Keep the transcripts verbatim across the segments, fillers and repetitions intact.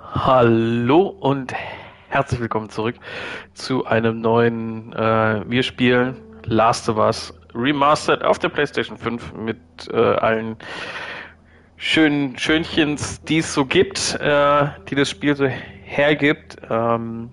Hallo und herzlich willkommen zurück zu einem neuen äh, Wir spielen Last of Us Remastered auf der PlayStation fünf mit äh, allen schönen Schönchens, die es so gibt, äh, die das Spiel so hergibt. Ähm,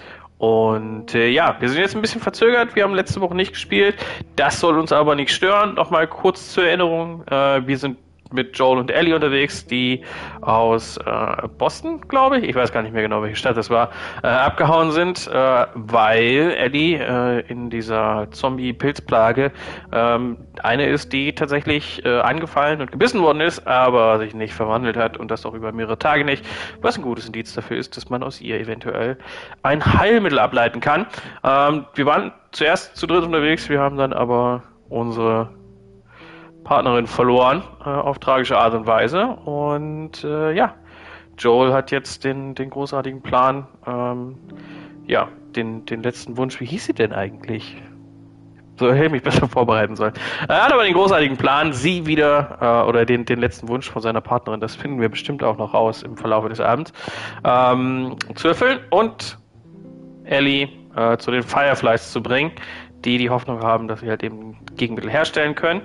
und äh, ja, wir sind jetzt ein bisschen verzögert. Wir haben letzte Woche nicht gespielt. Das soll uns aber nicht stören. Nochmal kurz zur Erinnerung. Äh, wir sind mit Joel und Ellie unterwegs, die aus äh, Boston, glaube ich, ich weiß gar nicht mehr genau, welche Stadt das war, äh, abgehauen sind, äh, weil Ellie äh, in dieser Zombie-Pilzplage ähm, eine ist, die tatsächlich äh, angefallen und gebissen worden ist, aber sich nicht verwandelt hat und das auch über mehrere Tage nicht, was ein gutes Indiz dafür ist, dass man aus ihr eventuell ein Heilmittel ableiten kann. Ähm, wir waren zuerst zu dritt unterwegs, wir haben dann aber unsere Partnerin verloren, äh, auf tragische Art und Weise. Und äh, ja, Joel hat jetzt den, den großartigen Plan, ähm, ja, den, den letzten Wunsch, wie hieß sie denn eigentlich? So hätte ich mich besser vorbereiten sollen. Er hat aber den großartigen Plan, sie wieder, äh, oder den, den letzten Wunsch von seiner Partnerin, das finden wir bestimmt auch noch raus im Verlauf des Abends, ähm, zu erfüllen und Ellie äh, zu den Fireflies zu bringen, die die Hoffnung haben, dass sie halt eben Gegenmittel herstellen können.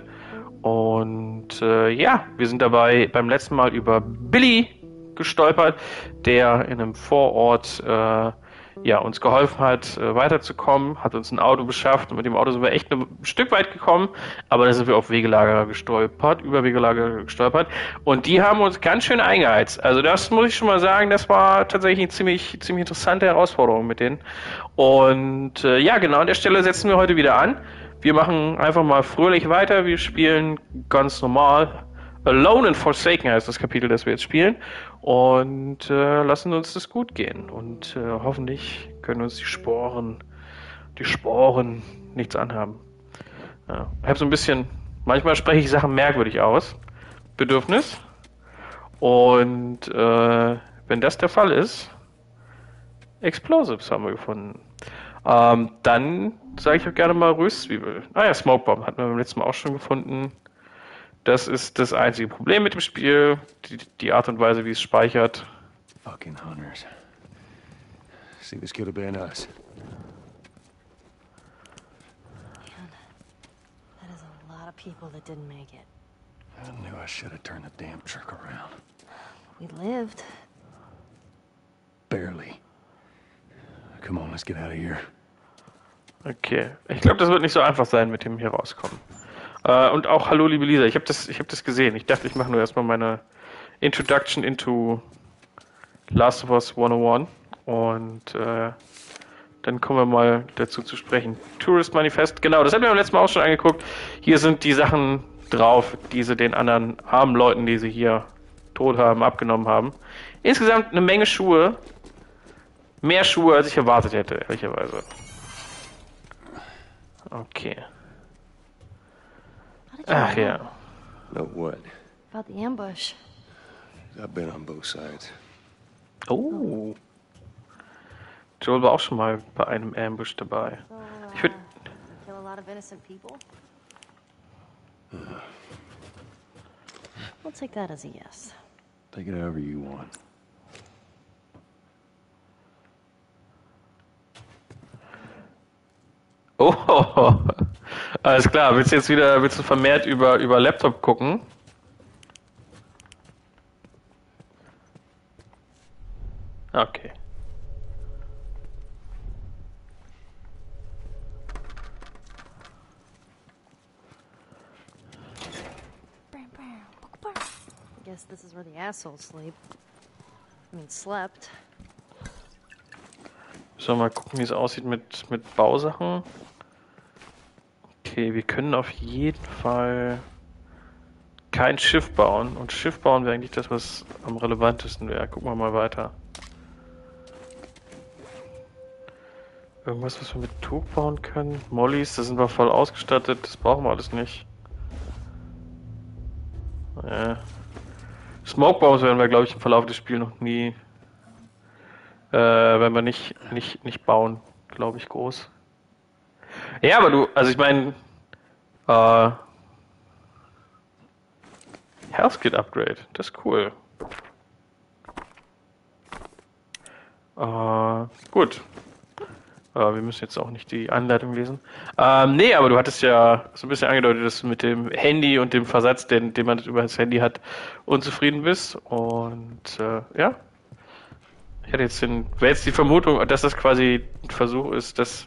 Und äh, ja, wir sind dabei beim letzten Mal über Billy gestolpert, der in einem Vorort äh, ja, uns geholfen hat, äh, weiterzukommen, hat uns ein Auto beschafft und mit dem Auto sind wir echt ein Stück weit gekommen, aber da sind wir auf Wegelager gestolpert, über Wegelager gestolpert und die haben uns ganz schön eingeheizt. Also das muss ich schon mal sagen, das war tatsächlich eine ziemlich, ziemlich interessante Herausforderung mit denen. Und äh, ja, genau an der Stelle setzen wir heute wieder an. Wir machen einfach mal fröhlich weiter. Wir spielen ganz normal. Alone and Forsaken heißt das Kapitel, das wir jetzt spielen. Und äh, lassen uns das gut gehen. Und äh, hoffentlich können uns die Sporen, die Sporen nichts anhaben. Ja. Ich habe so ein bisschen, manchmal spreche ich Sachen merkwürdig aus. Bedürfnis. Und äh, wenn das der Fall ist, Explosives haben wir gefunden. Ähm, dann sage ich auch gerne mal Röstzwiebel. Ah ja, Smokebomb hatten wir beim letzten Mal auch schon gefunden. Das ist das einzige Problem mit dem Spiel. Die, die Art und Weise, wie es speichert. Fucking hunters. See, this could have been us. Man, that is a lot of people that didn't make it. I knew I should have turned the damn truck around. We lived. Barely. Come on, let's get out of here. Okay. Ich glaube, das wird nicht so einfach sein, mit dem hier rauskommen. Äh, und auch Hallo, liebe Lisa. Ich habe das, ich hab das gesehen. Ich dachte, ich mache nur erstmal meine Introduction into Last of Us hundertundeins. Und äh, dann kommen wir mal dazu zu sprechen. Tourist Manifest, genau, das haben wir beim letzten Mal auch schon angeguckt. Hier sind die Sachen drauf, die sie den anderen armen Leuten, die sie hier tot haben, abgenommen haben. Insgesamt eine Menge Schuhe. Mehr Schuhe, als ich erwartet hätte, ehrlicherweise. Okay. How did you Ach know ja. Know what? about the ambush? I've been on both sides. Oh. Joel war auch schon mal bei einem Ambush dabei. So, uh, Ich würde... kill a lot of innocent people? We'll take that as a yes. Take it however you want. Oh, alles klar. Willst du jetzt wieder, willst du vermehrt über, über Laptop gucken? Okay. I guess this is where the assholes sleep. I mean, slept. Sollen wir mal gucken, wie es aussieht mit, mit Bausachen. Okay, wir können auf jeden Fall kein Schiff bauen. Und Schiff bauen wäre eigentlich das, was am relevantesten wäre. Gucken wir mal weiter. Irgendwas, was wir mit Tuch bauen können. Mollys, da sind wir voll ausgestattet. Das brauchen wir alles nicht. Äh. Smokebombs werden wir, glaube ich, im Verlauf des Spiels noch nie... Äh, werden wir nicht, nicht, nicht bauen, glaube ich, groß. Ja, aber du, also ich meine... Äh... Health Kit Upgrade, das ist cool. Äh, gut. Äh, wir müssen jetzt auch nicht die Anleitung lesen. Ähm, nee, aber du hattest ja so ein bisschen angedeutet, dass du mit dem Handy und dem Versatz, den, den man über das Handy hat, unzufrieden bist. Und äh, ja, ich hatte jetzt den, wäre jetzt die Vermutung, dass das quasi ein Versuch ist, dass.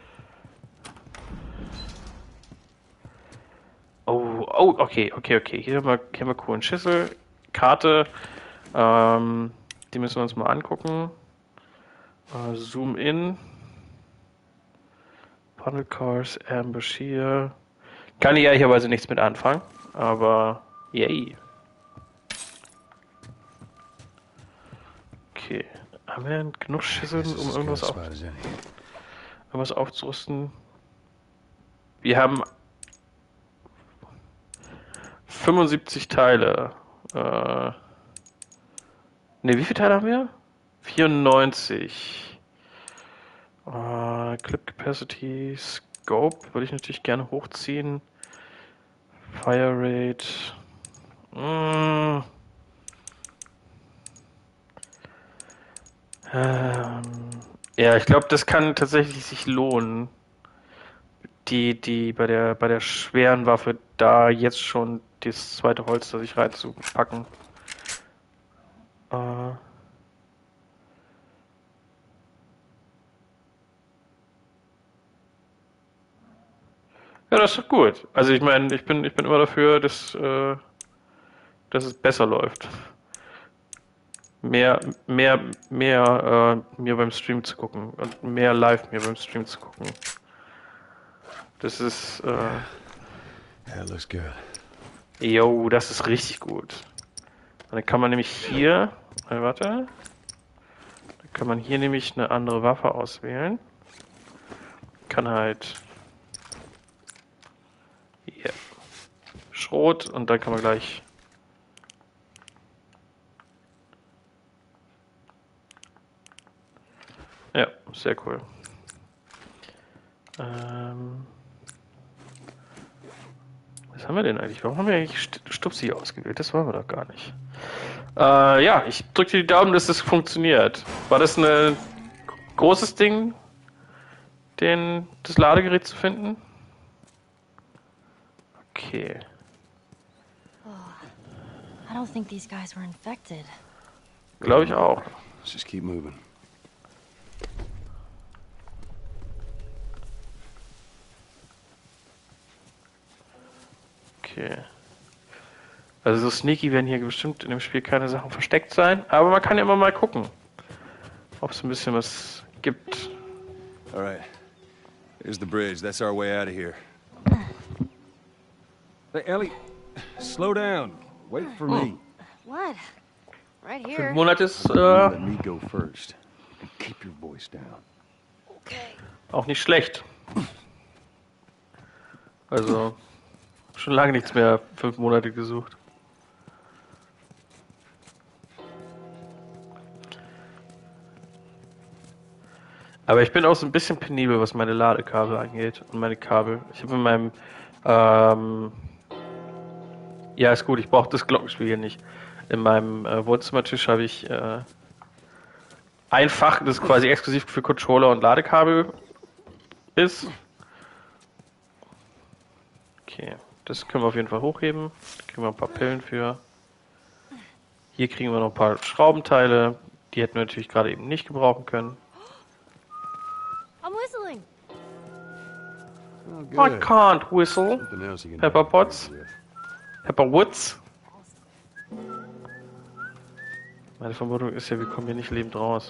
Oh, oh, okay, okay, okay. Hier haben wir, hier haben wir coolen Schüssel, Karte. Ähm, die müssen wir uns mal angucken. Äh, Zoom in. Funnel Cars, Ambush hier. Kann ich ehrlicherweise nichts mit anfangen, aber yay. Okay. Haben wir denn genug Schüsseln, This is um as good a irgendwas, auf, spot as any. irgendwas aufzurüsten? Wir haben fünfundsiebzig Teile. Äh, ne, wie viele Teile haben wir? vierundneunzig. Äh, Clip Capacity, Scope würde ich natürlich gerne hochziehen. Fire Rate. Mm. Ähm, ja, ich glaube, das kann tatsächlich sich lohnen, die, die bei der bei der schweren Waffe da jetzt schon das zweite Holster sich reinzupacken. Äh, ja, das ist doch gut. Also ich meine, ich bin ich bin immer dafür, dass äh, dass es besser läuft. Mehr mehr mehr äh, mir beim Stream zu gucken und mehr live mir beim Stream zu gucken. Das ist äh, That looks good. yo, das ist richtig gut. Und dann kann man nämlich hier, äh, warte, dann kann man hier nämlich eine andere Waffe auswählen. Kann halt hier Schrot und dann kann man gleich ja, sehr cool. Ähm, was haben wir denn eigentlich? Warum haben wir eigentlich St- Stupsi ausgewählt? Das wollen wir doch gar nicht. Äh, ja, ich drücke dir die Daumen, dass das funktioniert. War das ein großes Ding, den, das Ladegerät zu finden? Okay. I don't think these guys were infected. Glaube ich auch. Let's just keep moving. Okay. Also so sneaky werden hier bestimmt in dem Spiel keine Sachen versteckt sein, aber man kann ja immer mal gucken, ob es ein bisschen was gibt. All right. Here's the bridge. That's our way out of here. Hey, Ellie, slow down. Wait for me. What? Right Fünf here. Monate ist Let äh, me go first. And keep your voice down. Okay. auch nicht schlecht. Also schon lange nichts mehr fünf Monate gesucht. Aber ich bin auch so ein bisschen penibel, was meine Ladekabel angeht und meine Kabel. Ich habe in meinem ähm, ja, ist gut, ich brauche das Glockenspiel hier nicht. In meinem äh, Wohnzimmertisch habe ich äh, ein Fach, das quasi exklusiv für Controller und Ladekabel ist. Okay, das können wir auf jeden Fall hochheben. Da kriegen wir ein paar Pillen für. Hier kriegen wir noch ein paar Schraubenteile. Die hätten wir natürlich gerade eben nicht gebrauchen können. I'm whistling. Oh, I good. can't whistle. Something else you can Pepper help Potts. me with. Pepper Woods. Meine Vermutung ist ja, wir kommen hier nicht lebend raus.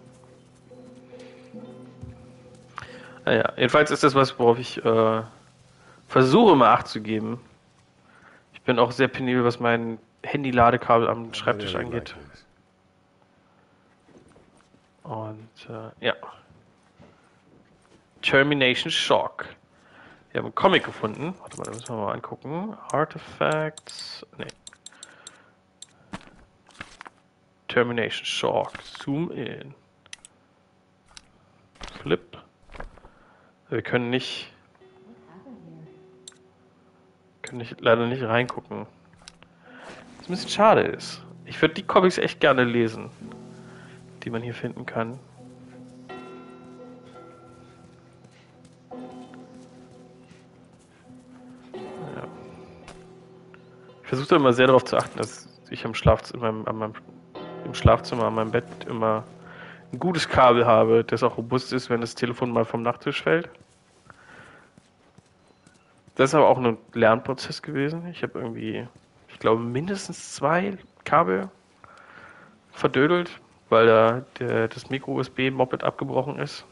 Naja, jedenfalls ist das was, worauf ich äh, versuche mal Acht zu geben. Ich bin auch sehr penibel, was mein Handy-Ladekabel am I Schreibtisch really angeht. like this. Und äh, ja. Termination Shock. Wir haben einen Comic gefunden. Warte mal, da müssen wir mal angucken. Artifacts. Nee. Termination Shock. Zoom in. Flip. Wir können nicht. Können nicht, leider nicht reingucken. Was ein bisschen schade ist. Ich würde die Comics echt gerne lesen, die man hier finden kann. Ich versuche da immer sehr darauf zu achten, dass ich am Schlafzimmer, in meinem, an meinem, im Schlafzimmer an meinem Bett immer ein gutes Kabel habe, das auch robust ist, wenn das Telefon mal vom Nachttisch fällt. Das ist aber auch ein Lernprozess gewesen. Ich habe irgendwie, ich glaube, mindestens zwei Kabel verdödelt, weil da der, das Micro-U S B-Moped abgebrochen ist.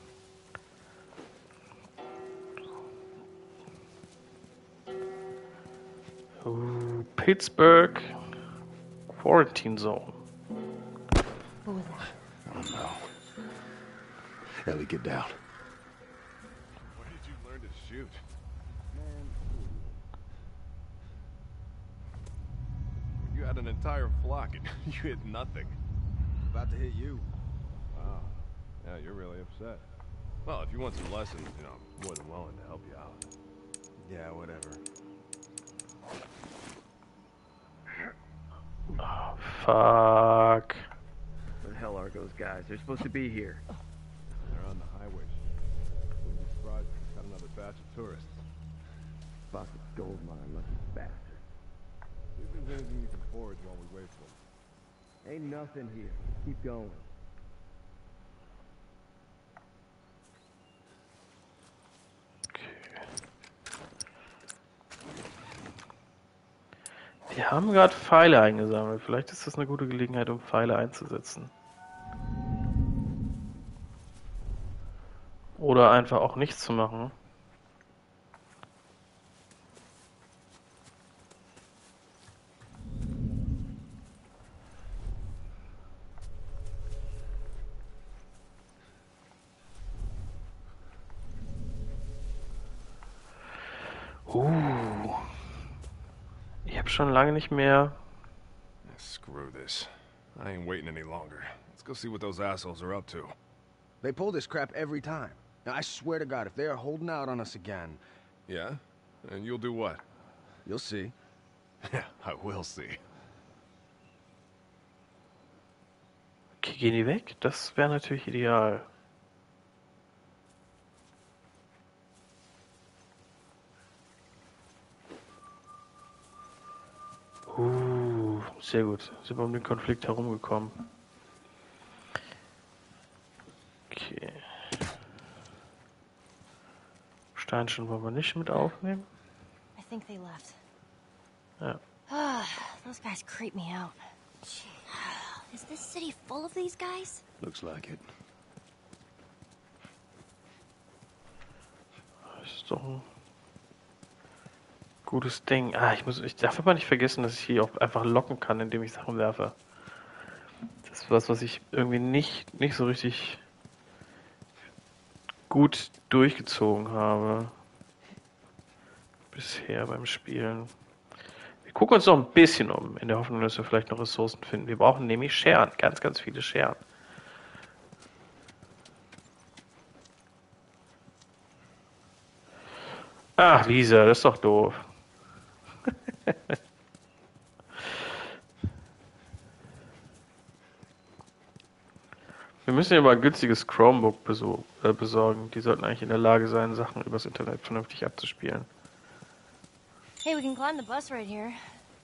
Uh, Pittsburgh Quarantine Zone. What was that? I don't know. Ellie, get down. When did you learn to shoot? You had an entire flock and you hit nothing. About to hit you. Wow. Yeah, you're really upset. Well, if you want some lessons, you know, I'm more than willing to help you out. Yeah, whatever. Oh, fuck. Where the hell are those guys? They're supposed to be here. They're on the highway. Wouldn't be surprised if we got another batch of tourists. Fuck the gold mine, lucky bastard. See if there's anything you can forage while we wait for them. Ain't nothing here. Keep going. Wir haben gerade Pfeile eingesammelt. Vielleicht ist das eine gute Gelegenheit, um Pfeile einzusetzen. Oder einfach auch nichts zu machen. Uh. Ich habe schon lange nicht mehr. Screw this. I ain't waiting any longer. Let's go see what those assholes are up to. They pull this crap every time. Now, I swear to God, if they are holding out on us again... Yeah? And you'll do what? You'll see. Yeah, I will see. Okay, gehen die weg? Das wäre natürlich ideal. Uh, sehr gut. Sind wir um den Konflikt herumgekommen. Okay. Steinchen wollen wir nicht mit aufnehmen. I think they left. Ja. Ah, those guys creep me out. Gee, is this city full of these guys? Looks like it. Das ist doch ein gutes Ding. Ah, ich muss, ich darf aber nicht vergessen, dass ich hier auch einfach locken kann, indem ich Sachen werfe. Das ist was, was ich irgendwie nicht, nicht so richtig gut durchgezogen habe. Bisher beim Spielen. Wir gucken uns noch ein bisschen um, in der Hoffnung, dass wir vielleicht noch Ressourcen finden. Wir brauchen nämlich Scheren, ganz, ganz viele Scheren. Ach, Lisa, das ist doch doof. Wir müssen ja mal ein günstiges Chromebook beso- äh, besorgen. Die sollten eigentlich in der Lage sein, Sachen übers Internet vernünftig abzuspielen. Hey, we can climb the bus right here.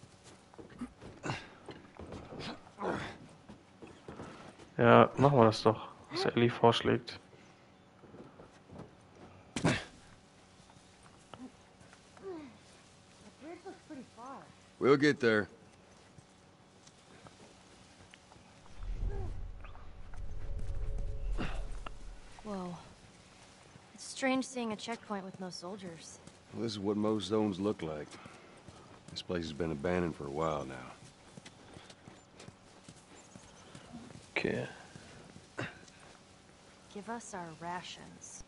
Ja, machen wir das doch, was Ellie vorschlägt. We'll get there. Whoa. It's strange seeing a checkpoint with no soldiers. Well, this is what most zones look like. This place has been abandoned for a while now. Okay. Give us our rations.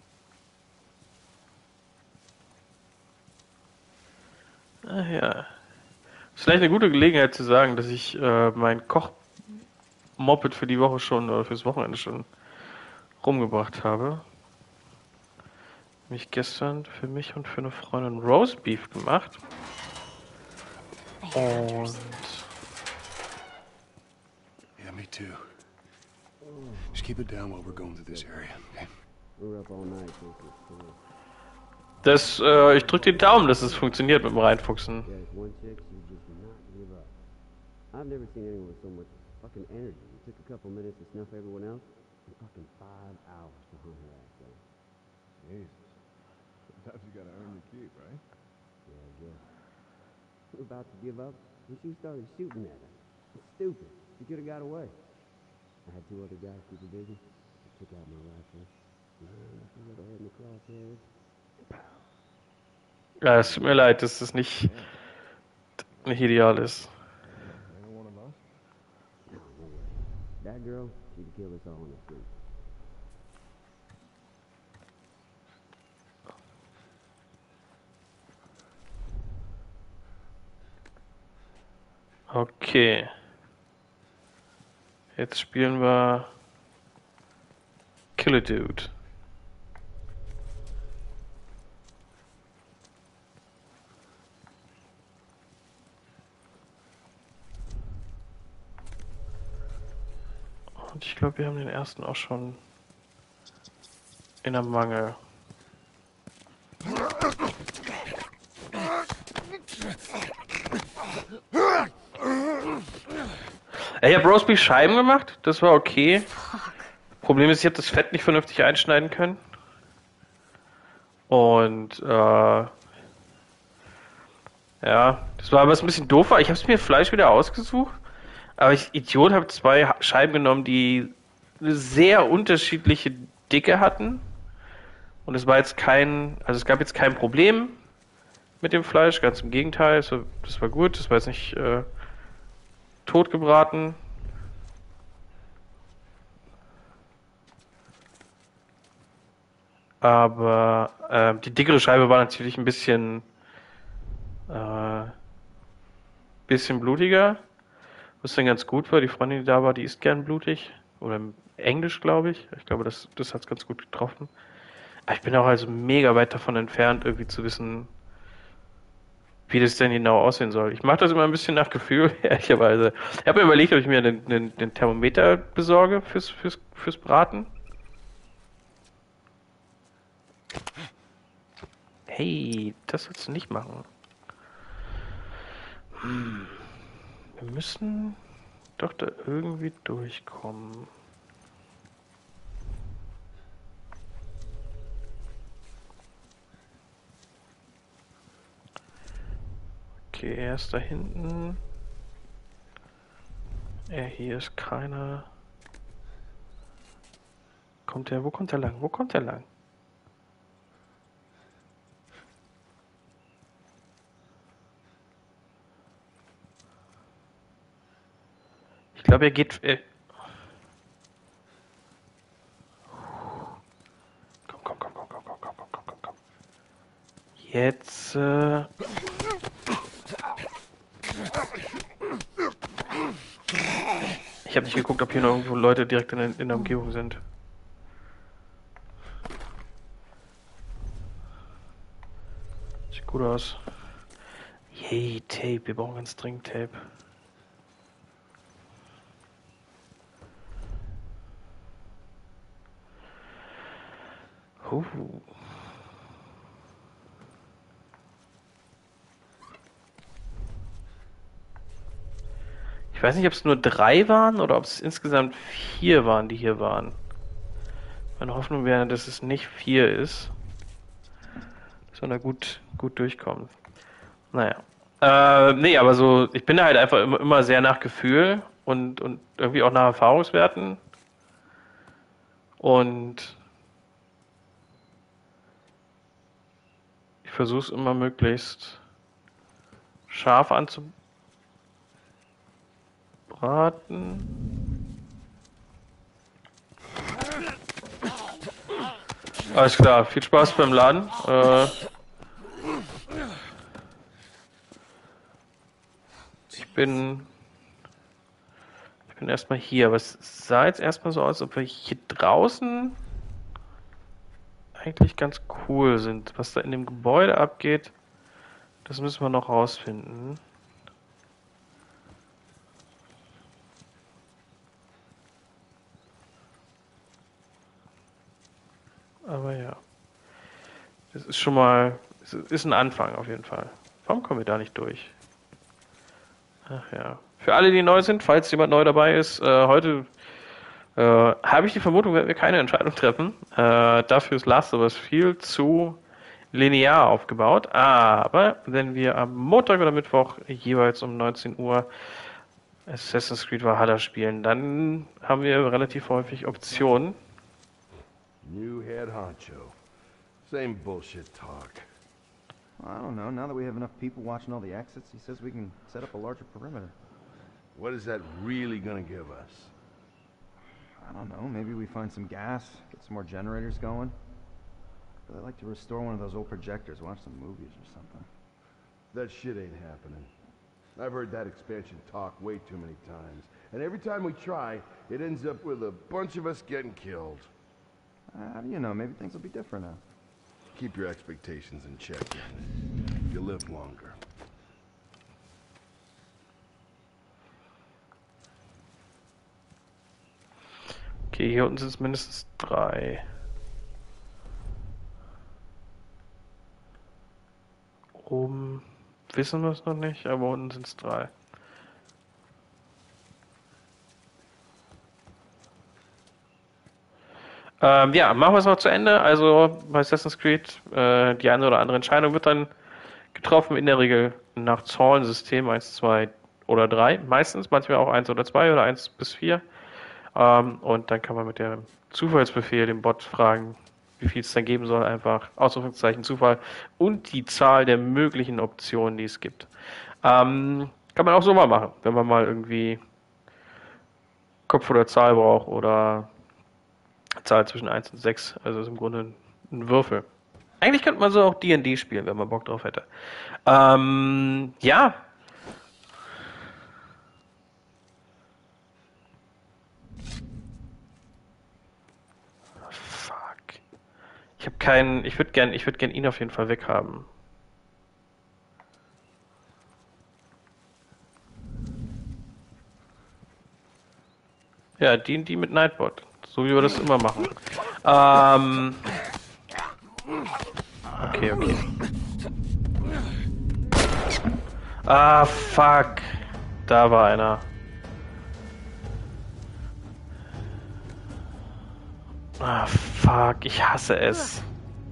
Ach ja. Ist vielleicht eine gute Gelegenheit zu sagen, dass ich äh, mein Koch-Moped für die Woche schon oder fürs Wochenende schon rumgebracht habe. Mich gestern für mich und für eine Freundin Roastbeef gemacht. Und Yeah, me too. Just keep it down while we're going through this area, okay? We were up all night. Das, äh, ich drück die Daumen, dass es funktioniert mit dem Reinfuchsen. There's one chick, she just did not give up. I've never seen anyone with so much fucking energy. It took a couple minutes to snuff everyone else, and fucking five hours to hunt her ass down. Jesus. Sometimes you gotta earn your keep, right? Yeah, I guess. We were about to give up, and she started shooting at us. It's stupid. She could have got away. I had two other guys keep her busy. I took out my rifle. Man, if you would have had me crosshairs. Ja, es tut mir leid, dass das nicht, nicht ideal ist. Ain't one of us. No, no way. That girl, she'd kill us all in her sleep. Okay. Jetzt spielen wir Kill a Dude. Und ich glaube, wir haben den ersten auch schon in der Mangel. Ich habe Roastbeef Scheiben gemacht, das war okay. Problem ist, ich habe das Fett nicht vernünftig einschneiden können. Und äh, ja, das war aber ein bisschen doof. Ich habe mir Fleisch wieder ausgesucht, aber ich Idiot habe zwei Scheiben genommen, die eine sehr unterschiedliche Dicke hatten. Und es war jetzt kein, also es gab jetzt kein Problem mit dem Fleisch, ganz im Gegenteil, das war, das war gut, das war jetzt nicht äh, totgebraten. Aber äh, die dickere Scheibe war natürlich ein bisschen äh, bisschen blutiger, was dann ganz gut war. Die Freundin, die da war, die isst gern blutig. Oder im Englisch, glaube ich. Ich glaube, das, das hat es ganz gut getroffen. Aber ich bin auch also mega weit davon entfernt, irgendwie zu wissen, wie das denn genau aussehen soll. Ich mache das immer ein bisschen nach Gefühl, ehrlicherweise. Ich habe mir überlegt, ob ich mir den, den, den Thermometer besorge fürs, fürs, fürs Braten. Hey, das sollst du nicht machen. Hm. Wir müssen doch da irgendwie durchkommen. Okay, er ist da hinten. Er hier ist keiner. Kommt er? Wo kommt er lang? Wo kommt er lang? Ich glaube, er geht. Äh komm, komm, komm, komm, komm, komm, komm, komm, komm, komm. Jetzt. Äh ich habe nicht geguckt, ob hier noch irgendwo Leute direkt in der, in der Umgebung sind. Sieht gut aus. Yay, Tape. Wir brauchen ganz dringend Tape. Uh. Ich weiß nicht, ob es nur drei waren oder ob es insgesamt vier waren, die hier waren. Meine Hoffnung wäre, dass es nicht vier ist. Dass man da gut, gut durchkommt. Naja. Äh, nee, aber so, ich bin da halt einfach immer, immer sehr nach Gefühl und, und irgendwie auch nach Erfahrungswerten. Und ich versuche es immer möglichst scharf anzubraten. Alles klar, viel Spaß beim Laden. Äh, ich bin ich bin erstmal hier, aber es sah jetzt erstmal so aus, als ob wir hier draußen eigentlich ganz cool sind. Was da in dem Gebäude abgeht, das müssen wir noch rausfinden. Aber ja. Das ist schon mal, es ist ein Anfang auf jeden Fall. Warum kommen wir da nicht durch? Ach ja. Für alle, die neu sind, falls jemand neu dabei ist, äh, heute äh, habe ich die Vermutung, werden wir keine Entscheidung treffen. Äh, dafür ist Last of Us viel zu linear aufgebaut. Aber wenn wir am Montag oder Mittwoch jeweils um neunzehn Uhr Assassin's Creed Valhalla spielen, dann haben wir relativ häufig Optionen. New head honcho. Same bullshit talk. I don't know. Now that we have enough people watching all the exits, he says we can set up a larger perimeter. What is that really gonna give us? I don't know. Maybe we find some gas, get some more generators going. But I'd like to restore one of those old projectors, watch some movies or something. That shit ain't happening. I've heard that expansion talk way too many times. And every time we try, it ends up with a bunch of us getting killed. Uh, how do you know? Maybe things will be different now. Keep your expectations in check, man. You live longer. Okay, hier unten sind es mindestens drei. Oben wissen wir es noch nicht, aber unten sind es drei. Ähm, ja, machen wir es noch zu Ende. Also bei Assassin's Creed, äh, die eine oder andere Entscheidung wird dann getroffen, in der Regel nach Zorn-System eins, zwei oder drei. Meistens, manchmal auch eins oder zwei oder eins bis vier. Ähm, und dann kann man mit dem Zufallsbefehl dem Bot fragen, wie viel es dann geben soll. Einfach Ausrufungszeichen Zufall und die Zahl der möglichen Optionen, die es gibt. Ähm, kann man auch so mal machen, wenn man mal irgendwie Kopf oder Zahl braucht oder Zahl zwischen eins und sechs, also ist im Grunde ein Würfel. Eigentlich könnte man so auch D und D spielen, wenn man Bock drauf hätte. Ähm, ja. Fuck. Ich habe keinen, ich würde gern, ich würde gern ihn auf jeden Fall weghaben. Ja, D und D mit Nightbot. So wie wir das immer machen. Ähm. Okay, okay. Ah, fuck. Da war einer. Ah, fuck. Ich hasse es.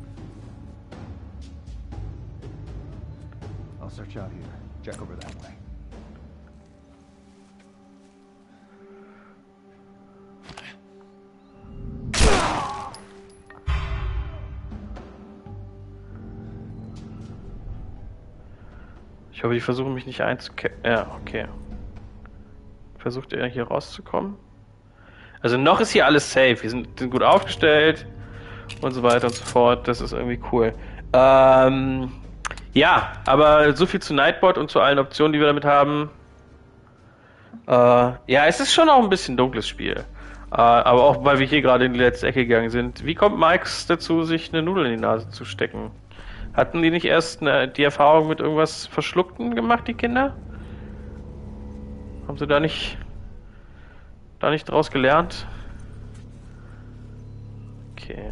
I'll search out here. Check over that way. Ich hoffe, die versuchen mich nicht einzuketten. Ja, okay. Versucht er hier rauszukommen? Also noch ist hier alles safe. Wir sind, sind gut aufgestellt und so weiter und so fort. Das ist irgendwie cool. Ähm, ja, aber so viel zu Nightbot und zu allen Optionen, die wir damit haben. Äh, ja, es ist schon auch ein bisschen dunkles Spiel. Äh, aber auch, weil wir hier gerade in die letzte Ecke gegangen sind. Wie kommt Mikes dazu, sich eine Nudel in die Nase zu stecken? Hatten die nicht erst eine, die Erfahrung mit irgendwas Verschluckten gemacht, die Kinder? Haben sie da nicht, da nicht draus gelernt? Okay.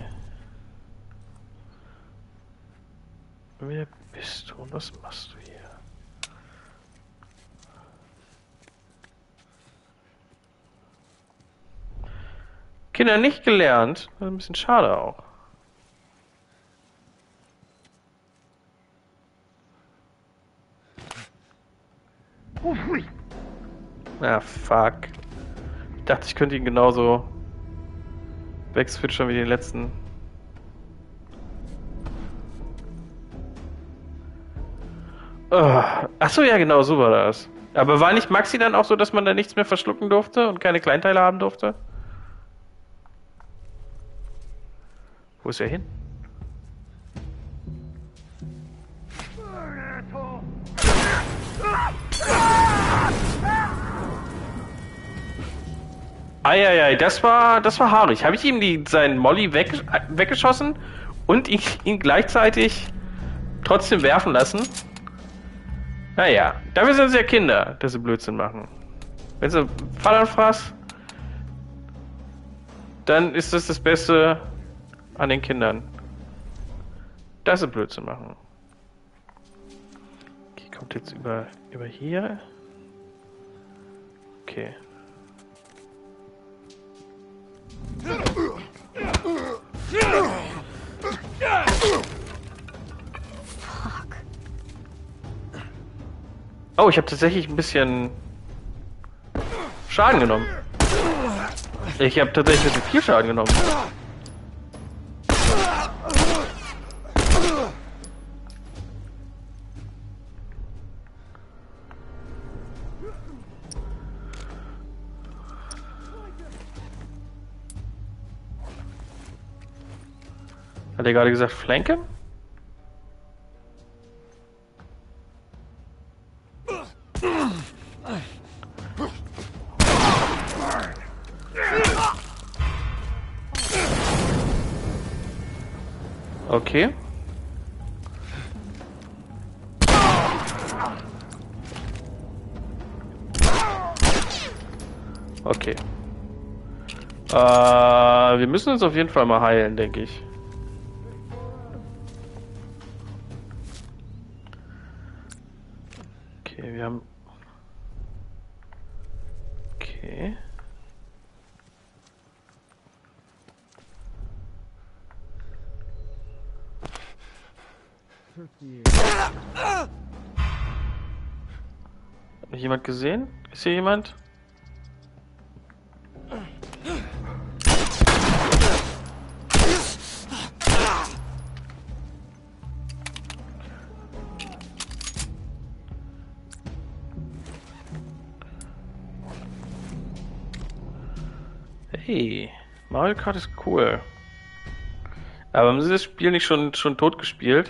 Wer bist du und was machst du hier? Kinder nicht gelernt? Ein bisschen schade auch. Ah, fuck. Ich dachte, ich könnte ihn genauso wegswitchen wie den letzten. Oh. Achso, ja, genau, so war das. Aber war nicht Maxi dann auch so, dass man da nichts mehr verschlucken durfte und keine Kleinteile haben durfte? Wo ist er hin? Eieiei, das war, das war haarig. Habe ich ihm die, seinen Molly weg, weggeschossen und ihn, ihn gleichzeitig trotzdem werfen lassen? Naja, dafür sind sie ja Kinder, dass sie Blödsinn machen. Wenn sie Fall fraß, dann ist das das Beste an den Kindern. Das ist Blödsinn machen. Okay, kommt jetzt über, über hier. Okay. Fuck. Oh, ich habe tatsächlich ein bisschen Schaden genommen. Ich habe tatsächlich ein bisschen viel Schaden genommen. Hat er gerade gesagt Flanke? Okay. Okay. Äh, wir müssen uns auf jeden Fall mal heilen, denke ich. Okay, wir haben... Okay. Hat mich jemand gesehen? Ist hier jemand? Hey, Mario Kart ist cool. Aber haben Sie das Spiel nicht schon, schon tot gespielt?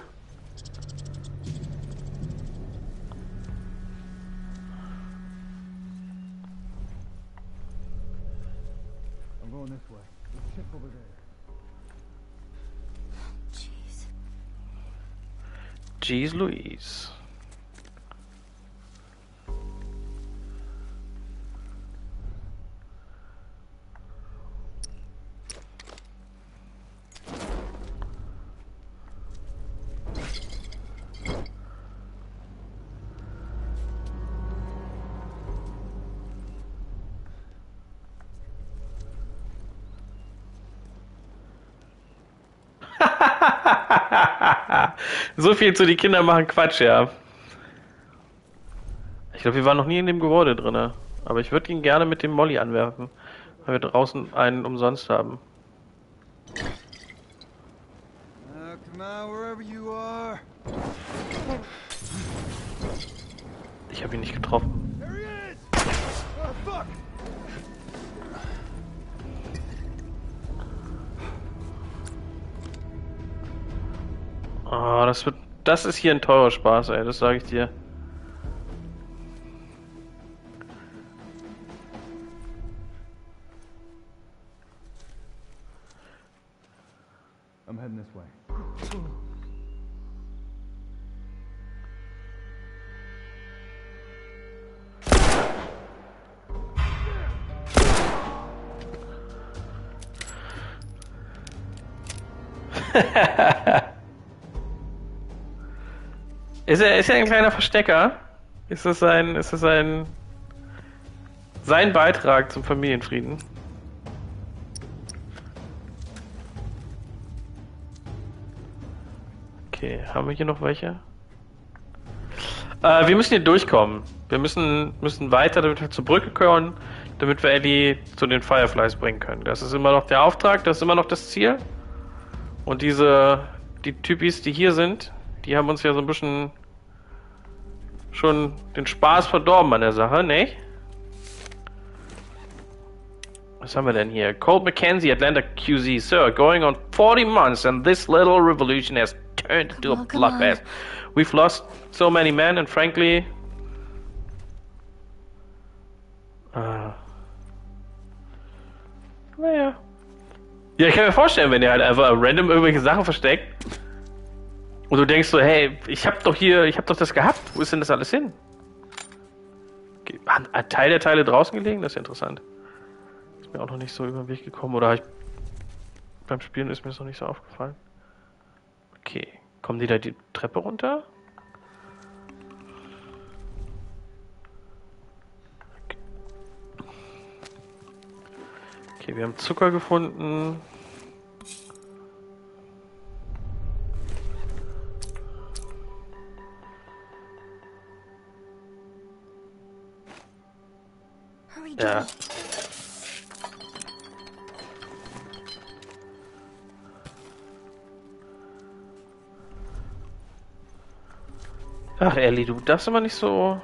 Jeez Louise. So viel zu die Kinder machen Quatsch, ja. Ich glaube, wir waren noch nie in dem Gebäude drin. Aber ich würde ihn gerne mit dem Molly anwerfen, weil wir draußen einen umsonst haben. Uh, come on, wherever you are. Ich habe ihn nicht getroffen. There he is! Oh, fuck! Oh, das wird. Das ist hier ein teurer Spaß, ey, das sage ich dir. I'm heading this way. Ist er, ist er ein kleiner Verstecker? Ist das ein, ist das ein, sein Beitrag zum Familienfrieden? Okay, haben wir hier noch welche? Äh, wir müssen hier durchkommen. Wir müssen, müssen weiter, damit wir zur Brücke können, damit wir Ellie zu den Fireflies bringen können. Das ist immer noch der Auftrag, das ist immer noch das Ziel. Und diese, die Typis, die hier sind, die haben uns ja so ein bisschen schon den Spaß verdorben an der Sache, ne? Was haben wir denn hier? Colt McKenzie, Atlanta Q Z, Sir, going on forty months and this little revolution has turned into a bloodbath. We've lost so many men and frankly... Uh, naja. Ja, ich kann mir vorstellen, wenn ihr halt einfach random irgendwelche Sachen versteckt und du denkst so, hey, ich hab doch hier, ich hab doch das gehabt, wo ist denn das alles hin? Okay. Hat ein Teil der Teile draußen gelegen? Das ist ja interessant. Ist mir auch noch nicht so über den Weg gekommen oder ich, beim Spielen ist mir das noch nicht so aufgefallen. Okay, Kommen die da die Treppe runter? Okay, wir haben Zucker gefunden. Ja. Ach, Ellie, du darfst aber nicht so...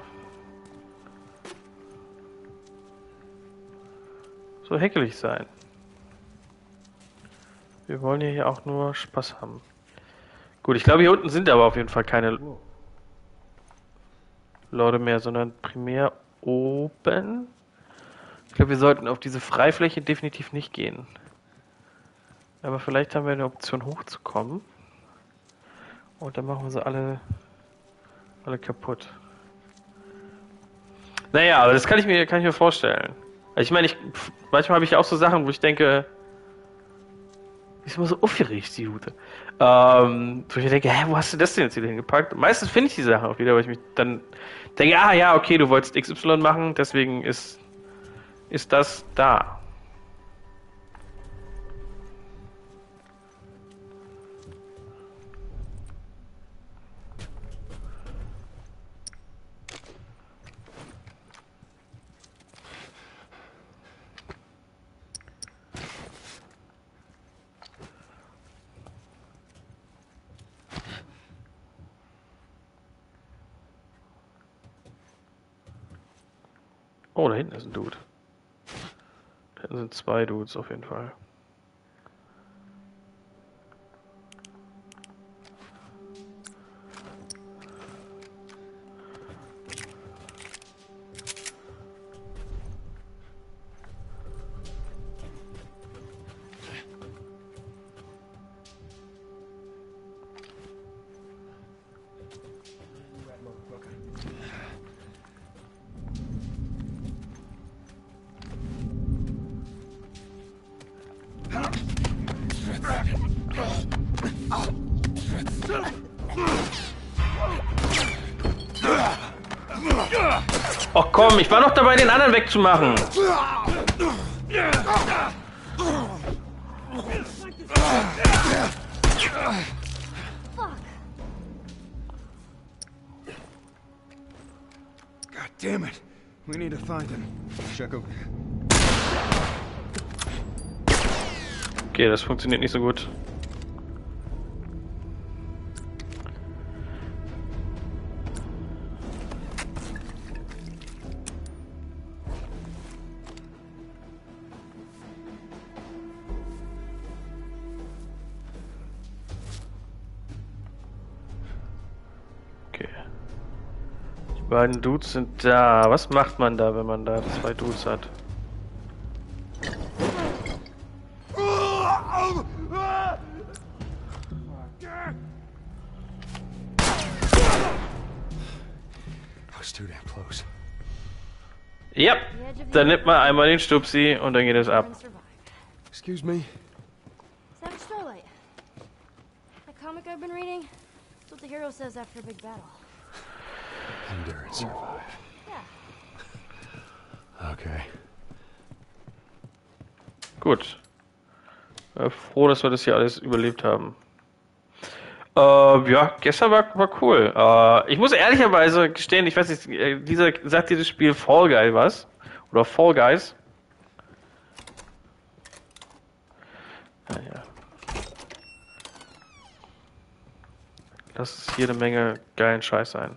so heckelig sein. Wir wollen ja hier auch nur Spaß haben. Gut, ich glaube, hier unten sind aber auf jeden Fall keine Leute mehr, sondern primär oben. Ich glaube, wir sollten auf diese Freifläche definitiv nicht gehen. Aber vielleicht haben wir eine Option hochzukommen. Und dann machen wir sie alle, alle kaputt. Naja, aber das kann ich mir, kann ich mir vorstellen. Ich meine, ich, manchmal habe ich auch so Sachen, wo ich denke, die ist immer so aufgeregt, die Hute. Ähm, wo ich denke, hä, wo hast du das denn jetzt wieder hingepackt? Und meistens finde ich die Sachen auch wieder, weil ich mich dann denke, ah ja, okay, du wolltest X Y machen, deswegen ist, ist das da. Oh, da hinten ist ein Dude. Da hinten sind zwei Dudes auf jeden Fall. Oh komm, ich war noch dabei, den anderen wegzumachen. God damn it. We need to find him. Check over. Okay, das funktioniert nicht so gut. Die beiden Dudes sind da. Was macht man da, wenn man da zwei Dudes hat? Ja, dann nimmt man einmal den Stupsi und dann geht es ab. Excuse me? Savage Starlight. That comic I've been reading? That's what the hero says after a big battle. Endure and survive. Yeah. Okay. Gut. Äh, froh, dass wir das hier alles überlebt haben. Äh, ja, gestern war, war cool. Äh, ich muss ehrlicherweise gestehen, ich weiß nicht, äh, dieser, sagt dieses Spiel Fall Guy was? Oder Fall Guys? Naja. Lass es jede Menge geilen Scheiß sein.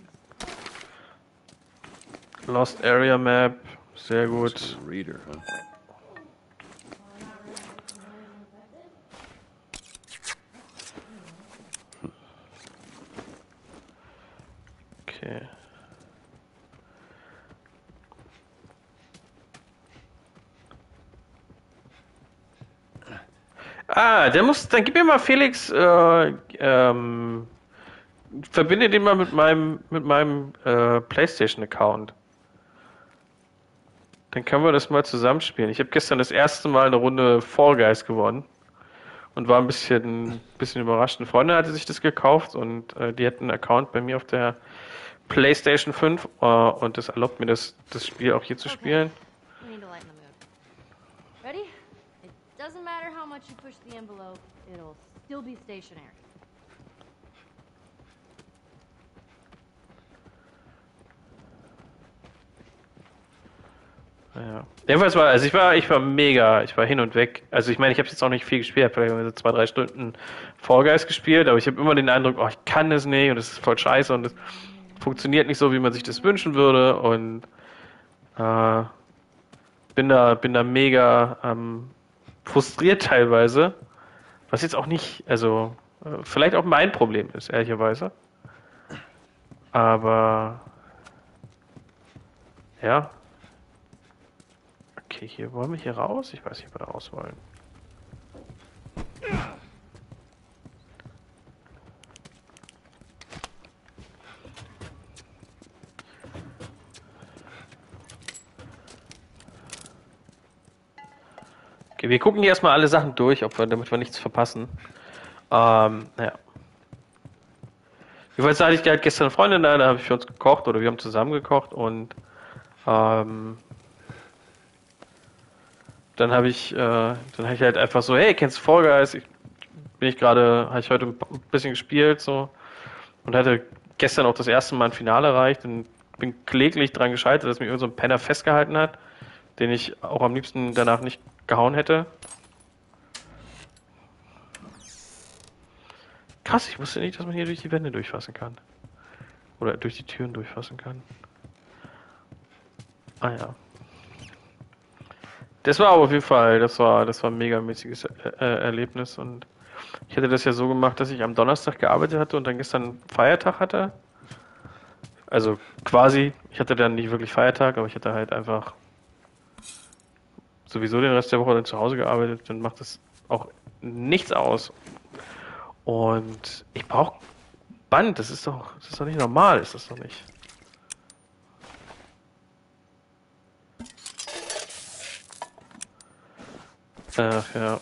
Lost Area Map, sehr gut. Reader, huh? Okay. Ah, der muss, dann gib mir mal Felix, äh, ähm, verbinde den mal mit meinem, mit meinem, äh, PlayStation-Account. Dann können wir das mal zusammenspielen. Ich habe gestern das erste Mal eine Runde Fall Guys gewonnen. und war ein bisschen, bisschen überrascht. Eine Freundin hatte sich das gekauft und äh, die hat einen Account bei mir auf der PlayStation fünf äh, und das erlaubt mir das, das Spiel auch hier zu spielen. We need to lighten the mood. Ready? It doesn't matter how much you push the envelope, it'll still be stationary. Ja. Jedenfalls war, also ich war, ich war mega, ich war hin und weg. Also ich meine, ich habe jetzt auch nicht viel gespielt, ich habe vielleicht so zwei, drei Stunden Fall Guys gespielt, aber ich habe immer den Eindruck, oh, ich kann das nicht und das ist voll scheiße und das funktioniert nicht so, wie man sich das wünschen würde und äh, bin da, bin da mega ähm, frustriert teilweise, was jetzt auch nicht, also äh, vielleicht auch mein Problem ist, ehrlicherweise. Aber ja. Okay, hier wollen wir hier raus? Ich weiß nicht, ob wir da raus wollen. Okay, wir gucken hier erstmal alle Sachen durch, ob wir, damit wir nichts verpassen. Ähm, naja. Jedenfalls hatte ich halt gestern eine Freundin da, da habe ich für uns gekocht oder wir haben zusammen gekocht und ähm, dann habe ich, äh, dann habe ich halt einfach so, hey, kennst du Fall Guys? Ich, bin ich gerade, habe ich heute ein bisschen gespielt so und hatte gestern auch das erste Mal ein Finale erreicht und bin kläglich daran gescheitert, dass mich irgend so ein Penner festgehalten hat, den ich auch am liebsten danach nicht gehauen hätte. Krass, ich wusste nicht, dass man hier durch die Wände durchfassen kann. Oder durch die Türen durchfassen kann. Ah ja. Das war aber auf jeden Fall, das war, das war ein megamäßiges äh, Erlebnis und ich hatte das ja so gemacht, dass ich am Donnerstag gearbeitet hatte und dann gestern Feiertag hatte. Also quasi, ich hatte dann nicht wirklich Feiertag, aber ich hatte halt einfach sowieso den Rest der Woche dann zu Hause gearbeitet, dann macht das auch nichts aus. Und ich brauche Band, das ist doch, das ist doch nicht normal, ist das doch nicht. Ach ja.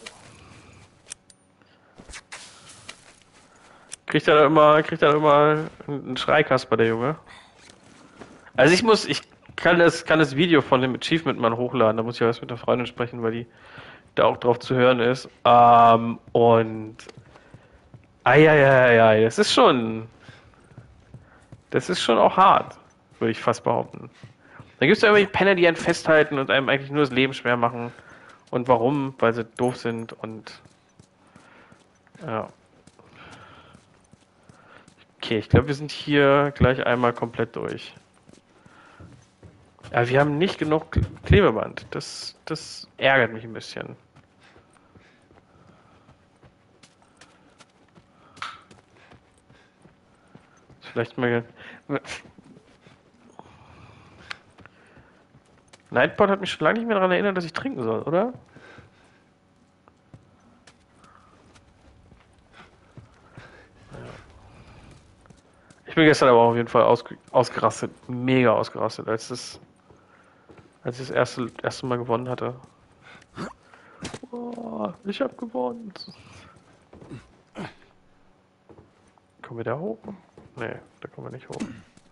Kriegt er da immer, kriegt er da immer einen Schreikasper, der Junge. Also ich muss, ich kann das, kann das Video von dem Achievement mal hochladen, da muss ich erst mit der Freundin sprechen, weil die da auch drauf zu hören ist. Ähm, und Eieiei, das ist schon, das ist schon auch hart, würde ich fast behaupten. Da gibt es ja irgendwelche Penner, die einen festhalten und einem eigentlich nur das Leben schwer machen. Und warum? Weil sie doof sind und ja. Okay, ich glaube, wir sind hier gleich einmal komplett durch. Ja, wir haben nicht genug Klebeband. Das, das ärgert mich ein bisschen. Vielleicht mal... Nightbot hat mich schon lange nicht mehr daran erinnert, dass ich trinken soll, oder? Ich bin gestern aber auf jeden Fall ausge ausgerastet, mega ausgerastet, als das, als ich das erste, erste Mal gewonnen hatte. Oh, ich hab gewonnen. Kommen wir da hoch? Nee, da kommen wir nicht hoch.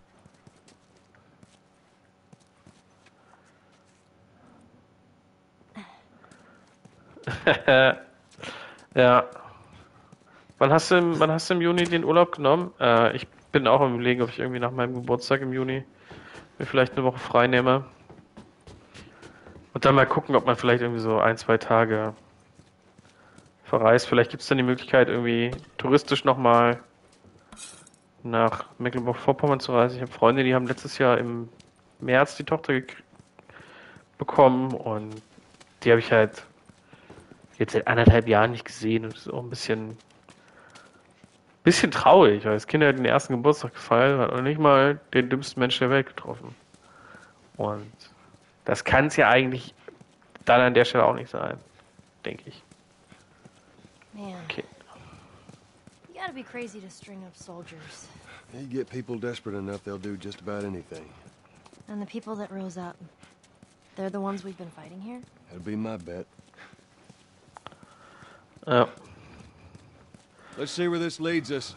Ja. Wann hast du, wann hast du im Juni den Urlaub genommen? Äh, ich bin auch am Überlegen, ob ich irgendwie nach meinem Geburtstag im Juni mir vielleicht eine Woche frei nehme. Und dann mal gucken, ob man vielleicht irgendwie so ein, zwei Tage verreist. Vielleicht gibt es dann die Möglichkeit, irgendwie touristisch nochmal nach Mecklenburg-Vorpommern zu reisen. Ich habe Freunde, die haben letztes Jahr im März die Tochter bekommen und die habe ich halt jetzt seit anderthalb Jahren nicht gesehen und das ist auch ein bisschen bisschen traurig, weil das Kind hat den ersten Geburtstag gefeiert, hat auch nicht mal den dümmsten Menschen der Welt getroffen. Und das kann es ja eigentlich dann an der Stelle auch nicht sein, denke ich. Man, Okay. you gotta be crazy to string up soldiers. You get people desperate enough, they'll do just about anything. And the people that rose up, they're the ones we've been fighting here? That'll be my bet. Ja. Let's see where this leads us.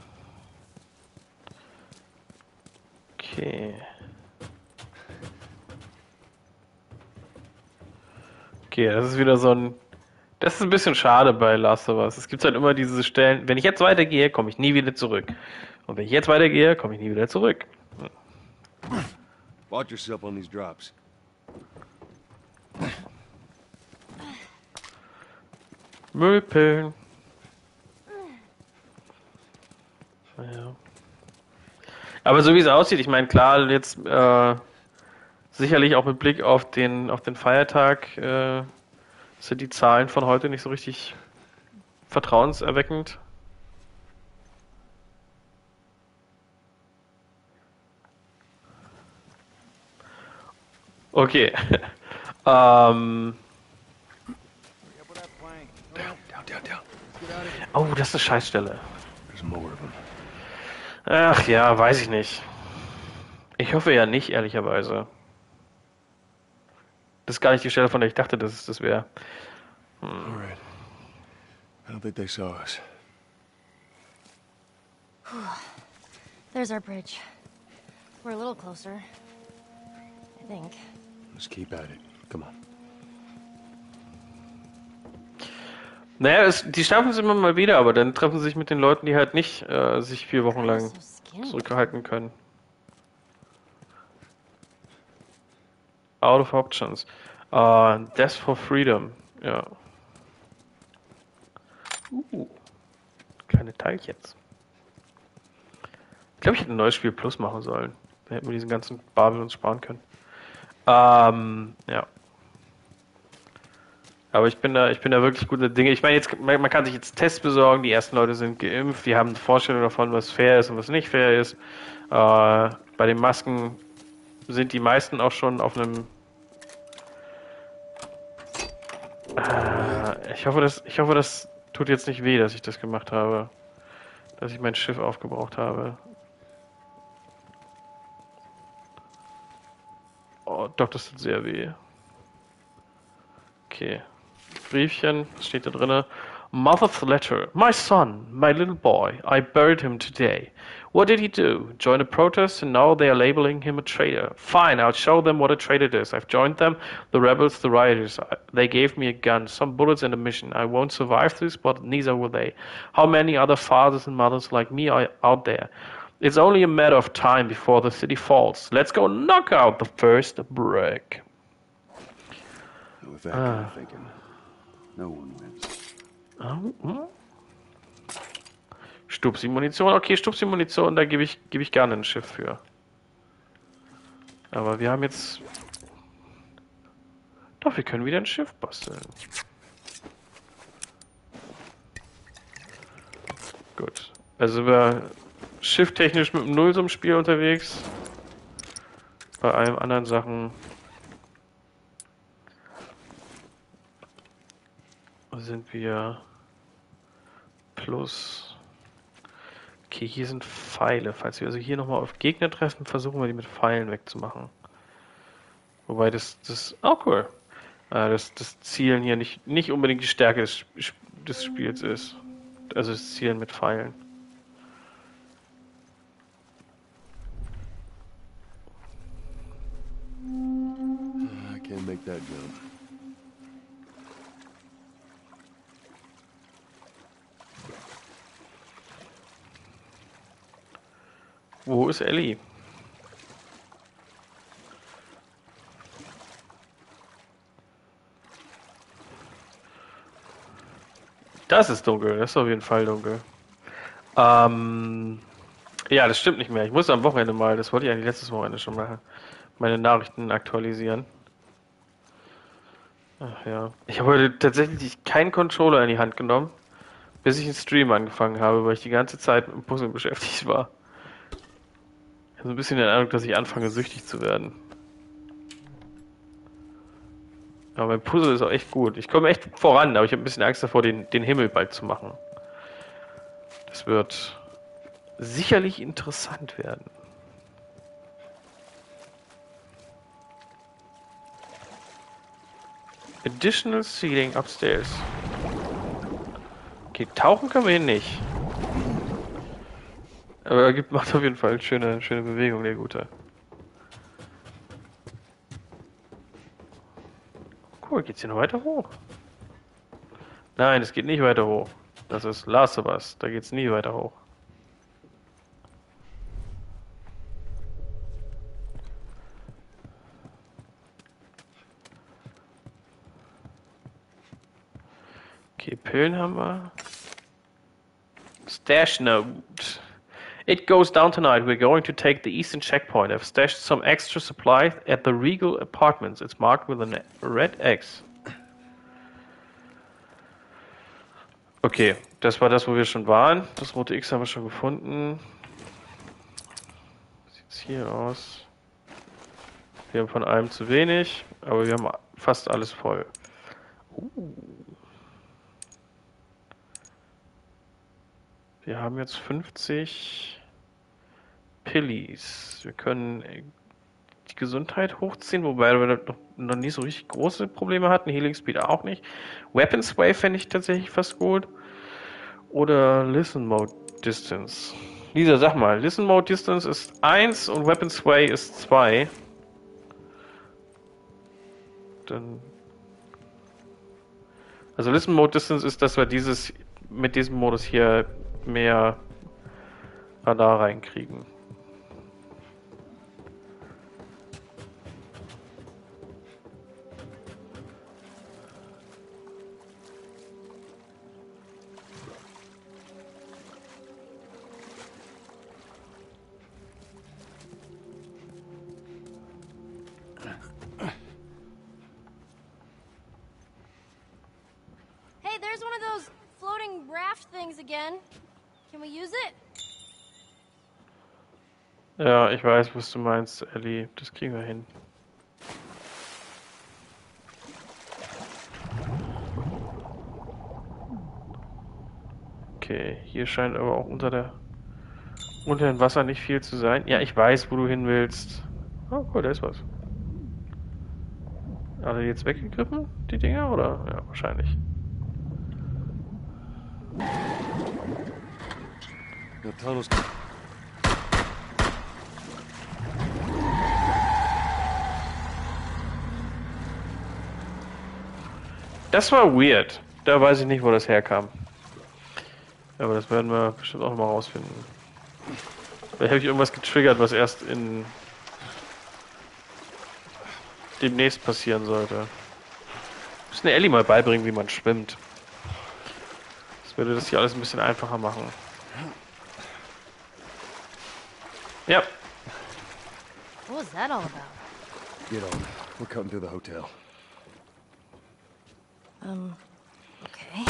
Okay. Okay, das ist wieder so ein... Das ist ein bisschen schade bei Last of Us. Es gibt halt immer diese Stellen, wenn ich jetzt weitergehe, komme ich nie wieder zurück. Und wenn ich jetzt weitergehe, komme ich nie wieder zurück. Watch yourself on these drops. Müllpillen. Ja. Aber so wie es aussieht, ich meine, klar, jetzt äh, sicherlich auch mit Blick auf den, auf den Feiertag äh, sind die Zahlen von heute nicht so richtig vertrauenserweckend. Okay. ähm. Oh, das ist eine Scheißstelle. Ach ja, weiß ich nicht. Ich hoffe ja nicht, ehrlicherweise. Das ist gar nicht die Stelle, von der ich dachte, dass es das wäre. Hm. Alright. I don't think they saw us. There's our bridge. We're a little closer. I think. Let's keep at it. Come on. Naja, es, die schaffen es immer mal wieder, aber dann treffen sie sich mit den Leuten, die halt nicht äh, sich vier Wochen lang zurückhalten können. Out of options. Uh, Death for Freedom. Ja. Uh. Kleine Teilchens. Ich glaube, ich hätte ein neues Spiel Plus machen sollen. Dann hätten wir diesen ganzen Babel uns sparen können. Ähm, ja. Aber ich bin da, ich bin da wirklich gute Dinge. Ich meine, jetzt, man, man kann sich jetzt Tests besorgen, die ersten Leute sind geimpft, die haben eine Vorstellung davon, was fair ist und was nicht fair ist. Äh, bei den Masken sind die meisten auch schon auf einem... Äh, ich hoffe, das, ich hoffe, das tut jetzt nicht weh, dass ich das gemacht habe. Dass ich mein Schiff aufgebraucht habe. Oh, doch, das tut sehr weh. Okay. Briefchen, was steht da drin? Mother's letter. My son, my little boy. I buried him today. What did he do? Join a protest and now they are labeling him a traitor. Fine, I'll show them what a traitor is. I've joined them, the rebels, the rioters. They gave me a gun, some bullets and a mission. I won't survive this, but neither will they. How many other fathers and mothers like me are out there? It's only a matter of time before the city falls. Let's go knock out the first brick. With that kind of thinking, no one wins. Oh, oh. Stupsi-Munition. Okay, Stupsi-Munition, da gebe ich, gebe ich gerne ein Schiff für. Aber wir haben jetzt... Doch, wir können wieder ein Schiff basteln. Gut. Also wir schifftechnisch mit dem Nullsummenspiel unterwegs. Bei allen anderen Sachen sind wir plus. Okay, hier sind Pfeile. Falls wir also hier nochmal auf Gegner treffen, versuchen wir die mit Pfeilen wegzumachen. Wobei das, das auch cool. Äh, das, das Zielen hier nicht, nicht unbedingt die Stärke des, des Spiels ist. Also das Zielen mit Pfeilen. I can't make that jump. Wo ist Ellie? Das ist dunkel, das ist auf jeden Fall dunkel. Ähm, ja, das stimmt nicht mehr. Ich muss am Wochenende mal, das wollte ich eigentlich letztes Wochenende schon machen, meine Nachrichten aktualisieren. Ach ja. Ich habe heute tatsächlich keinen Controller in die Hand genommen, bis ich einen Stream angefangen habe, weil ich die ganze Zeit mit dem Puzzle beschäftigt war. Ich habe so ein bisschen den Eindruck, dass ich anfange, süchtig zu werden. Aber mein Puzzle ist auch echt gut. Ich komme echt voran, aber ich habe ein bisschen Angst davor, den, den Himmel bald zu machen. Das wird sicherlich interessant werden. Additional ceiling upstairs. Okay, tauchen können wir hier nicht. Aber er gibt, macht auf jeden Fall schöne, schöne Bewegung, der Gute. Cool, geht's hier noch weiter hoch? Nein, es geht nicht weiter hoch. Das ist Last of Us, da geht's nie weiter hoch. Okay, Pillen haben wir. Stash note. It goes down tonight. We're going to take the eastern checkpoint. I've stashed some extra supplies at the Regal Apartments. It's marked with a red X. Okay, das war das, wo wir schon waren. Das rote X haben wir schon gefunden. Sieht's hier aus. Wir haben von allem zu wenig, aber wir haben fast alles voll. Uh. Wir haben jetzt fünfzig Pillis. Wir können die Gesundheit hochziehen, wobei wir noch, noch nie so richtig große Probleme hatten. Healing Speed auch nicht. Weapon Sway fände ich tatsächlich fast gut. Oder Listen Mode Distance. Lisa, sag mal, Listen Mode Distance ist eins und Weapon Sway ist zwei. Dann. Also Listen Mode Distance ist, dass wir dieses mit diesem Modus hier mehr Radar reinkriegen. Hey, there's one of those floating raft things again. Can we use it? Ja, ich weiß, was du meinst, Ellie. Das kriegen wir hin. Okay, hier scheint aber auch unter der unter dem Wasser nicht viel zu sein. Ja, ich weiß, wo du hin willst. Oh, cool, da ist was. Hat er jetzt weggegriffen, die Dinger, oder? Ja, wahrscheinlich. The tunnel's... Das war weird. Da weiß ich nicht, wo das herkam. Aber das werden wir bestimmt auch noch mal rausfinden. Vielleicht habe ich irgendwas getriggert, was erst in demnächst passieren sollte. Wir müssen der Ellie mal beibringen, wie man schwimmt. Das würde das hier alles ein bisschen einfacher machen. Ja. What was that all about? Get on. We're cutting through the hotel. Um, okay.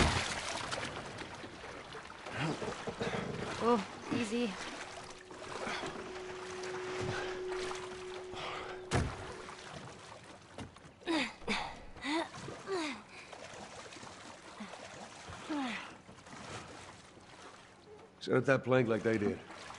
Oh, easy. Set up that plank like they did.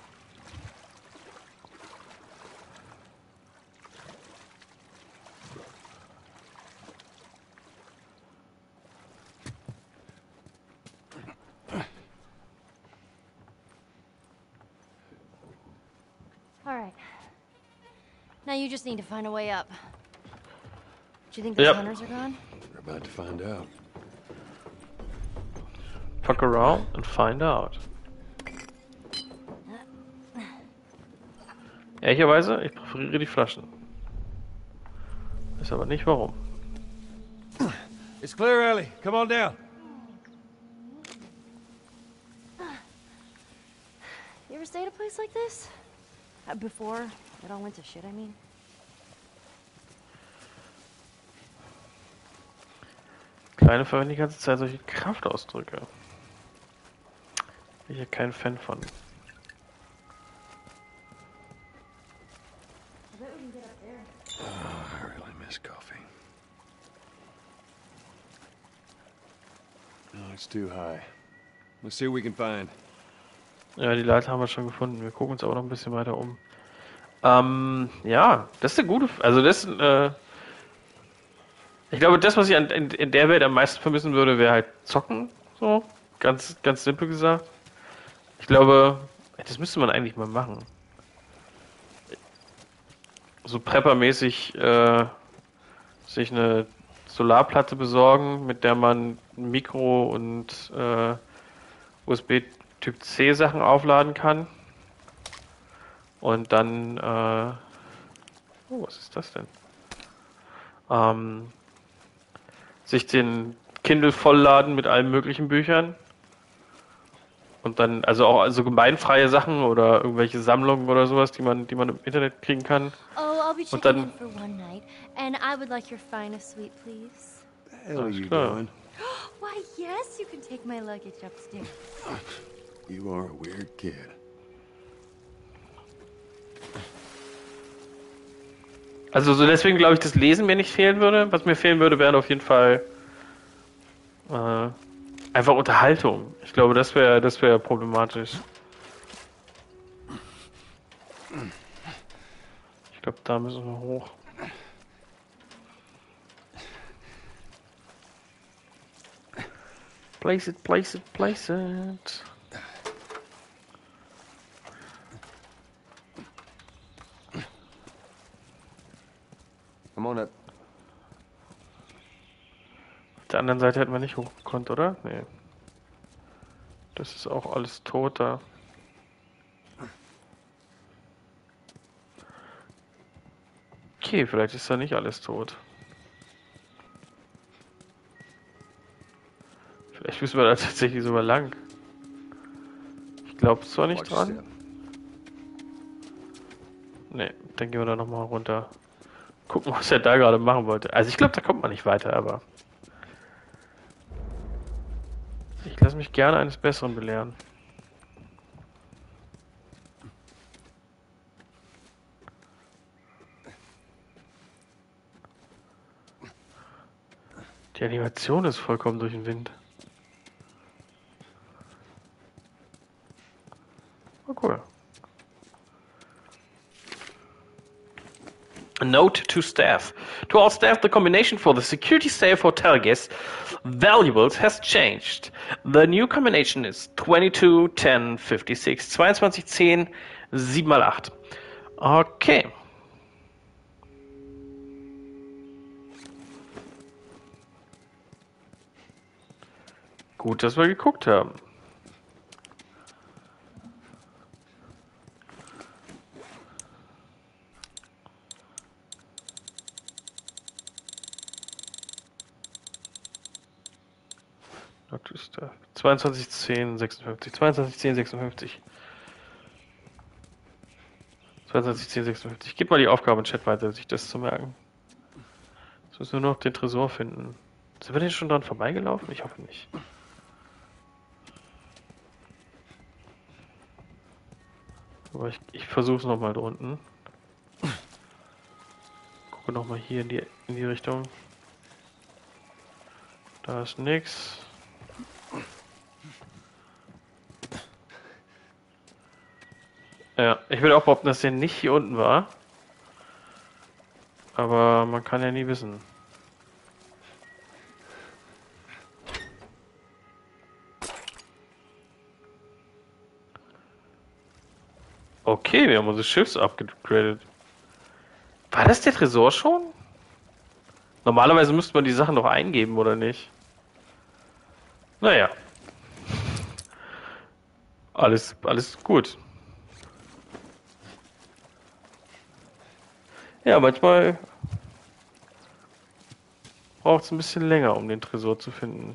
All right. Now you just need to find a way up. Do you think those Yep. hunters are gone? We're about to find out. Fuck around and find out. Ehrlicherweise, ich präferiere die Flaschen. Weiß aber nicht warum. It's clear, Ellie. Come on down. You ever stay at a place like this? Uh, before it all went to shit, I mean. Kleine verwenden die ganze Zeit solche Kraftausdrücke. Bin ich ja kein Fan von. Oh, I really miss coffee. No, it's too high. Let's see what we can find. Ja, die Leiter haben wir schon gefunden. Wir gucken uns aber noch ein bisschen weiter um. Ähm, ja, das ist eine gute... F also das äh, ich glaube, das, was ich an, in, in der Welt am meisten vermissen würde, wäre halt zocken. So, ganz, ganz simpel gesagt. Ich glaube, Das müsste man eigentlich mal machen. So Prepper-mäßig äh, sich eine Solarplatte besorgen, mit der man Mikro- und äh, U S B-Typ C Sachen aufladen kann. Und dann, äh, oh, was ist das denn? Ähm, sich den Kindle vollladen mit allen möglichen Büchern. Und dann, also auch also gemeinfreie Sachen oder irgendwelche Sammlungen oder sowas, die man, die man im Internet kriegen kann. Oh, I'll be Und checking dann, in for one night, and I would like your finest suite, please. The hell are Alles you klar. doing? Why, yes, you can take my luggage upstairs. You are a weird kid. Also so deswegen glaube ich, das Lesen mir nicht fehlen würde. Was mir fehlen würde, wären auf jeden Fall äh, einfach Unterhaltung. Ich glaube, das wäre das wäre problematisch. Ich glaube, da müssen wir hoch. Place it, place it, place it. Come on up. Auf der anderen Seite hätten wir nicht hochgekonnt, oder? Nee. Das ist auch alles tot da. Okay, vielleicht ist da nicht alles tot. Vielleicht müssen wir da tatsächlich sogar lang. Ich glaube zwar nicht dran. Nee, dann gehen wir da nochmal runter. Gucken, was er da gerade machen wollte. Also ich glaube, da kommt man nicht weiter, aber... Ich lasse mich gerne eines Besseren belehren. Die Animation ist vollkommen durch den Wind. Oh, cool. A note to staff. To all staff, the combination for the security safe hotel guests valuables has changed. The new combination is twenty-two, ten, fifty-six. zweiundzwanzig, zehn, sieben mal acht. Okay. Gut, dass wir geguckt haben. zweiundzwanzig, zehn, sechsundfünfzig. zweiundzwanzig, zehn, sechsundfünfzig. zweiundzwanzig, zehn, sechsundfünfzig. Gib mal die Aufgabe im Chat weiter, sich das zu merken. Jetzt müssen wir nur noch den Tresor finden. Sind wir denn schon dran vorbeigelaufen? Ich hoffe nicht. Aber ich, ich versuche es nochmal da unten. Gucke nochmal hier in die, in die Richtung. Da ist nix. Ja, ich würde auch behaupten, dass der nicht hier unten war. Aber man kann ja nie wissen. Okay, wir haben unser Schiff abgegradet. War das der Tresor schon? Normalerweise müsste man die Sachen doch eingeben, oder nicht? Naja. Alles, alles gut. Ja, manchmal braucht es ein bisschen länger, um den Tresor zu finden.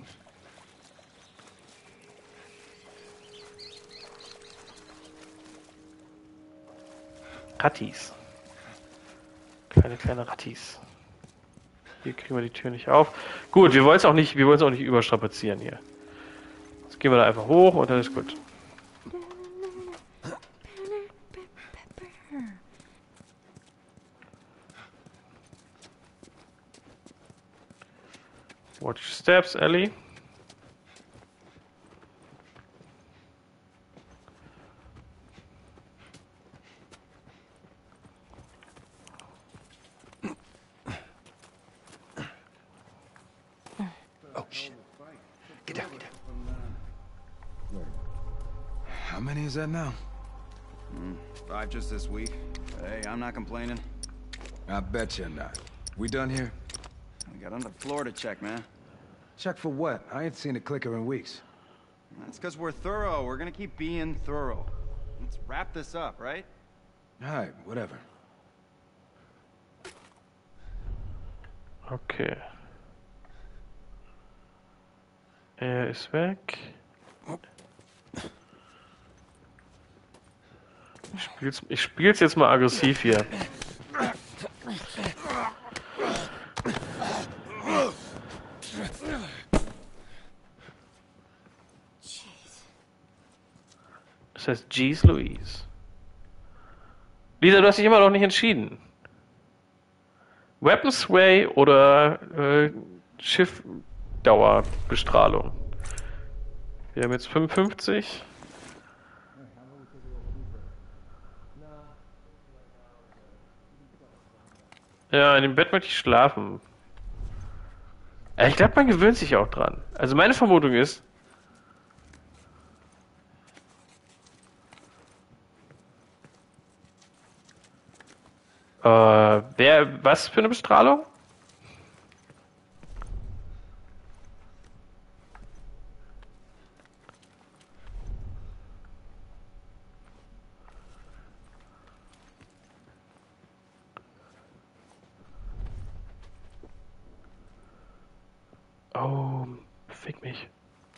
Rattis. Kleine, kleine Rattis. Hier kriegen wir die Tür nicht auf. Gut, wir wollen es auch nicht, wir wollen es auch nicht überstrapazieren hier. Jetzt gehen wir da einfach hoch und dann ist gut. Watch your steps, Ellie. Oh, shit. Get down, get down. How many is that now? Mm, five just this week. Hey, I'm not complaining. I bet you're not. We done here? We got another floor to check, man. Check for what? I ain't seen a clicker in weeks. That's because we're thorough. We're gonna keep being thorough. Let's wrap this up, right? Alright, whatever. Okay. Er ist weg. Ich spiel's, ich spiel's jetzt mal aggressiv hier. Das heißt Jeez Louise. Lisa, du hast dich immer noch nicht entschieden. Weapon Sway oder äh, Schiffdauerbestrahlung. Wir haben jetzt fünfundfünfzig. Ja, in dem Bett möchte ich schlafen. Ich glaube, man gewöhnt sich auch dran. Also meine Vermutung ist, Äh, wer, was für eine Bestrahlung? Oh, fick mich.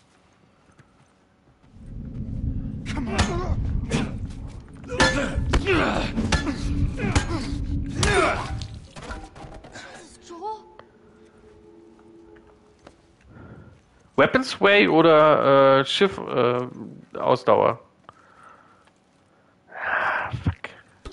Joel? Weapon Sway oder äh, Schiff äh, Ausdauer? Ah, fuck.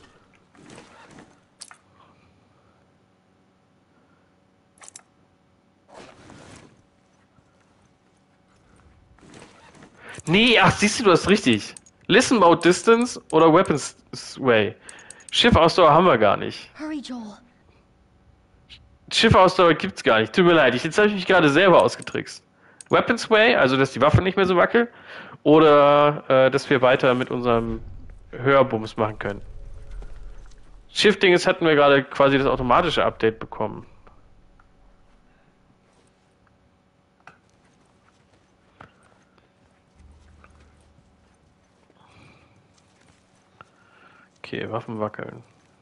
Nee, ach siehst du, du hast richtig. Listen Mode Distance oder Weapon Sway. Schiffausdauer haben wir gar nicht. Hurry, Joel. Schiffausdauer gibt's gar nicht. Tut mir leid, ich, jetzt habe ich mich gerade selber ausgetrickst. Weapon Sway, also dass die Waffe nicht mehr so wackelt, oder äh, dass wir weiter mit unserem Hörbums machen können. Shifting hatten wir gerade quasi das automatische Update bekommen. Okay, Waffen wackeln.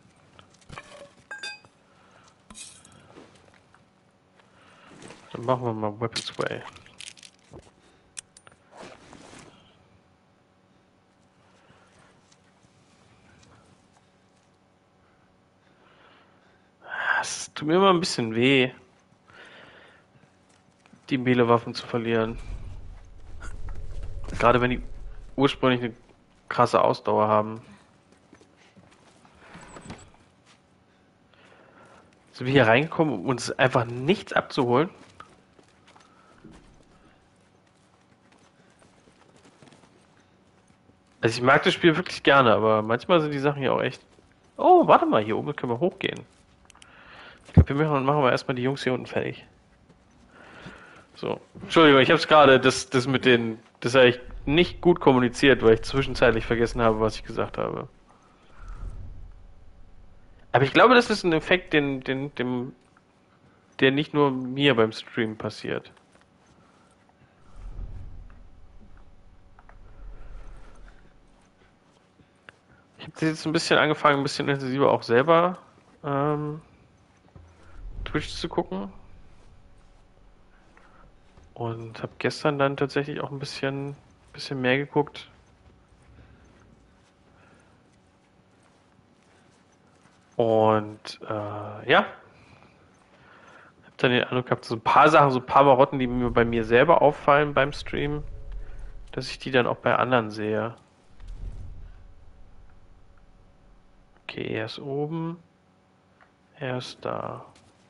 Dann machen wir mal Weapon Sway. Es tut mir immer ein bisschen weh, die Melewaffen zu verlieren. Gerade wenn die ursprünglich eine krasse Ausdauer haben. Sind wir hier reingekommen, um uns einfach nichts abzuholen? Also ich mag das Spiel wirklich gerne, aber manchmal sind die Sachen hier auch echt... Oh, warte mal, hier oben können wir hochgehen. Ich glaube, wir machen, machen wir erstmal die Jungs hier unten fertig. So, Entschuldigung, ich habe es gerade, das, das mit den... Das habe ich nicht gut kommuniziert, weil ich zwischenzeitlich vergessen habe, was ich gesagt habe. Aber ich glaube, das ist ein Effekt, den, den, den, der nicht nur mir beim Stream passiert. Ich habe jetzt ein bisschen angefangen, ein bisschen intensiver auch selber ähm, Twitch zu gucken. Und habe gestern dann tatsächlich auch ein bisschen, bisschen mehr geguckt. Und äh, ja, hab dann den Eindruck gehabt, so ein paar Sachen, so ein paar Marotten, die mir bei mir selber auffallen beim Stream, dass ich die dann auch bei anderen sehe. Okay, er ist oben, er ist da.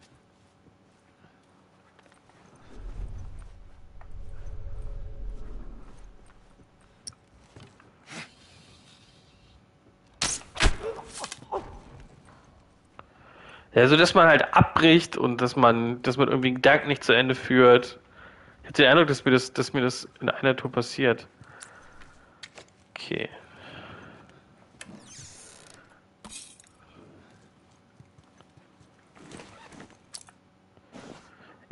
Ja, so dass man halt abbricht und dass man, dass man irgendwie einen Gedanken nicht zu Ende führt. Ich hatte den Eindruck, dass mir das, dass mir das in einer Tour passiert. Okay.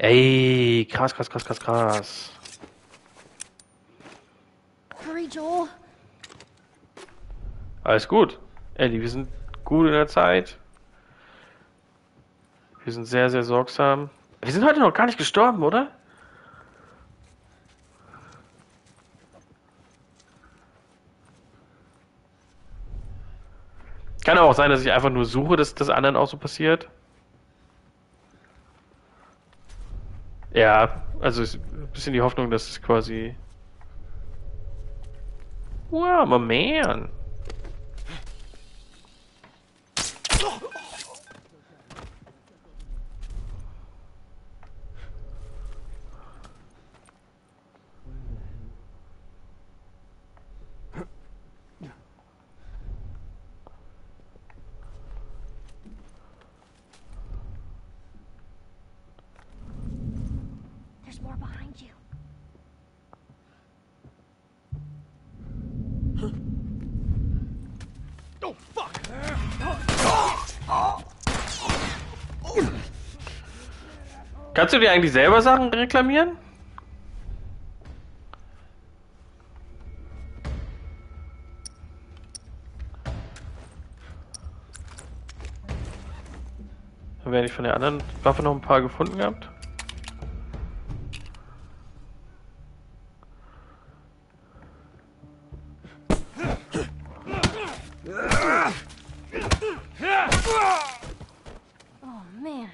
Ey, krass, krass, krass, krass, krass. Hurry, Joel. Alles gut. Ellie, wir sind gut in der Zeit. Wir sind sehr, sehr sorgsam. Wir sind heute noch gar nicht gestorben, oder? Kann auch sein, dass ich einfach nur suche, dass das anderen auch so passiert. Ja, also ist ein bisschen die Hoffnung, dass es quasi... Wow, my man. There's more behind you. Oh, fuck! Kannst du dir eigentlich selber Sachen reklamieren? Haben wir nicht von der anderen Waffe noch ein paar gefunden gehabt? Oh, man.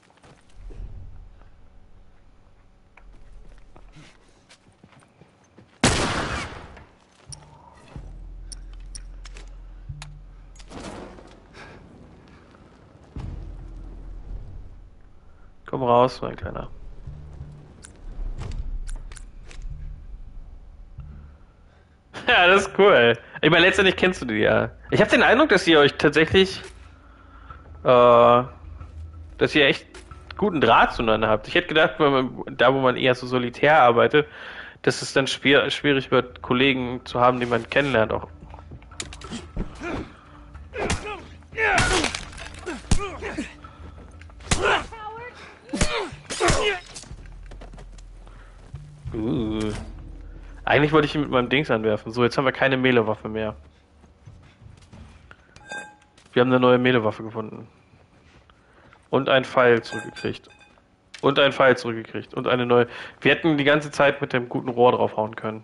Komm raus, mein Kleiner. Ja, das ist cool. Ich meine, letztendlich kennst du die ja. Ich habe den Eindruck, dass ihr euch tatsächlich, äh, dass ihr echt guten Draht zueinander habt. Ich hätte gedacht, wenn man, da wo man eher so solitär arbeitet, dass es dann schwer, schwierig wird, Kollegen zu haben, die man kennenlernt auch. Uh. Eigentlich wollte ich ihn mit meinem Dings anwerfen. So, jetzt haben wir keine Mehlewaffe mehr. Wir haben eine neue Mehlewaffe gefunden. Und einen Pfeil zurückgekriegt. Und einen Pfeil zurückgekriegt. Und eine neue... Wir hätten die ganze Zeit mit dem guten Rohr draufhauen können.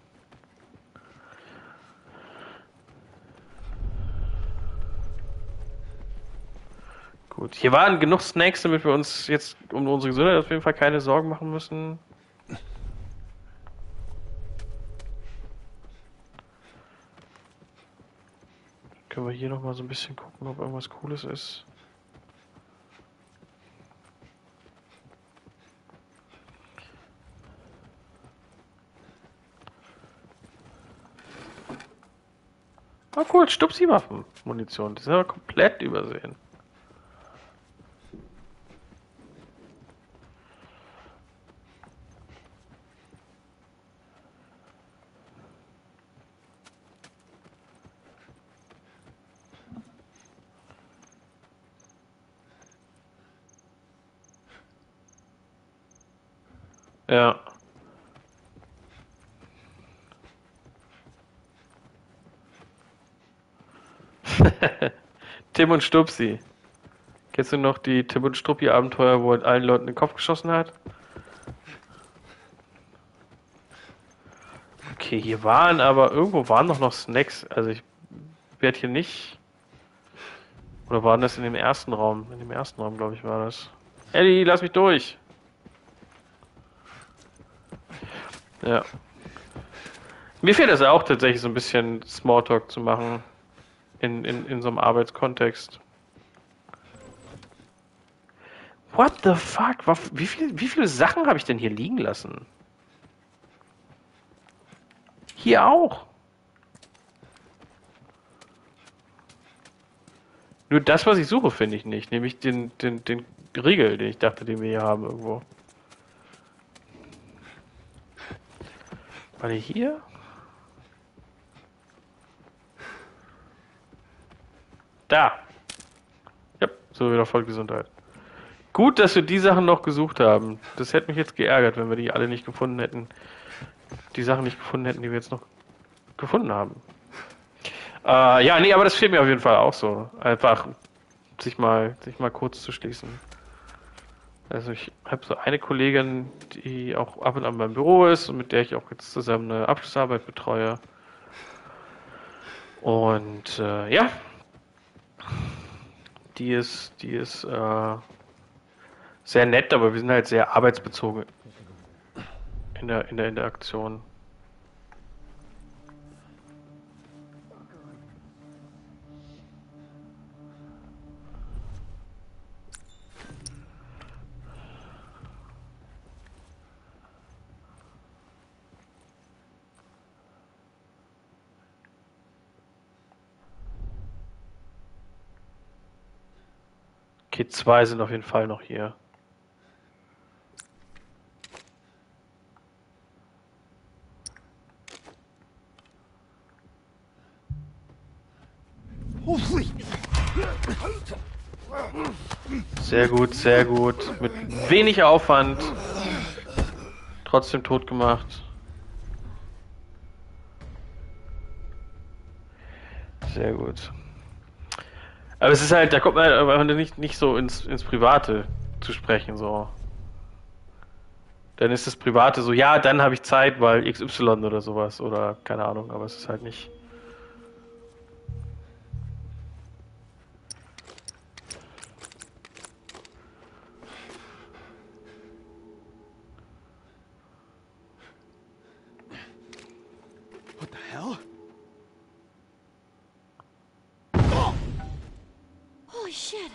Gut. Hier waren genug Snacks, damit wir uns jetzt um unsere Gesundheit auf jeden Fall keine Sorgen machen müssen. Können wir hier noch mal so ein bisschen gucken, ob irgendwas Cooles ist. Oh cool, Stupsi-Waffen-Munition. Die sind aber komplett übersehen. Ja. Tim und Stupsi. Kennst du noch die Tim und Struppi-Abenteuer, wo er allen Leuten den Kopf geschossen hat? Okay, hier waren aber, irgendwo waren noch noch Snacks. Also ich werde hier nicht... Oder waren das in dem ersten Raum? In dem ersten Raum, glaube ich, war das. Eddie, lass mich durch! Ja. Mir fehlt es auch tatsächlich so ein bisschen Smalltalk zu machen. In, in, in so einem Arbeitskontext. What the fuck? Wie, viel, wie viele Sachen habe ich denn hier liegen lassen? Hier auch. Nur das, was ich suche, finde ich nicht. Nämlich den, den, den Riegel, den ich dachte, den wir hier haben irgendwo. War der hier? Da. Ja, so wieder voll Gesundheit. Gut, dass wir die Sachen noch gesucht haben. Das hätte mich jetzt geärgert, wenn wir die alle nicht gefunden hätten. Die Sachen nicht gefunden hätten, die wir jetzt noch gefunden haben. Äh, ja, nee, aber das fehlt mir auf jeden Fall auch so. Einfach sich mal, sich mal kurz zu schließen. Also ich habe so eine Kollegin, die auch ab und an beim Büro ist und mit der ich auch jetzt zusammen eine Abschlussarbeit betreue. Und äh, ja, die ist, die ist äh, sehr nett, aber wir sind halt sehr arbeitsbezogen in der, in der Interaktion. Okay, zwei sind auf jeden Fall noch hier. Sehr gut, sehr gut. Mit wenig Aufwand. Trotzdem tot gemacht. Sehr gut. Aber es ist halt, da kommt man halt nicht, nicht so ins, ins Private zu sprechen, so. Dann ist das Private so, ja, dann habe ich Zeit, weil X Y oder sowas, oder keine Ahnung, aber es ist halt nicht. What the hell? Holy shit.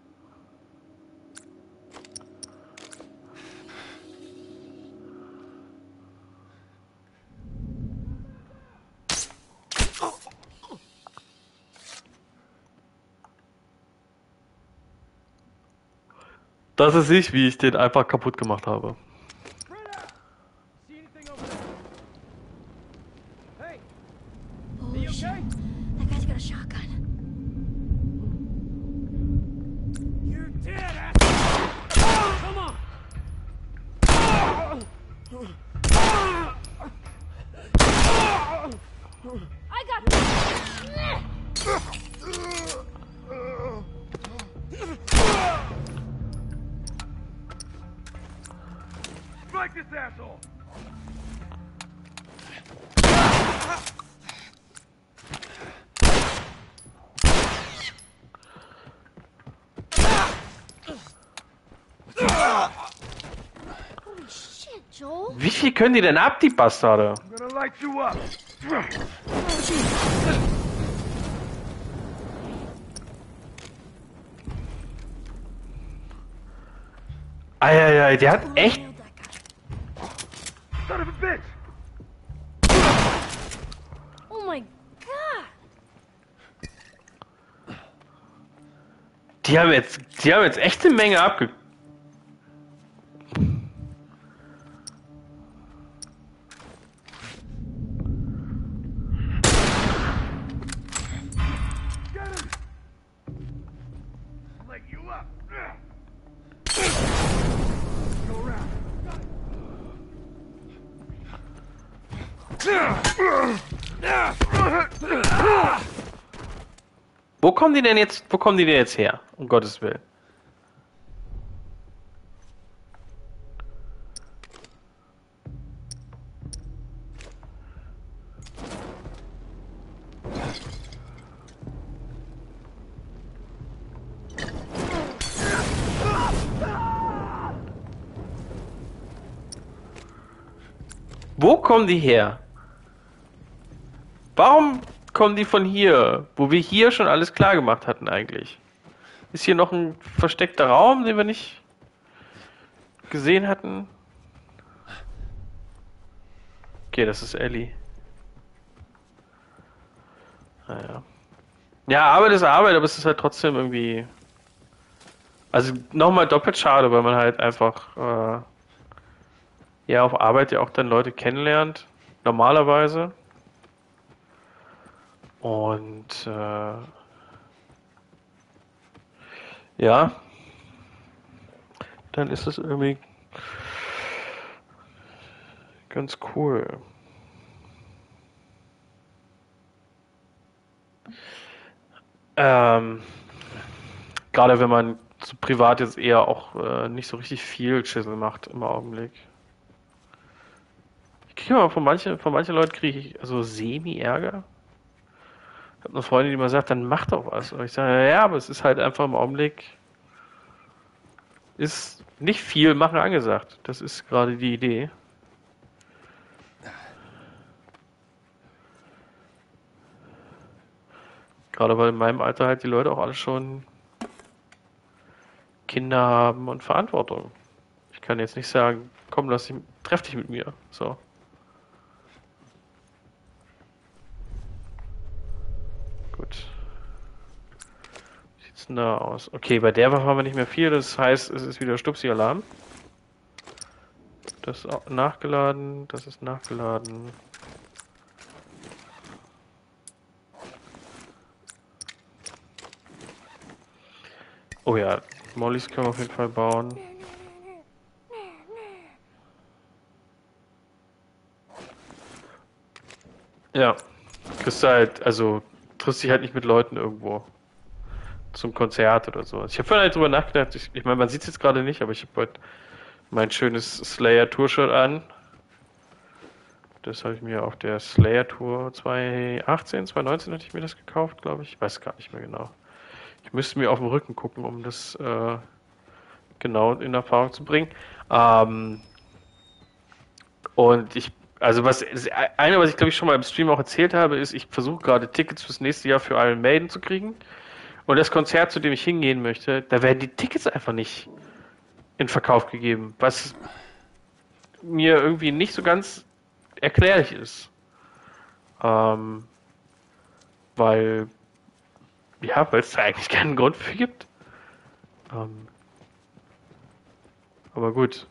Das ist ich, wie ich den einfach kaputt gemacht habe. Holy shit. That guy's got a shotgun. You're dead, asshole! Come on! I got this. Strike this asshole! Holy shit, Joel. Wie viel können die denn ab, die Bastarde? I'm gonna light you up! Eieiei, der hat echt. Nailed that guy. Son of a bitch! Oh my god. Die haben jetzt, die haben jetzt echt eine Menge abge. Get him! Light you up! Go around. Wo kommen die denn jetzt, wo kommen die denn jetzt her? Um Gottes Willen. Wo kommen die her? Warum kommen die von hier? Wo wir hier schon alles klar gemacht hatten eigentlich. Ist hier noch ein versteckter Raum, den wir nicht gesehen hatten? Okay, das ist Ellie. Naja. Ja, Arbeit ist Arbeit, aber es ist halt trotzdem irgendwie... Also nochmal doppelt schade, weil man halt einfach... Äh, ja, auf Arbeit ja auch dann Leute kennenlernt. Normalerweise. Und... Äh, ja. dann ist das irgendwie ganz cool. Ähm, gerade wenn man so privat jetzt eher auch äh, nicht so richtig viel Schissel macht im Augenblick. Ich kriege aber von manchen, von manchen Leuten kriege ich also Semi-Ärger. Ich habe eine Freundin, die mal sagt, dann mach doch was. Und ich sage, ja, aber es ist halt einfach im Augenblick ist nicht viel machen angesagt. Das ist gerade die Idee. Gerade weil in meinem Alter halt die Leute auch alle schon Kinder haben und Verantwortung. Ich kann jetzt nicht sagen, komm, lass dich, treff dich mit mir. So. Gut. Wie sieht's denn da aus? Okay, bei der Waffe haben wir nicht mehr viel, das heißt, es ist wieder Stupsi-Alarm. Das ist auch nachgeladen, das ist nachgeladen. Oh ja, Mollys können wir auf jeden Fall bauen. Ja, kriegst du halt, also triffst dich halt nicht mit Leuten irgendwo zum Konzert oder so. Ich habe vorhin halt drüber nachgedacht, ich, ich meine, man sieht es jetzt gerade nicht, aber ich habe heute mein schönes Slayer Tour Shirt an. Das habe ich mir auf der Slayer Tour zwanzig achtzehn, zwanzig neunzehn hatte ich mir das gekauft, glaube ich. Ich weiß gar nicht mehr genau. Ich müsste mir auf den Rücken gucken, um das äh, genau in Erfahrung zu bringen. Ähm, und ich, also was, das eine, was ich glaube ich schon mal im Stream auch erzählt habe, ist, ich versuche gerade Tickets fürs nächste Jahr für Iron Maiden zu kriegen. Und das Konzert, zu dem ich hingehen möchte, da werden die Tickets einfach nicht in Verkauf gegeben, was mir irgendwie nicht so ganz erklärlich ist. Ähm, weil, ja, weil es da eigentlich keinen Grund für gibt. Ähm, aber gut.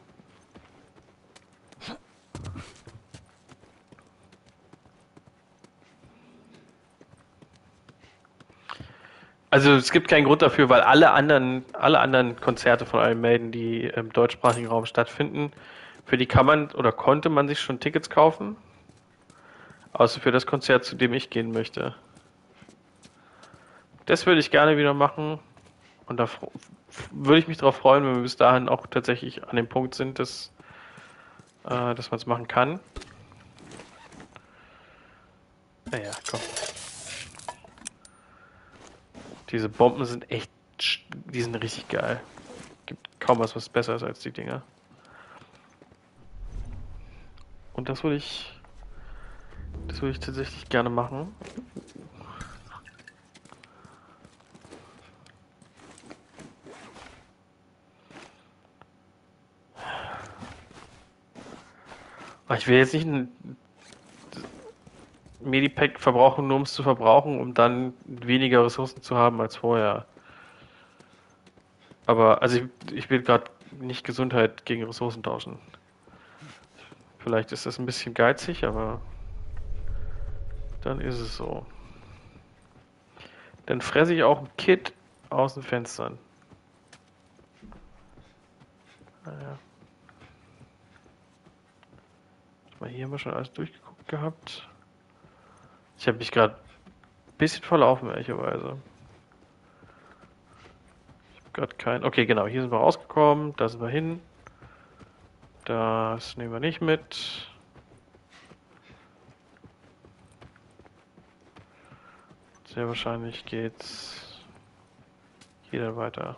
Also es gibt keinen Grund dafür, weil alle anderen, alle anderen Konzerte von Iron Maiden, die im deutschsprachigen Raum stattfinden, für die kann man oder konnte man sich schon Tickets kaufen. Außer für das Konzert, zu dem ich gehen möchte. Das würde ich gerne wieder machen. Und da würde ich mich darauf freuen, wenn wir bis dahin auch tatsächlich an dem Punkt sind, dass, äh, dass man es machen kann. Naja, komm. Diese Bomben sind echt, die sind richtig geil. Gibt kaum was, was besser ist als die Dinger. Und das würde ich, das würde ich tatsächlich gerne machen. Aber ich will jetzt nicht ein Medipack verbrauchen, nur um es zu verbrauchen, um dann weniger Ressourcen zu haben als vorher. Aber, also ich, ich will gerade nicht Gesundheit gegen Ressourcen tauschen. Vielleicht ist das ein bisschen geizig, aber dann ist es so. Dann fresse ich auch ein Kit aus den Fenstern. Naja. Mal hier haben wir schon alles durchgeguckt gehabt. Ich habe mich gerade ein bisschen verlaufen, ehrlicherweise. Ich habe gerade kein... Okay, genau, hier sind wir rausgekommen, da sind wir hin. Das nehmen wir nicht mit. Sehr wahrscheinlich geht's hier dann weiter.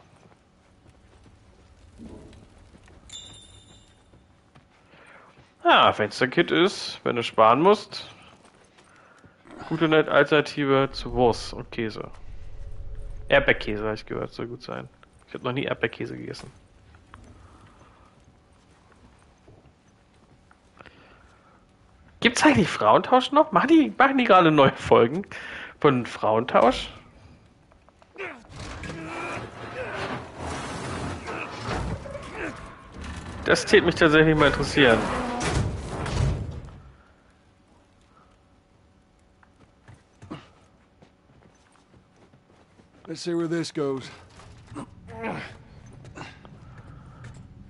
Ah, Fensterkit ist, wenn du sparen musst, gute Alternative zu Wurst und Käse. Erdbeerkäse, habe ich gehört, soll gut sein. Ich habe noch nie Erdbeerkäse gegessen. Gibt's eigentlich Frauentausch noch? Machen die, machen die gerade neue Folgen von Frauentausch? Das täte mich tatsächlich mal interessieren. Let's see where this goes.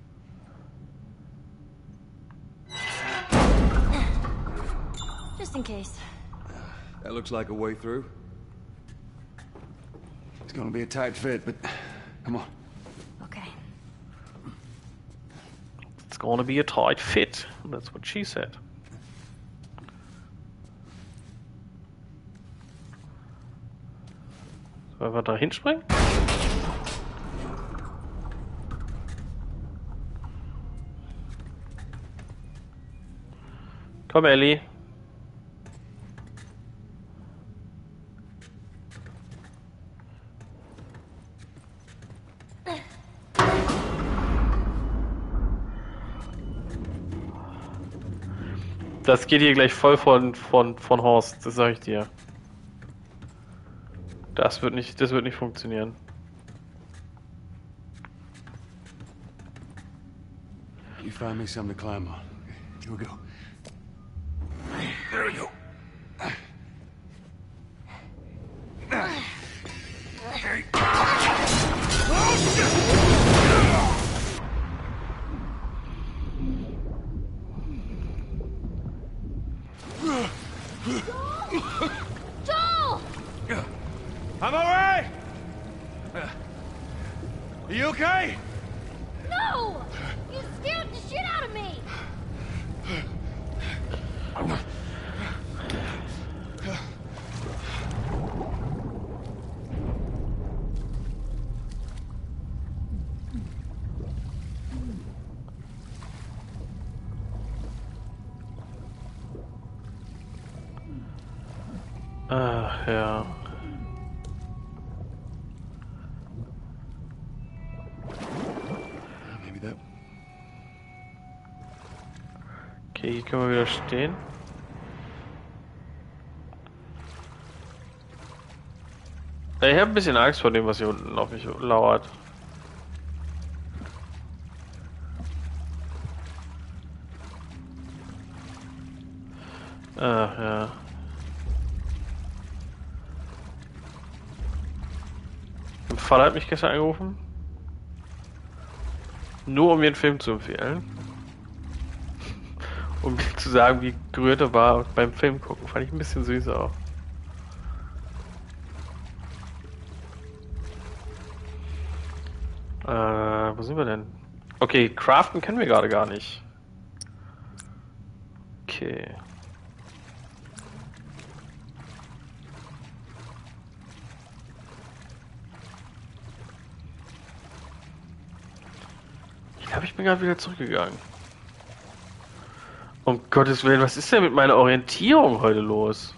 case. That looks like a way through. It's gonna be a tight fit, but come on. Okay. It's gonna be a tight fit. That's what she said. Sollen wir da hinspringen? Komm, Ellie. Das geht hier gleich voll von, von, von Horst, das sag ich dir. Das wird nicht, das wird nicht funktionieren. You find me something to climb on. Okay, here we go. There we go. Joel! I'm alright! Are you okay? No! You scared the shit out of me! Ach, ja. Maybe that. Okay, hier können wir wieder stehen. Ich habe ein bisschen Angst vor dem, was hier unten auf mich lauert. Ach, ja. Mein Vater hat mich gestern angerufen. Nur um mir einen Film zu empfehlen. Um mir zu sagen, wie gerührt er war beim Film gucken. Fand ich ein bisschen süß auch. Äh, wo sind wir denn? Okay, craften kennen wir gerade gar nicht. Okay. Ich glaube, ich bin gerade wieder zurückgegangen. Um Gottes Willen, was ist denn mit meiner Orientierung heute los?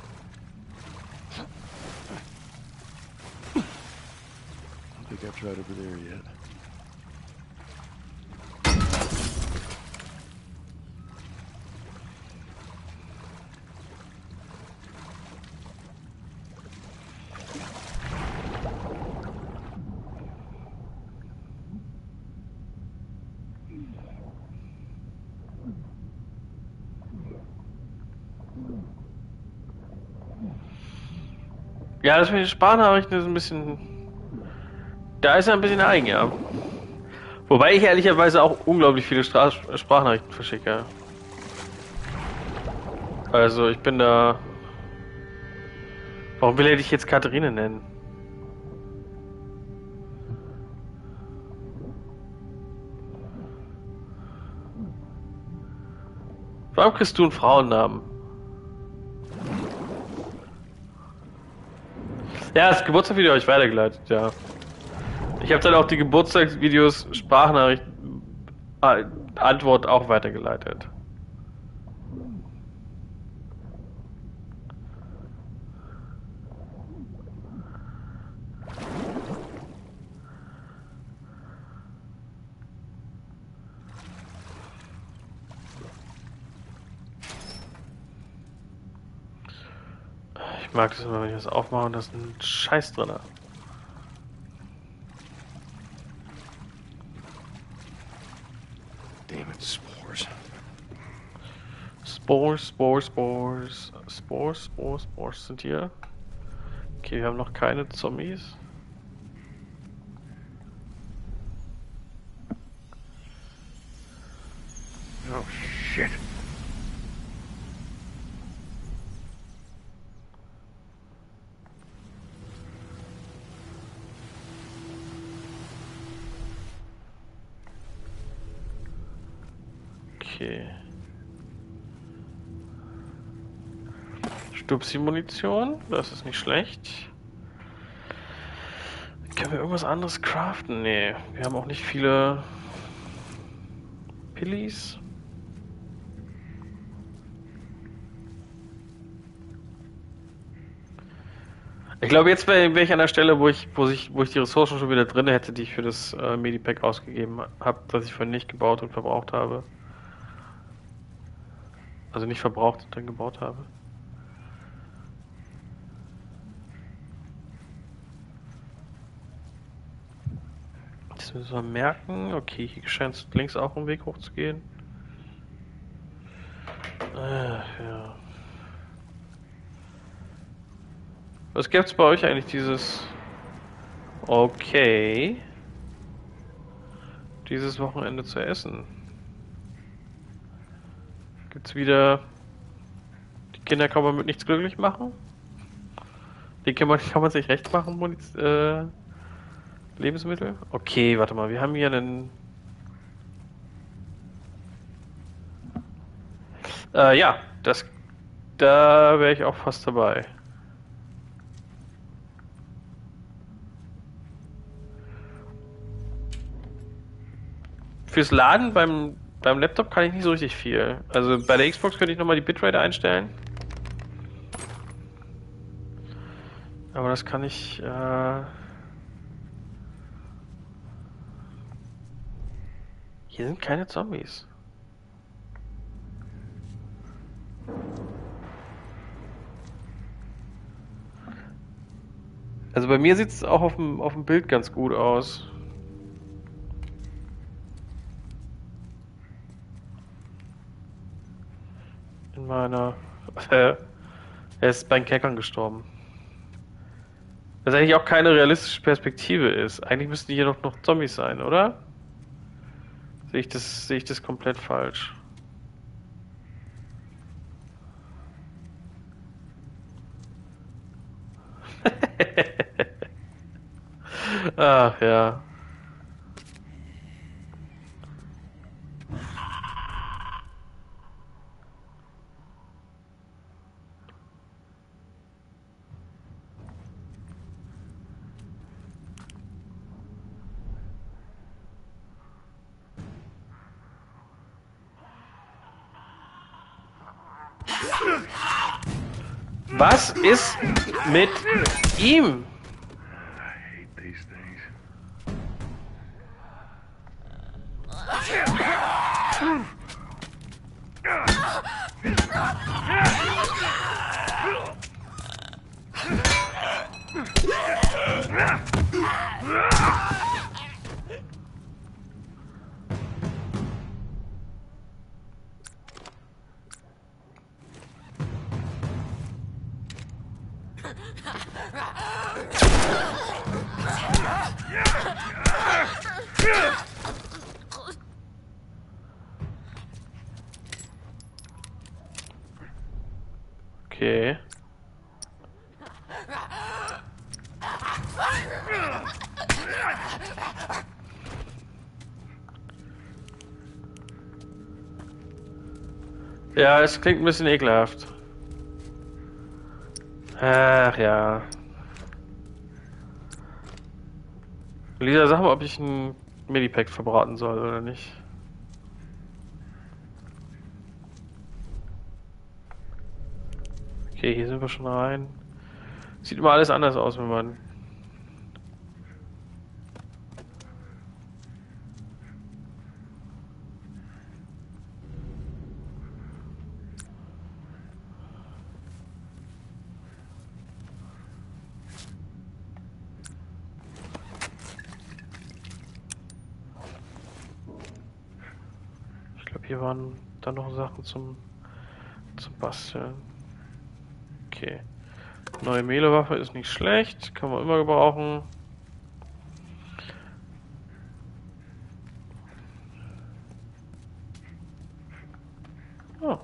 I don't think I've tried over there yet. Ja, das mit den Sprachnachrichten ist ein bisschen... Da ist er ein bisschen eigen, ja. Wobei ich ehrlicherweise auch unglaublich viele Stra Sprachnachrichten verschicke. Also ich bin da... Warum will er dich jetzt Katharine nennen? Warum kriegst du einen Frauennamen? Ja, das Geburtstagsvideo habe ich weitergeleitet, ja. Ich habe dann auch die Geburtstagsvideos, Sprachnachricht, äh, Antwort auch weitergeleitet. Ich mag das immer, wenn ich das aufmache und da ist ein Scheiß drin. Damn it, spores. Spores, Spores, Spores. Spores, Spores, Spores sind hier. Okay, wir haben noch keine Zombies. Oh, shit. Okay. Stupsi-Munition, das ist nicht schlecht. Können wir irgendwas anderes craften? Nee, wir haben auch nicht viele Pillis. Ich glaube, jetzt wäre ich an der Stelle, wo ich, wo ich, wo ich die Ressourcen schon wieder drin hätte, die ich für das äh, Medipack ausgegeben habe, das ich vorhin nicht gebaut und verbraucht habe. Also nicht verbraucht und dann gebaut habe. Das müssen wir merken. Okay, hier scheint es links auch einen Weg hochzugehen. Ach, ja. Was gibt's bei euch eigentlich dieses... Okay. Dieses Wochenende zu essen? Gibt's wieder... Die Kinder kann man mit nichts glücklich machen? Die kann man, kann man sich recht machen, Muniz äh, Lebensmittel? Okay, warte mal, wir haben hier einen... Äh, ja, das... Da wäre ich auch fast dabei. Fürs Laden beim, beim Laptop kann ich nicht so richtig viel. Also bei der Xbox könnte ich nochmal die Bitrate einstellen. Aber das kann ich... Äh Hier sind keine Zombies. Also bei mir sieht es auch auf dem, auf dem Bild ganz gut aus. In meiner... Äh, er ist bei den Kerkern gestorben. Was eigentlich auch keine realistische Perspektive ist. Eigentlich müssten hier doch noch Zombies sein, oder? Sehe ich das, sehe ich das komplett falsch? Ach ja. Was ist mit ihm? Okay. Ja, es klingt ein bisschen ekelhaft. Ach ja. Lisa, sag mal, ob ich ein Medipack verbraten soll oder nicht. Okay, hier sind wir schon rein. Sieht immer alles anders aus, wenn man... Ich glaube, hier waren dann noch Sachen zum, zum Basteln. Okay. Neue Mehlewaffe ist nicht schlecht. Kann man immer gebrauchen. Oh.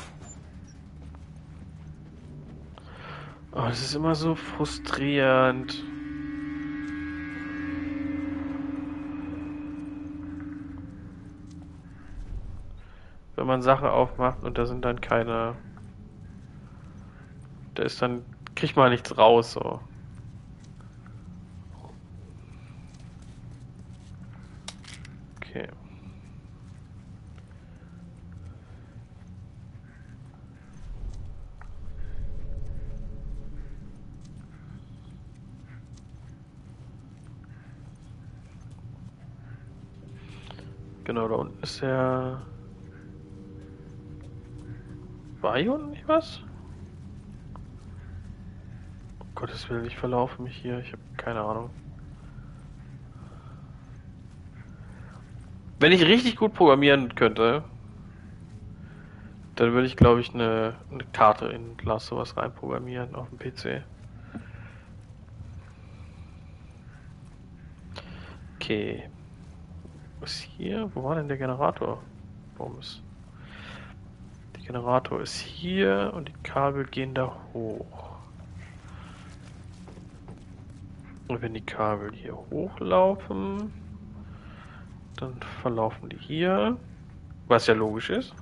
Oh, das ist immer so frustrierend. Wenn wenn man Sachen aufmacht und da sind dann keine... Da ist dann... kriegt man nichts raus, so. Okay. Genau, da unten ist der... War hier unten nicht was? Um Gottes Willen, ich verlaufe mich hier. Ich habe keine Ahnung. Wenn ich richtig gut programmieren könnte, dann würde ich, glaube ich, eine, eine Karte in Last of Us reinprogrammieren auf dem P C. Okay. Was ist hier? Wo war denn der Generator? Bums. Der Generator ist hier und die Kabel gehen da hoch. Und wenn die Kabel hier hochlaufen, dann verlaufen die hier, was ja logisch ist.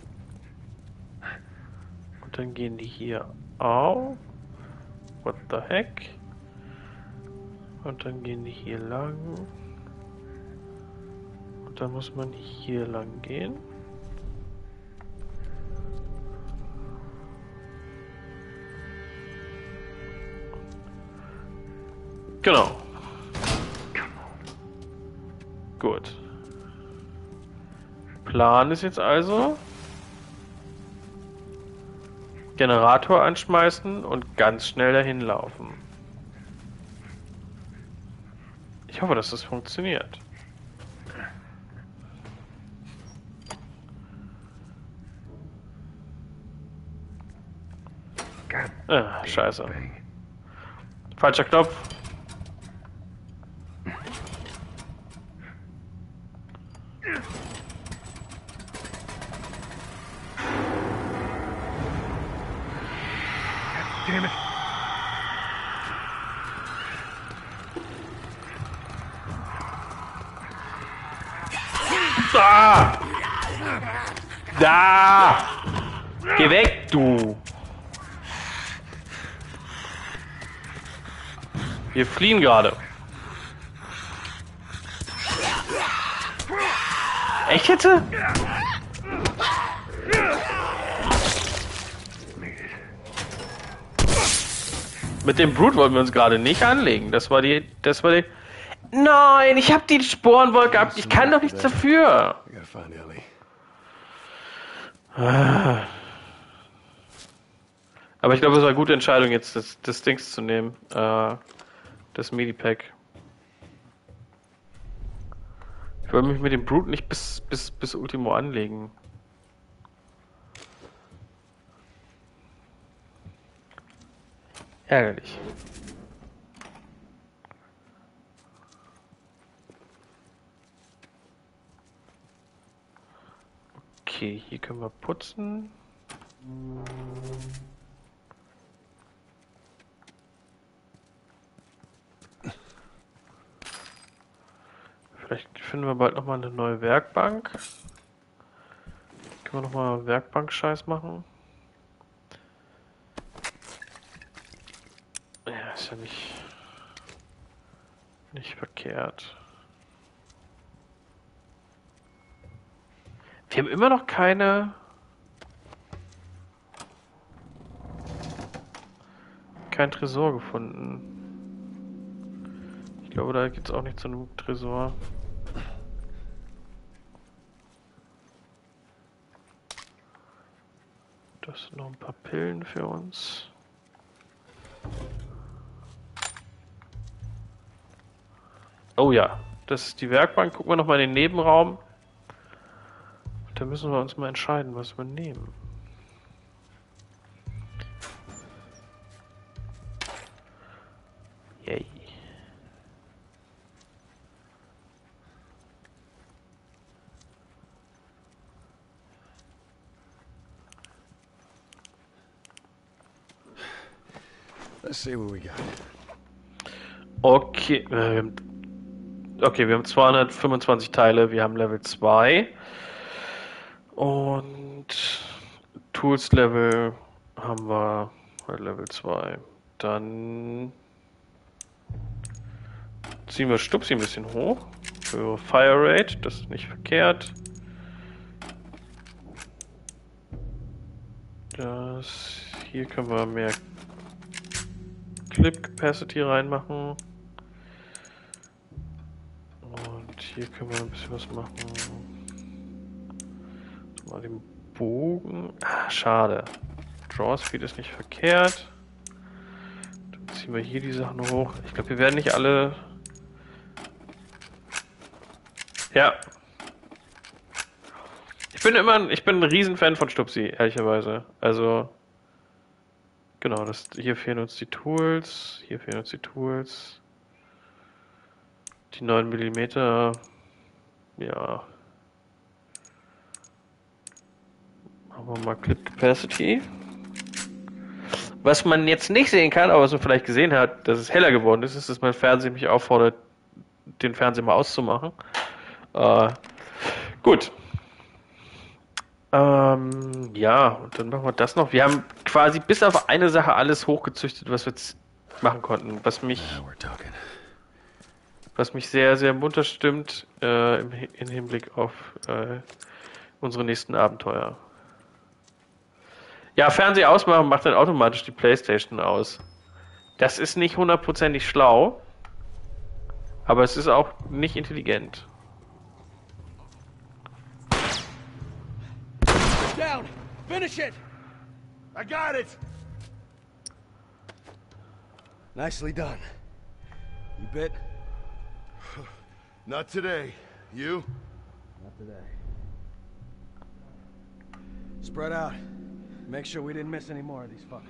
Und dann gehen die hier auf. What the heck? Und dann gehen die hier lang. Und dann muss man hier lang gehen. Genau. Gut. Plan ist jetzt also Generator anschmeißen und ganz schnell dahin laufen. Ich hoffe, dass das funktioniert. Ah, scheiße. Falscher Knopf. Damn it. Ah! Da! Geh weg, du! Wir fliehen gerade. Echt jetzt? Mit dem Brute wollten wir uns gerade nicht anlegen. Das war die... Das war die... Nein, ich habe die Sporenwolke gehabt. Ich kann doch nichts dafür. Ah. Aber ich glaube, es war eine gute Entscheidung, jetzt das, das Dings zu nehmen. Äh, das Medipack. Ich wollte mich mit dem Brute nicht bis, bis, bis Ultimo anlegen. Ärgerlich. Okay, hier können wir putzen. Vielleicht finden wir bald nochmal eine neue Werkbank. Können wir nochmal Werkbank-Scheiß machen? Ja, ist ja nicht, nicht verkehrt. Wir haben immer noch keine... kein Tresor gefunden. Ich glaube, da gibt es auch nicht so einen Tresor. Das sind noch ein paar Pillen für uns. Oh ja, das ist die Werkbank. Gucken wir noch mal in den Nebenraum. Da müssen wir uns mal entscheiden, was wir nehmen. Yay. Let's see what we got. Okay, äh, okay, wir haben zweihundertfünfundzwanzig Teile, wir haben Level zwei. Und Tools Level haben wir Level zwei. Dann ziehen wir Stupsi ein bisschen hoch. Für Fire Rate, das ist nicht verkehrt. Das hier können wir mehr Clip Capacity reinmachen. Und hier können wir ein bisschen was machen. Mal den Bogen. Ah, schade. Draw Speed ist nicht verkehrt. Dann ziehen wir hier die Sachen hoch. Ich glaube, wir werden nicht alle. Ja. Ich bin immer ein, ich bin ein Riesenfan von Stupsi, ehrlicherweise. Also. Genau, das, hier fehlen uns die Tools. Hier fehlen uns die Tools. Die neun Millimeter. Ja. Machen wir mal Clip Capacity. Was man jetzt nicht sehen kann, aber was man vielleicht gesehen hat, dass es heller geworden ist, ist, dass mein Fernseher mich auffordert, den Fernseher mal auszumachen. Äh, gut. Ähm, ja, und dann machen wir das noch. Wir haben quasi bis auf eine Sache alles hochgezüchtet, was wir jetzt machen konnten. Was mich, was mich sehr, sehr munter stimmt äh, im, im Hinblick auf äh, unsere nächsten Abenteuer. Ja, Fernseher ausmachen macht dann automatisch die PlayStation aus. Das ist nicht hundertprozentig schlau, aber es ist auch nicht intelligent. Down! Finish it! I got it! Nicely done. You bit? Not today. You? Not today. Spread out. Make sure we didn't miss any more of these fuckers.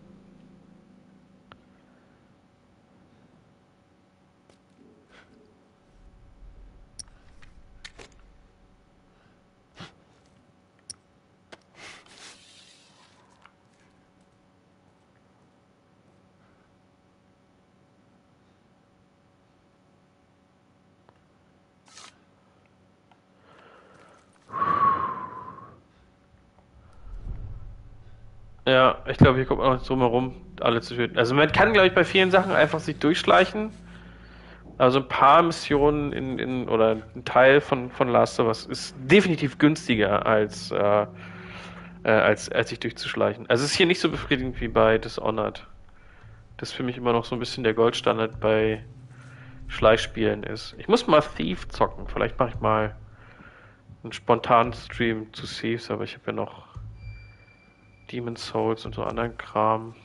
Ja, ich glaube, hier kommt man auch nicht drum herum, alle zu töten. Also man kann, glaube ich, bei vielen Sachen einfach sich durchschleichen. Also ein paar Missionen in, in oder ein Teil von, von Last of Us ist definitiv günstiger als, äh, äh, als, als sich durchzuschleichen. Also es ist hier nicht so befriedigend wie bei Dishonored. Das für mich immer noch so ein bisschen der Goldstandard bei Schleichspielen ist. Ich muss mal Thief zocken. Vielleicht mache ich mal einen spontanen Stream zu Thieves, aber ich habe ja noch Demon's Souls und so anderen Kram.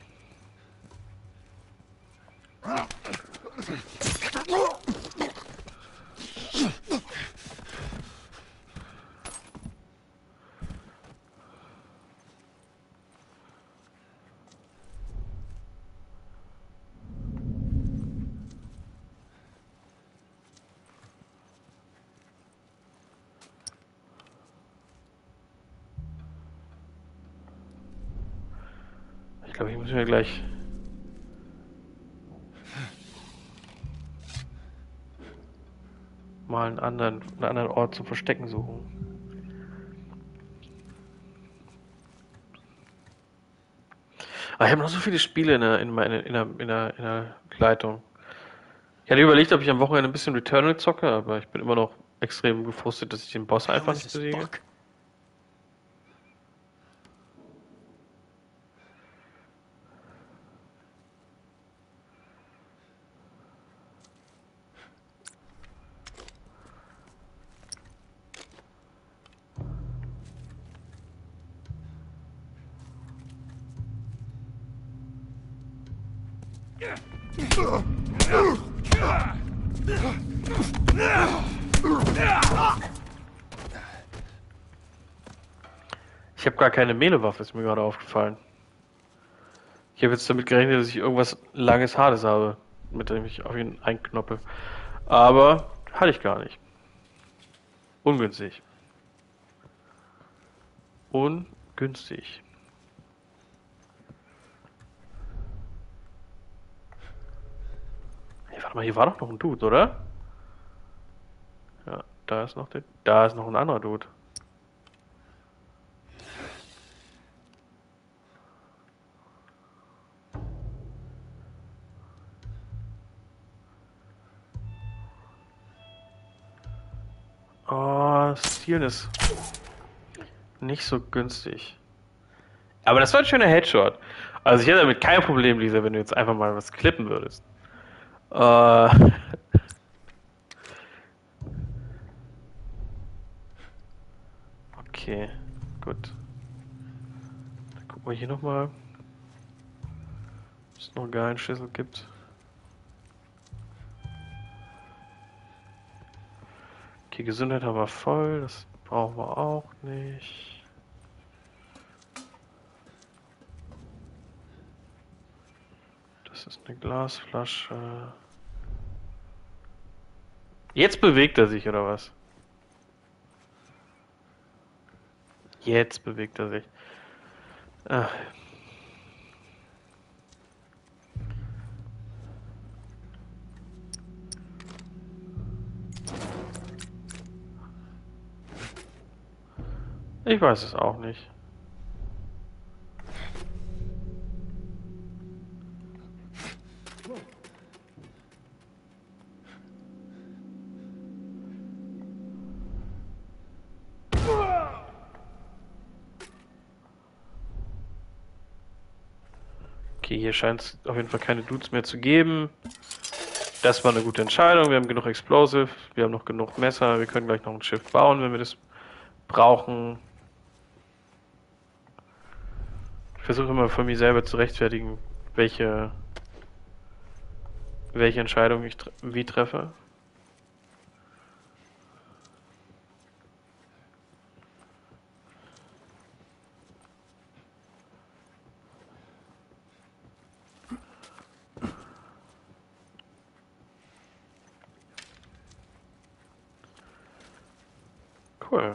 Ich glaube, ich muss mir gleich mal einen anderen, einen anderen Ort zum Verstecken suchen. Aber ich habe noch so viele Spiele in der, in meine, in der, in der, in der Leitung. Ich hatte überlegt, ob ich am Wochenende ein bisschen Returnal zocke, aber ich bin immer noch extrem gefrustet, dass ich den Boss einfach nicht besiege. Ich habe gar keine Mehlewaffe, ist mir gerade aufgefallen. Ich habe jetzt damit gerechnet, dass ich irgendwas langes, hartes habe, mit dem ich auf ihn einknoppe. Aber hatte ich gar nicht. Ungünstig. Ungünstig. Hey, warte mal, hier war doch noch ein Dude, oder? Ja, da ist noch der, da ist noch ein anderer Dude. Oh, Stealen ist nicht so günstig. Aber das war ein schöner Headshot. Also ich hätte damit kein Problem, Lisa, wenn du jetzt einfach mal was klippen würdest. Äh... Okay, gut. Dann gucken wir hier nochmal, ob es noch einen geilen Schlüssel gibt. Okay, Gesundheit haben wir voll, das brauchen wir auch nicht. Das ist eine Glasflasche. Jetzt bewegt er sich, oder was? Jetzt bewegt er sich. Ach. Ich weiß es auch nicht. Okay, hier scheint es auf jeden Fall keine Dudes mehr zu geben. Das war eine gute Entscheidung. Wir haben genug Explosive, wir haben noch genug Messer. Wir können gleich noch ein Schiff bauen, wenn wir das brauchen. Ich versuche immer von mir selber zu rechtfertigen, welche, welche Entscheidung ich tre- wie treffe. Cool.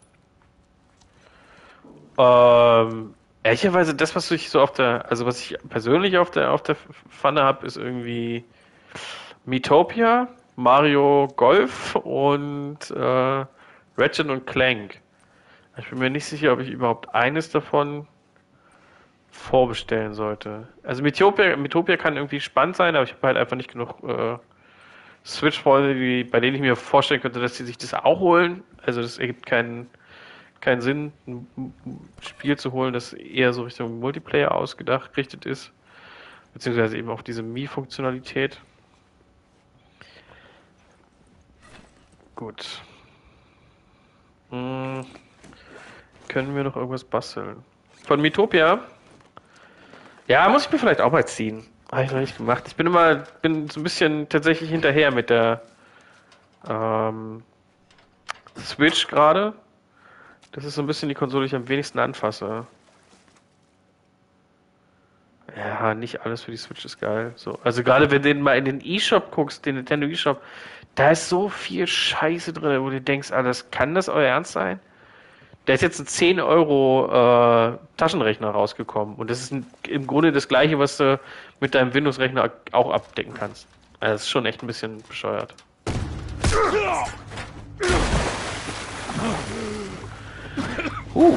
Ähm, ehrlicherweise das, was ich so auf der, also was ich persönlich auf der auf der Pfanne habe, ist irgendwie Miitopia, Mario Golf und äh, Ratchet und Clank. Ich bin mir nicht sicher, ob ich überhaupt eines davon vorbestellen sollte. Also Miitopia, Miitopia kann irgendwie spannend sein, aber ich habe halt einfach nicht genug äh, Switch-Freunde, die, bei denen ich mir vorstellen könnte, dass sie sich das auch holen. Also das ergibt keinen keinen Sinn, ein Spiel zu holen, das eher so Richtung Multiplayer ausgedacht, gerichtet ist. Beziehungsweise eben auf diese Mii-Funktionalität. Gut. Hm. Können wir noch irgendwas basteln? Von Miitopia? Ja, muss ich mir vielleicht auch mal ziehen. Habe ich noch nicht gemacht. Ich bin immer, bin so ein bisschen tatsächlich hinterher mit der ähm, Switch gerade. Das ist so ein bisschen die Konsole, die ich am wenigsten anfasse. Ja, nicht alles für die Switch ist geil. So, also gerade wenn du mal in den eShop guckst, den Nintendo eShop, da ist so viel Scheiße drin, wo du denkst, ah, das kann das euer Ernst sein? Da ist jetzt ein zehn Euro äh, Taschenrechner rausgekommen. Und das ist ein, im Grunde das gleiche, was du mit deinem Windows-Rechner auch abdecken kannst. Also das ist schon echt ein bisschen bescheuert. Uh.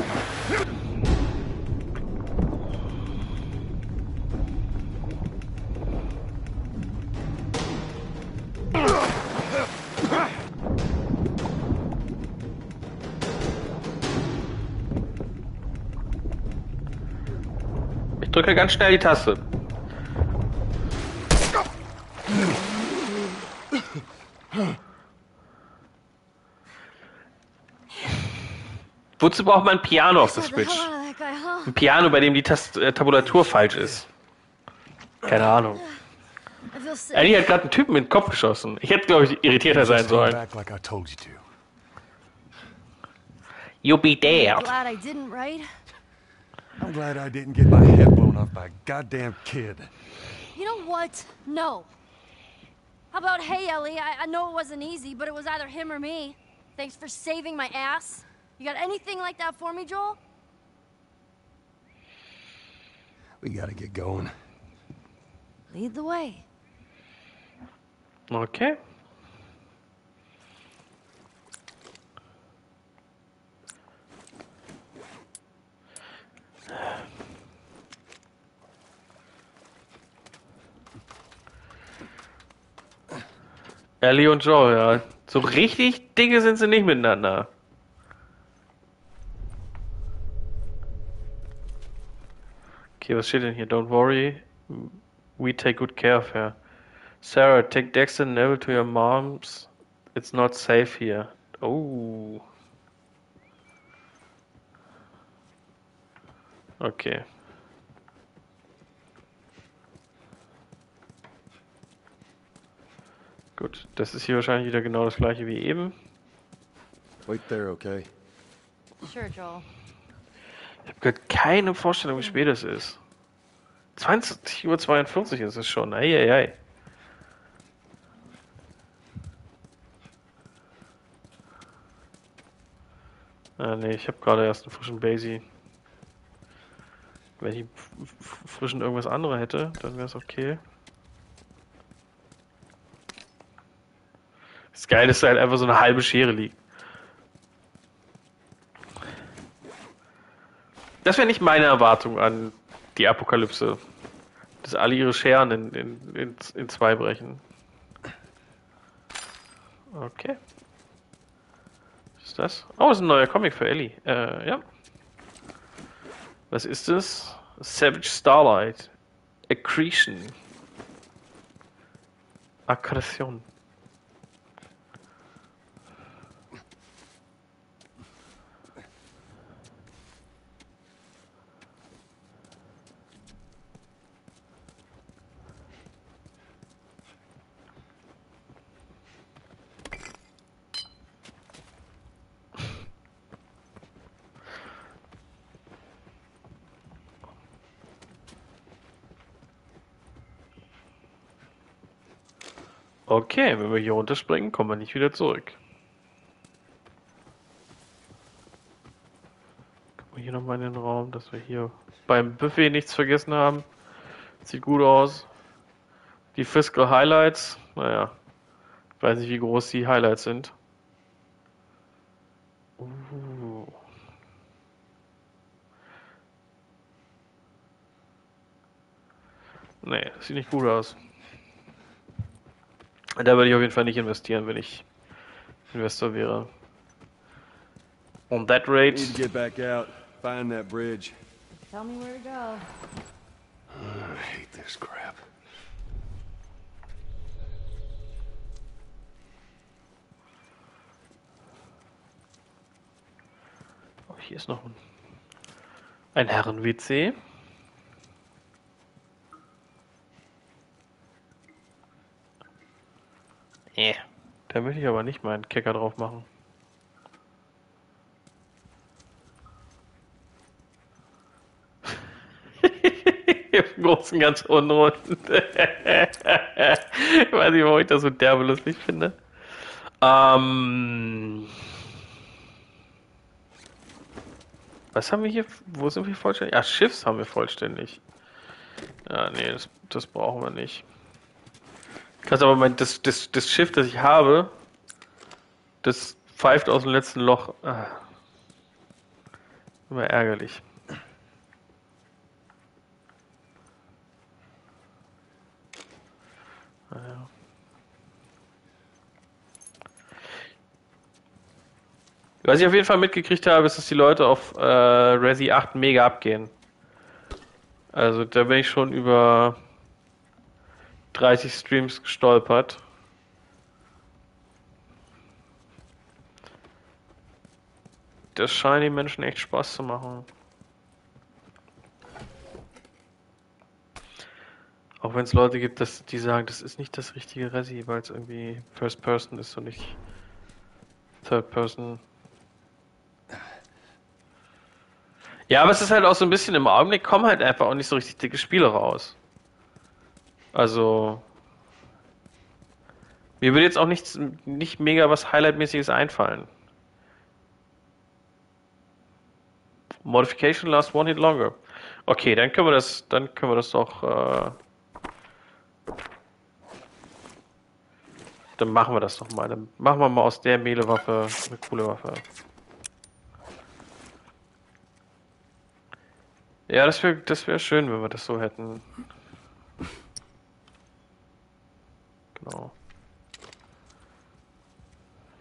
Ich drücke ganz schnell die Taste. Wozu braucht man ein Piano auf der Switch? Ein Piano, bei dem die Tast äh, Tabulatur falsch ist. Keine Ahnung. Annie hat gerade einen Typen in den Kopf geschossen. Ich hätte, glaube ich, irritierter sein sollen. You be there. Glad I didn't, right? I'm glad I didn't get my head blown off by a goddamn kid. You know what? No. How about, hey, Ellie, I, I know it wasn't easy, but it was either him or me. Thanks for saving my ass. You got anything like that for me, Joel? We gotta get going. Lead the way. Okay. Ellie und Joel, ja. So richtig dicke sind sie nicht miteinander. Okay, was steht denn hier? Don't worry, we take good care of her. Sarah, take Dexter and Neville to your mom's. It's not safe here. Oh. Okay. Gut, das ist hier wahrscheinlich wieder genau das gleiche wie eben. Wait there, okay? Sure, Joel. Ich habe gerade keine Vorstellung, wie spät es ist. zwanzig Uhr zweiundvierzig ist es schon. Eieiei. Ah, nee, ich habe gerade erst einen frischen Basie. Wenn ich frischen irgendwas anderes hätte, dann wäre es okay. Das Geile ist, dass halt einfach so eine halbe Schere liegt. Das wäre nicht meine Erwartung an die Apokalypse. Dass alle ihre Scheren in, in, in, in zwei brechen. Okay. Was ist das? Oh, das ist ein neuer Comic für Ellie. Äh, ja. Was ist das? Savage Starlight. Accretion. Aggression. Okay, wenn wir hier runterspringen, kommen wir nicht wieder zurück. Gucken wir hier nochmal in den Raum, dass wir hier beim Buffet nichts vergessen haben. Sieht gut aus. Die Fiscal Highlights, naja, ich weiß nicht, wie groß die Highlights sind. Uh. Nee, das sieht nicht gut aus. Da würde ich auf jeden Fall nicht investieren, wenn ich Investor wäre. On that rate. Need to get back out, find that bridge. Tell me where to go. I hate this crap. Oh, hier ist noch ein, ein Herren-W C. Nee, da möchte ich aber nicht meinen Kicker drauf machen. Im Großen ganz unrund. Ich weiß nicht, warum ich das so derbe lustig finde. Ähm... Was haben wir hier? Wo sind wir vollständig? Ja, Schiffs haben wir vollständig. Ja, nee, das, das brauchen wir nicht. Krass, aber mein, das, das, das Schiff, das ich habe, das pfeift aus dem letzten Loch. Ah. Immer ärgerlich. Naja. Was ich auf jeden Fall mitgekriegt habe, ist, dass die Leute auf äh, Resi acht mega abgehen. Also da bin ich schon über dreißig Streams gestolpert. Das scheint den Menschen echt Spaß zu machen. Auch wenn es Leute gibt, dass die sagen, das ist nicht das richtige Resi, weil es irgendwie First Person ist und nicht Third Person. Ja, aber es ist halt auch so ein bisschen im Augenblick kommen halt einfach auch nicht so richtig dicke Spiele raus. Also mir würde jetzt auch nichts, nicht mega was Highlight-mäßiges einfallen. Modification lasts one hit longer. Okay, dann können wir das, dann können wir das doch. Äh, dann machen wir das doch mal. Dann machen wir mal aus der Mehlewaffe eine coole Waffe. Ja, das wäre, das wäre schön, wenn wir das so hätten. Genau.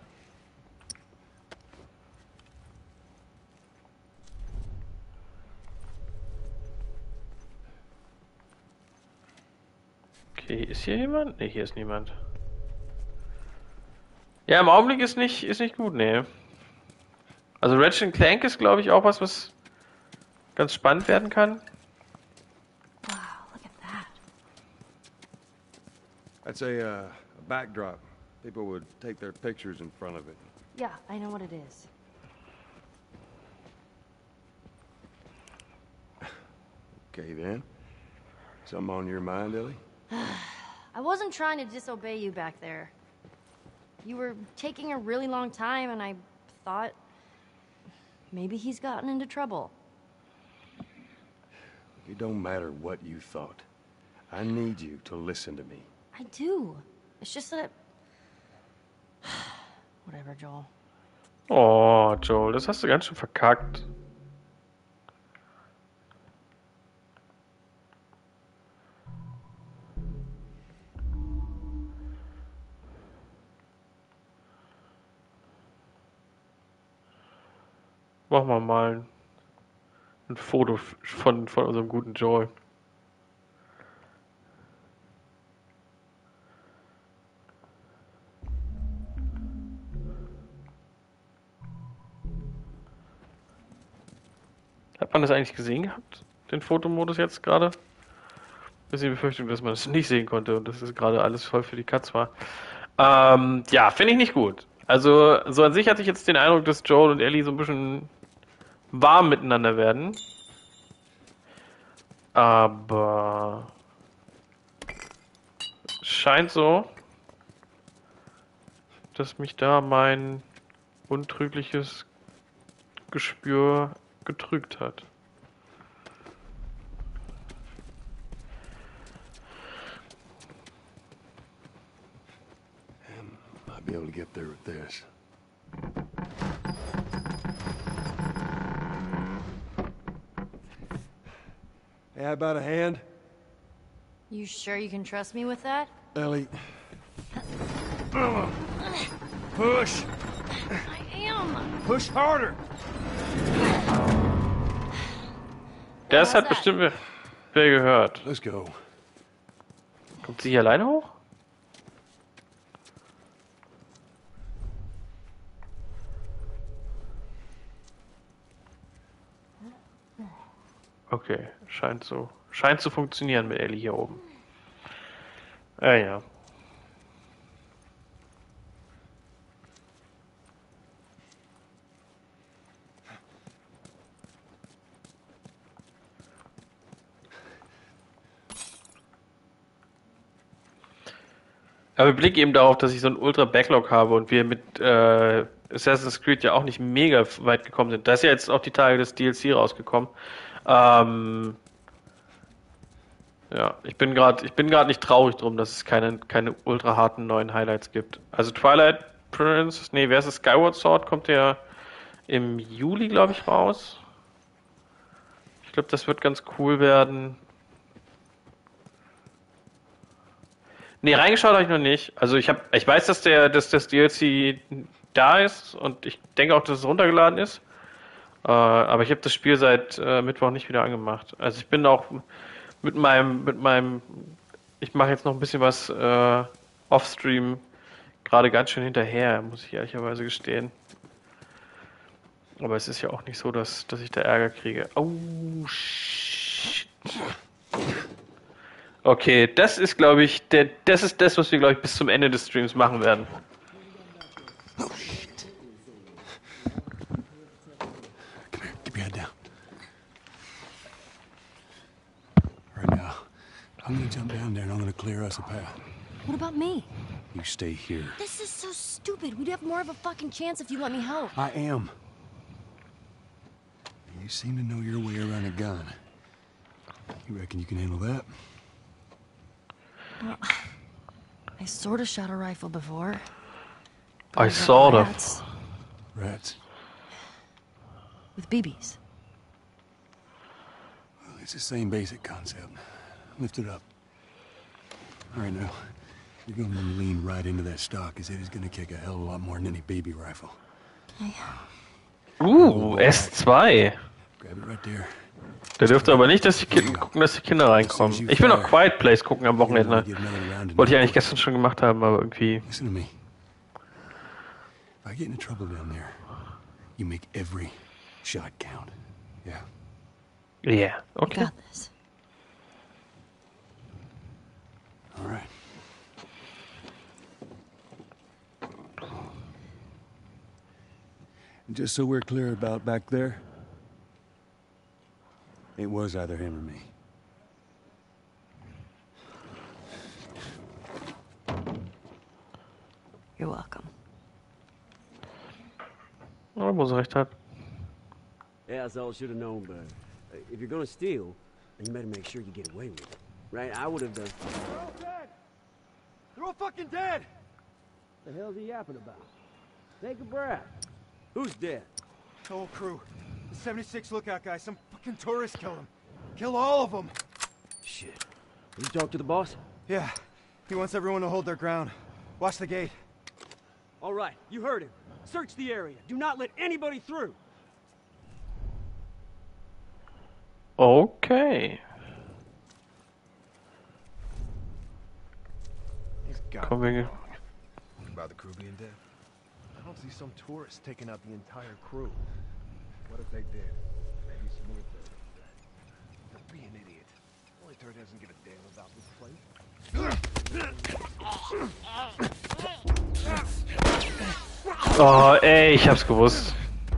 Okay, ist hier jemand? Ne, hier ist niemand. Ja, im Augenblick ist nicht, ist nicht gut, ne. Also Ratchet and Clank ist, glaube ich, auch was, was ganz spannend werden kann. Wow, look at that. That's a, uh, a backdrop. People would take their pictures in front of it. Yeah, I know what it is. Okay, then. Something on your mind, Ellie? I wasn't trying to disobey you back there. You were taking a really long time, and I thought maybe he's gotten into trouble. It don't matter what you thought. I need you to listen to me. I do. It's just that... Whatever, Joel. Oh, Joel, das hast du ganz schön verkackt. Machen wir mal ein, ein Foto von, von unserem guten Joel. Hat man das eigentlich gesehen gehabt, den Fotomodus jetzt gerade? Bisschen die Befürchtung, dass man das nicht sehen konnte und dass es gerade alles voll für die Katz war. Ähm, ja, finde ich nicht gut. Also, so an sich hatte ich jetzt den Eindruck, dass Joel und Ellie so ein bisschen warm miteinander werden. Aber scheint so, dass mich da mein untrügliches Gespür getrügt hat. Might be able to get there with this. Hey, how about a hand? You sure you can trust me with that? Ellie. Push! I am! Push harder! Das hat bestimmt wer, wer gehört. Let's go. Kommt sie hier alleine hoch? Okay, scheint so. Scheint zu funktionieren mit Ellie hier oben. Ja, ja. Aber mit Blick eben darauf, dass ich so einen Ultra-Backlog habe und wir mit äh, Assassin's Creed ja auch nicht mega weit gekommen sind. Da ist ja jetzt auch die Tage des D L C rausgekommen. Ähm, ja, ich bin gerade, ich bin gerade nicht traurig drum, dass es keine, keine ultra harten neuen Highlights gibt. Also Twilight Princess, nee, wer ist es? Skyward Sword kommt ja im Juli, glaube ich, raus. Ich glaube, das wird ganz cool werden. Nee, reingeschaut habe ich noch nicht. Also ich habe, ich weiß, dass der, dass das D L C da ist und ich denke auch, dass es runtergeladen ist. Äh, aber ich habe das Spiel seit äh, Mittwoch nicht wieder angemacht. Also ich bin auch mit meinem, mit meinem, ich mache jetzt noch ein bisschen was äh, Offstream gerade ganz schön hinterher, muss ich ehrlicherweise gestehen. Aber es ist ja auch nicht so, dass, dass ich da Ärger kriege. Oh, shit. Okay, das ist, glaube ich, der, das ist das, was wir, glaube ich, bis zum Ende des Streams machen werden. Oh, shit. Come here, keep your head down. Right now, I'm gonna jump down there and I'm gonna clear us a path. What about me? You stay here. This is so stupid. We'd have more of a fucking chance if you let me help. I am. You seem to know your way around a gun. You reckon you can handle that? Well, I sort of shot a rifle before. I sort of. Rats Rats. with B Bs. Well, it's the same basic concept. Lift it up. All right, now. You're going to lean right into that stock, as it is going to kick a hell of a lot more than any baby rifle. Okay. Uh, S zwei. Grab it right there. Der dürfte aber nicht, dass die Kinder gucken, dass die Kinder reinkommen. Ich will noch Quiet Place gucken am Wochenende. Wollte ich eigentlich gestern schon gemacht haben, aber irgendwie. Listen to me. If I get into trouble down there, you make every shot count. Yeah. Yeah, okay. Got this. All right. And just so we're clear about back there, it was either him or me. You're welcome. Ja, wo sie recht hat. Yeah, that's all I should have known, but uh, if you're gonna steal, then you better make sure you get away with it. Right? I would have done. They're all dead! They're all fucking dead! The hell's he yapping about? Take a breath. Who's dead? The whole crew. The seventy-six lookout guy. Some fucking tourists killed him. Kill all of them. Shit. Did you talk to the boss? Yeah. He wants everyone to hold their ground. Watch the gate. All right, you heard him. Search the area. Do not let anybody through. Okay. He's got Komm, wir. about the crew being dead. I don't see some tourists taking out the entire crew. What if they did? Maybe some military. Don't be an idiot. Military doesn't give a damn about this place. Oh, ey, ich hab's gewusst.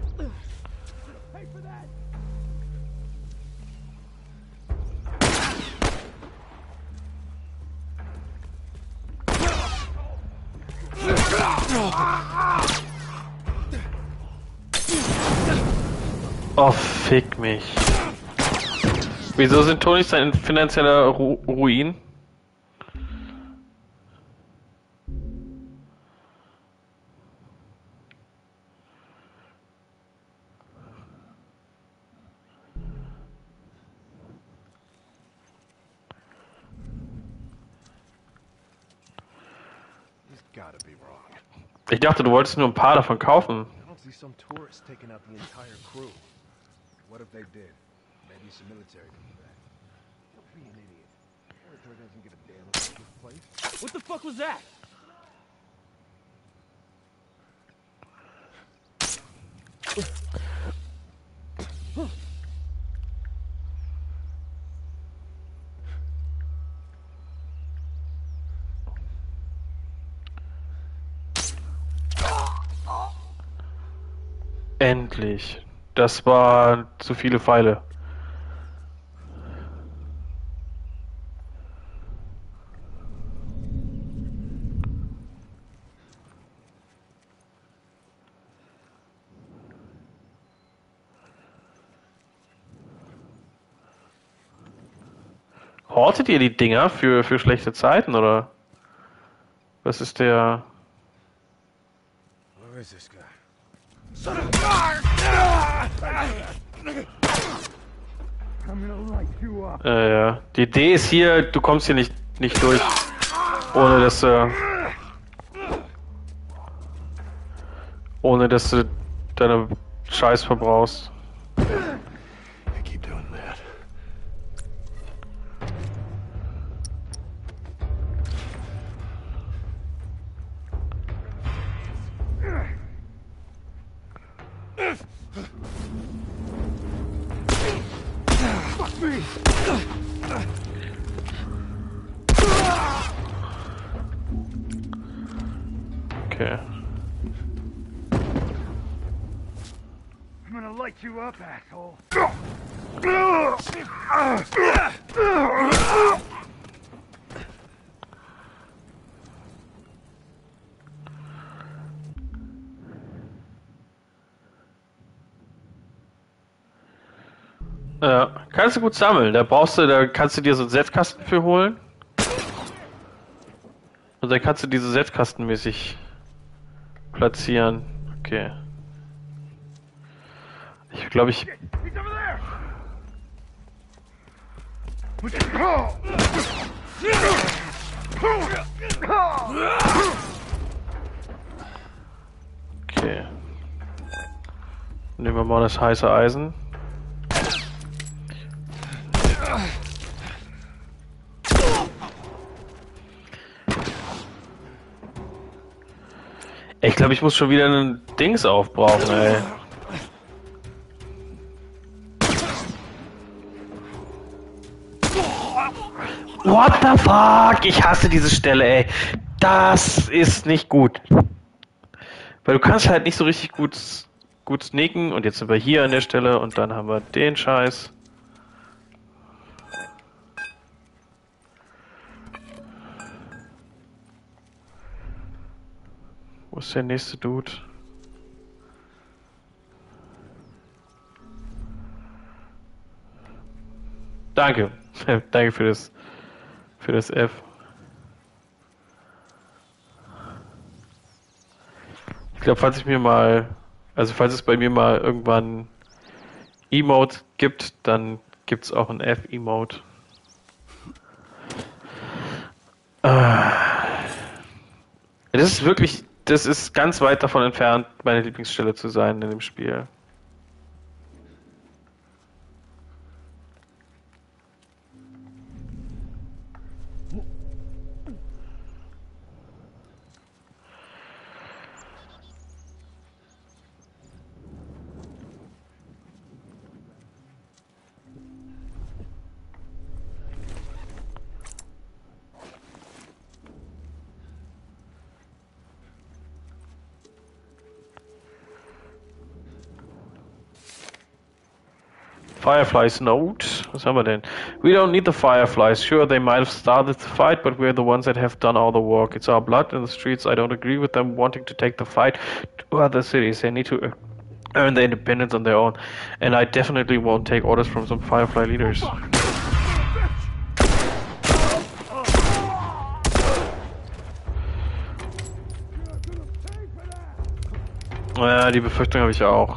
Oh, fick mich. Wieso sind Tonys ein finanzieller Ru Ruin? Ich dachte, du wolltest nur ein paar davon kaufen. I don't see some tourists taking out the entire crew. What if they did? Maybe some military comes back. Don't be an idiot. Military doesn't give a damn about this place. What the fuck was that? Endlich. Das war zu viele Pfeile. Hortet ihr die Dinger für, für schlechte Zeiten, oder? Was ist der... Where is this guy? Äh, ja. Die Idee ist hier, du kommst hier nicht, nicht durch, ohne dass du... Ohne dass du deine Scheiß verbrauchst. Okay. I'm gonna light you up, asshole. Ja, kannst du gut sammeln. Da brauchst du, da kannst du dir so einen Setzkasten für holen. Und dann kannst du diese Setzkastenmäßig platzieren. Okay. Ich glaube, ich... Okay. Nehmen wir mal das heiße Eisen. Ich glaube, ich muss schon wieder ein Dings aufbrauchen, ey. What the fuck? Ich hasse diese Stelle, ey. Das ist nicht gut. Weil du kannst halt nicht so richtig gut, gut sneaken. Und jetzt sind wir hier an der Stelle und dann haben wir den Scheiß. Wo ist der nächste Dude? Danke. Danke für das für das F. Ich glaube, falls ich mir mal, also falls es bei mir mal irgendwann Emote gibt, dann gibt es auch ein F-Emote. Das ist wirklich, das ist ganz weit davon entfernt, meine Lieblingsstelle zu sein in dem Spiel. Fireflies note. Was haben wir denn? We don't need the Fireflies. Sure, they might have started the fight, but we're the ones that have done all the work. It's our blood in the streets. I don't agree with them wanting to take the fight to other cities. They need to earn their independence on their own. And I definitely won't take orders from some Firefly leaders. Ja, die Befürchtung habe ich auch.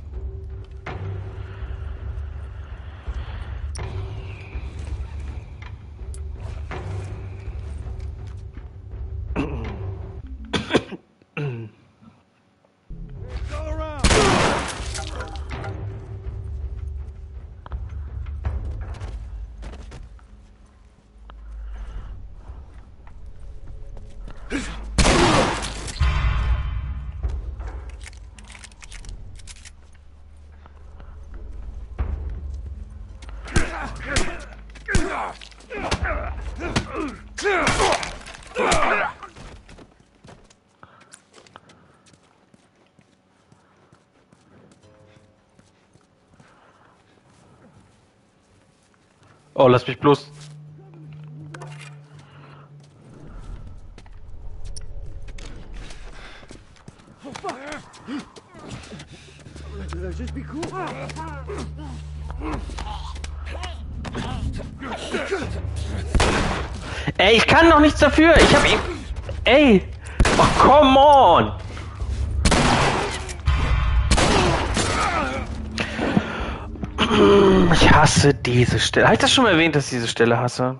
Oh, lass mich bloß. Just be cool. Ey, ich kann doch nichts dafür. Ich hab ihn. Ey. Oh, come on. Ich hasse diese Stelle. Habe ich das schon mal erwähnt, dass ich diese Stelle hasse?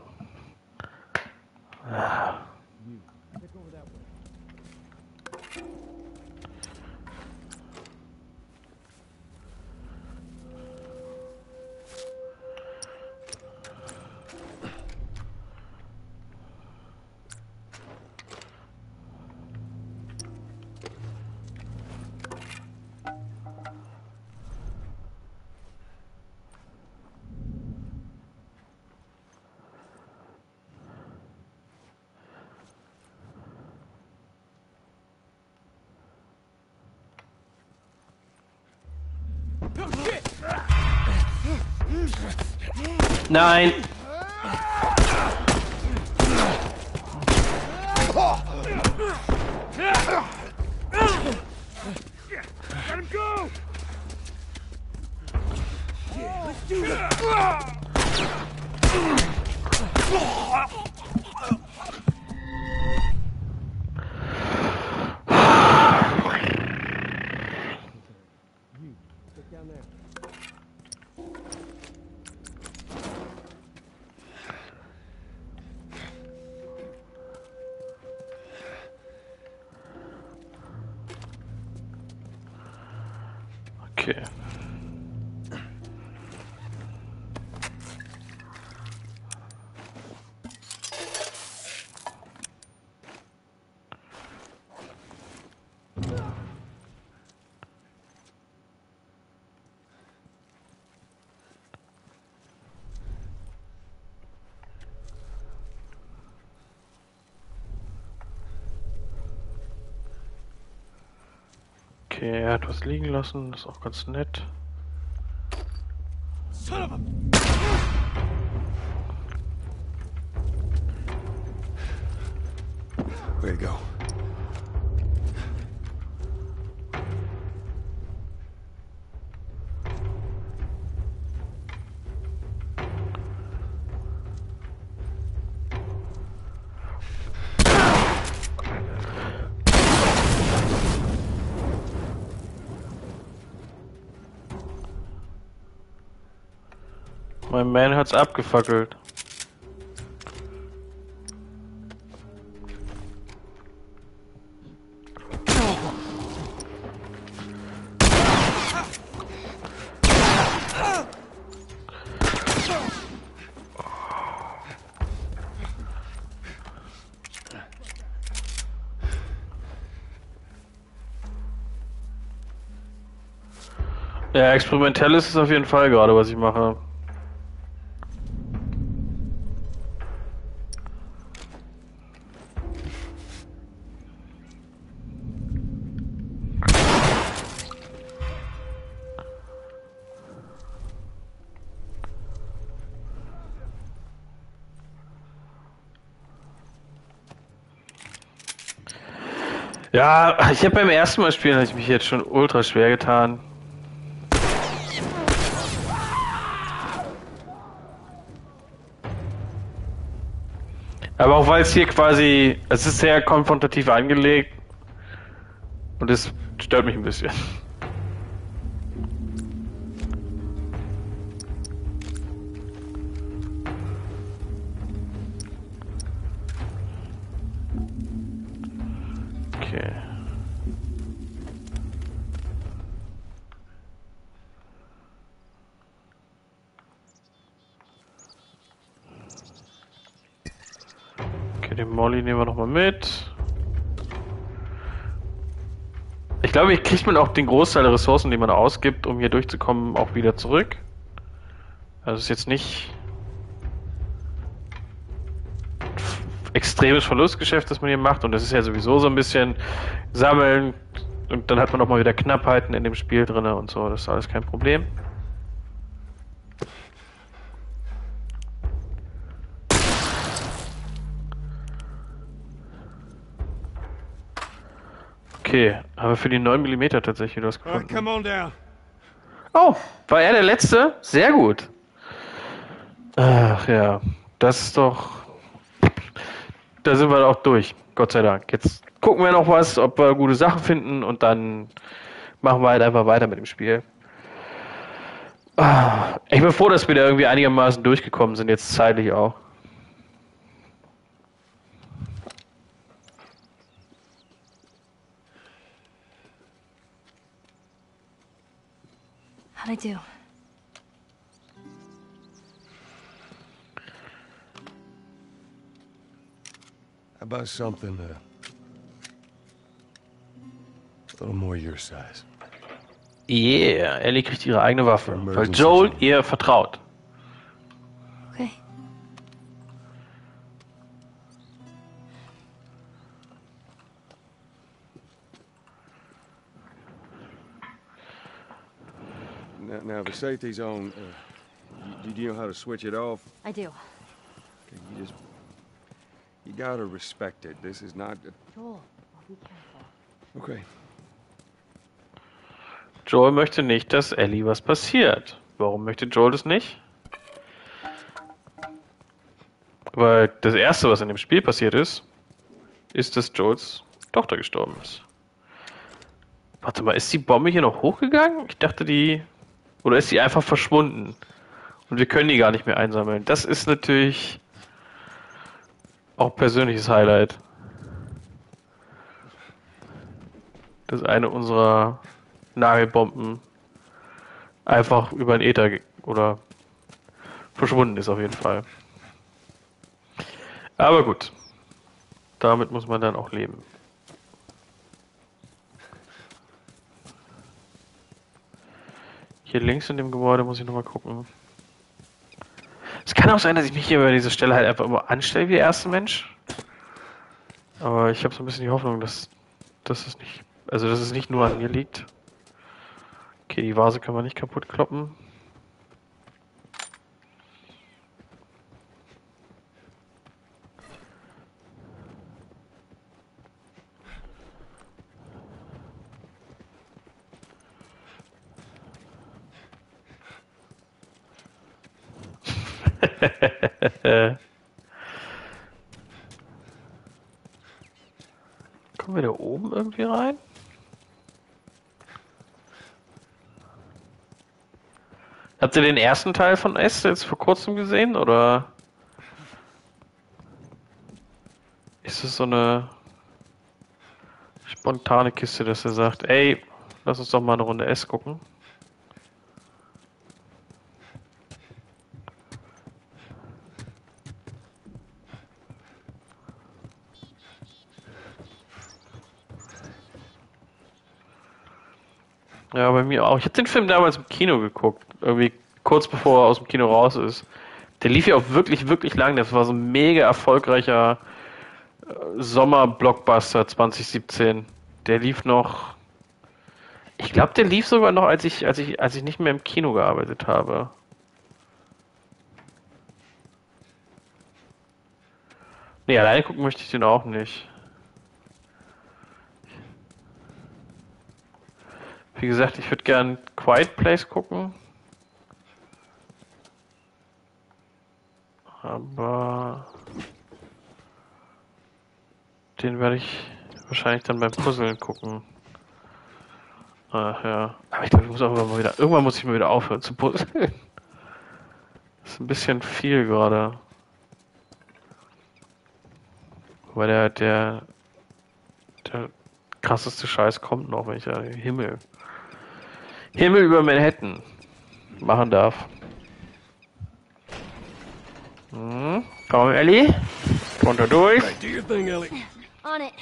Nein. Let him go! Yeah, let's do that! Get down there. Okay. Okay, er hat was liegen lassen, das ist auch ganz nett. Son of a... Way to go. Mein Man hat's abgefackelt. Ja, experimentell ist es auf jeden Fall gerade, was ich mache. Ja, ich habe beim ersten Mal spielen, habe ich mich jetzt schon ultra schwer getan. Aber auch weil es hier quasi, es ist sehr konfrontativ angelegt und es stört mich ein bisschen. Okay. Okay, den Molly nehmen wir nochmal mit. Ich glaube, hier kriegt man auch den Großteil der Ressourcen, die man ausgibt, um hier durchzukommen, auch wieder zurück. Also es ist jetzt nicht extremes Verlustgeschäft, das man hier macht, und das ist ja sowieso so ein bisschen sammeln und dann hat man auch mal wieder Knappheiten in dem Spiel drin und so, das ist alles kein Problem. Okay, aber für die neun Millimeter tatsächlich was gefunden. Come on down. Oh, war er der Letzte? Sehr gut. Ach ja, das ist doch... Da sind wir auch durch, Gott sei Dank. Jetzt gucken wir noch was, ob wir gute Sachen finden und dann machen wir halt einfach weiter mit dem Spiel. Ich bin froh, dass wir da irgendwie einigermaßen durchgekommen sind, jetzt zeitlich auch. How'd I do? How about something uh, a little more your size? Yeah, Ellie kriegt ihre eigene Waffe, weil Joel ihr vertraut. Okay. Now, now the safety's on. Uh, do you know how to switch it off? I do. Okay, you just... You gotta respect it. This is not... Joel, I'll be careful. Okay. Joel möchte nicht, dass Ellie was passiert. Warum möchte Joel das nicht? Weil das Erste, was in dem Spiel passiert ist, ist, dass Joels Tochter gestorben ist. Warte mal, ist die Bombe hier noch hochgegangen? Ich dachte, die... Oder ist sie einfach verschwunden? Und wir können die gar nicht mehr einsammeln. Das ist natürlich... auch persönliches Highlight. Dass eine unserer Nagelbomben einfach über den Äther oder verschwunden ist auf jeden Fall. Aber gut. Damit muss man dann auch leben. Hier links in dem Gebäude muss ich nochmal gucken. Es kann auch sein, dass ich mich hier bei dieser Stelle halt einfach immer anstelle wie der erste Mensch. Aber ich habe so ein bisschen die Hoffnung, dass, dass das nicht Also, dass es nicht nur an mir liegt. Okay, die Vase kann man nicht kaputt kloppen. Kommen wir da oben irgendwie rein? Habt ihr den ersten Teil von S jetzt vor kurzem gesehen, oder ist es so eine spontane Kiste, dass er sagt, ey, lass uns doch mal eine Runde S gucken? Ja, bei mir auch. Ich habe den Film damals im Kino geguckt, irgendwie kurz bevor er aus dem Kino raus ist. Der lief ja auch wirklich, wirklich lang. Das war so ein mega erfolgreicher äh, Sommer-Blockbuster zwanzig siebzehn. Der lief noch. Ich glaube, der lief sogar noch, als ich, als ich, als ich nicht mehr im Kino gearbeitet habe. Nee, alleine gucken möchte ich den auch nicht. Wie gesagt, ich würde gern Quiet Place gucken. Aber den werde ich wahrscheinlich dann beim Puzzeln gucken. Ach ja. Aber ich glaube, ich muss auch irgendwann mal wieder. Irgendwann muss ich mal wieder aufhören zu puzzeln. Das ist ein bisschen viel gerade. Weil der, der, der krasseste Scheiß kommt noch, wenn ich ja Himmel. Himmel über Manhattan machen darf. Hm. Komm, Ellie. Runter durch. Right, do your thing, Ellie. On it.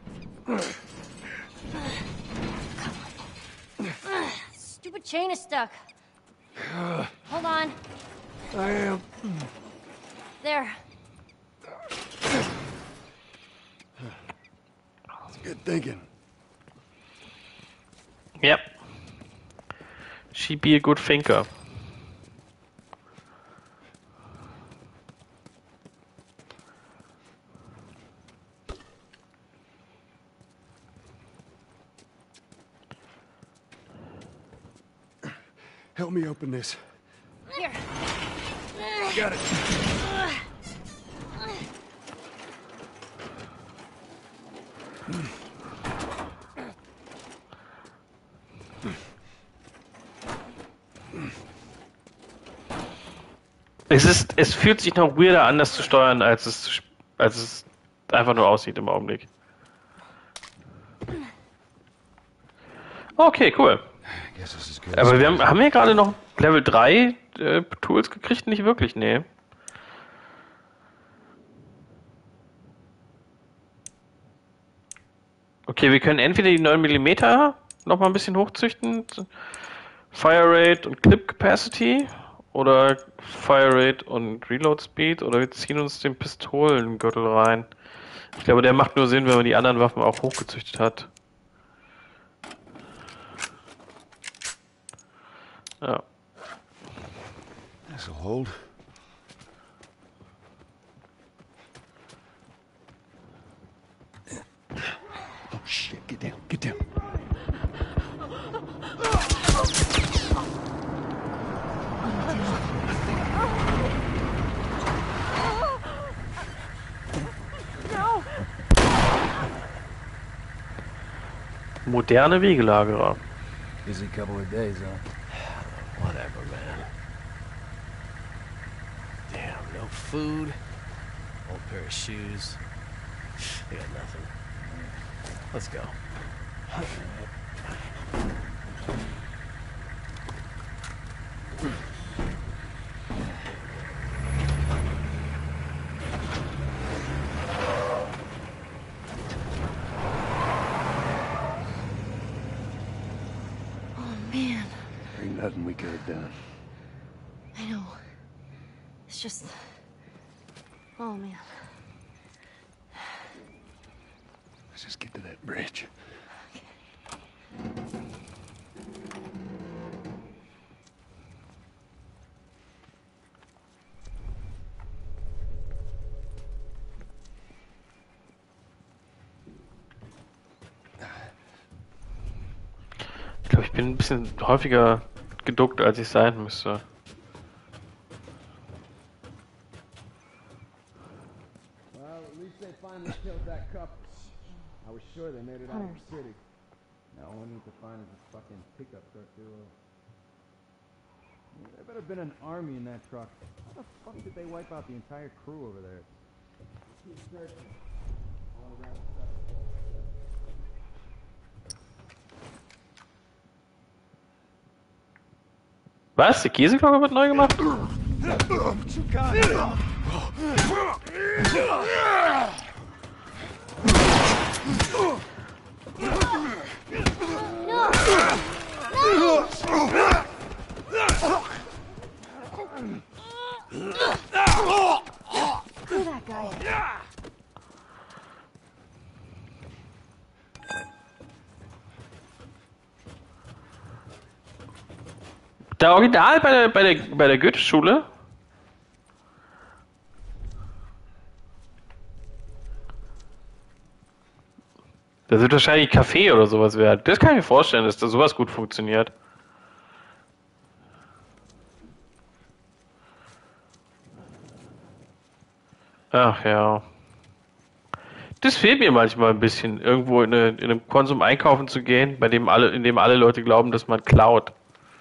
Stupid chain is stuck. Hold on. I am. There. Good thinking. Yep. She be a good thinker. Help me open this. Here. Got it. Es ist, es fühlt sich noch weirder an, das zu steuern, als es, als es einfach nur aussieht im Augenblick. Okay, cool. Guess this is good. Aber wir haben, haben wir gerade noch Level drei äh, Tools gekriegt? Nicht wirklich, nee. Okay, wir können entweder die neun Millimeter noch mal ein bisschen hochzüchten, Fire Rate und Clip Capacity, oder Fire Rate und Reload Speed, oder wir ziehen uns den Pistolengürtel rein. Ich glaube, der macht nur Sinn, wenn man die anderen Waffen auch hochgezüchtet hat. Ja. This'll hold. Oh shit! Get down! Get down! Moderne Wegelagerer. Busy couple of days, huh? Whatever, man. Damn, no food, old pair of shoes. I got nothing. Let's go. Man, Ain't nothing we could have done. I know. It's just... Oh, man. Let's just get to that bridge. Ich glaube, ich bin ein bisschen häufiger geduckt, als ich sein müsste. Well, at least they finally killed that couple. I was sure they made it out of the city. Now all we need to find is this fucking pickup truck too. There better have been an army in that truck. How the fuck did they wipe out the entire crew over there? Keep searching. I wanna wrap this up. Was? Die Käseglocke wird neu gemacht? Der Original bei der, bei der, bei der Goethe-Schule? Das wird wahrscheinlich Kaffee oder sowas werden. Das kann ich mir vorstellen, dass da sowas gut funktioniert. Ach ja. Das fehlt mir manchmal ein bisschen, irgendwo in, eine, in einem Konsum einkaufen zu gehen, bei dem alle, in dem alle Leute glauben, dass man klaut.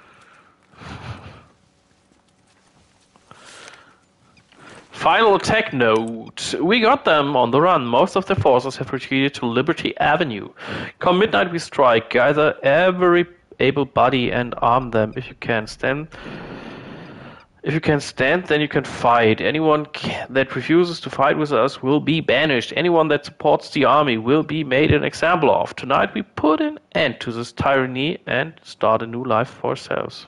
Final tech note. We got them on the run. Most of the forces have retreated to Liberty Avenue. Come midnight we strike. Gather every able body and arm them if you can. Stand. If you can stand, then you can fight. Anyone that refuses to fight with us will be banished. Anyone that supports the army will be made an example of. Tonight we put an end to this tyranny and start a new life for ourselves.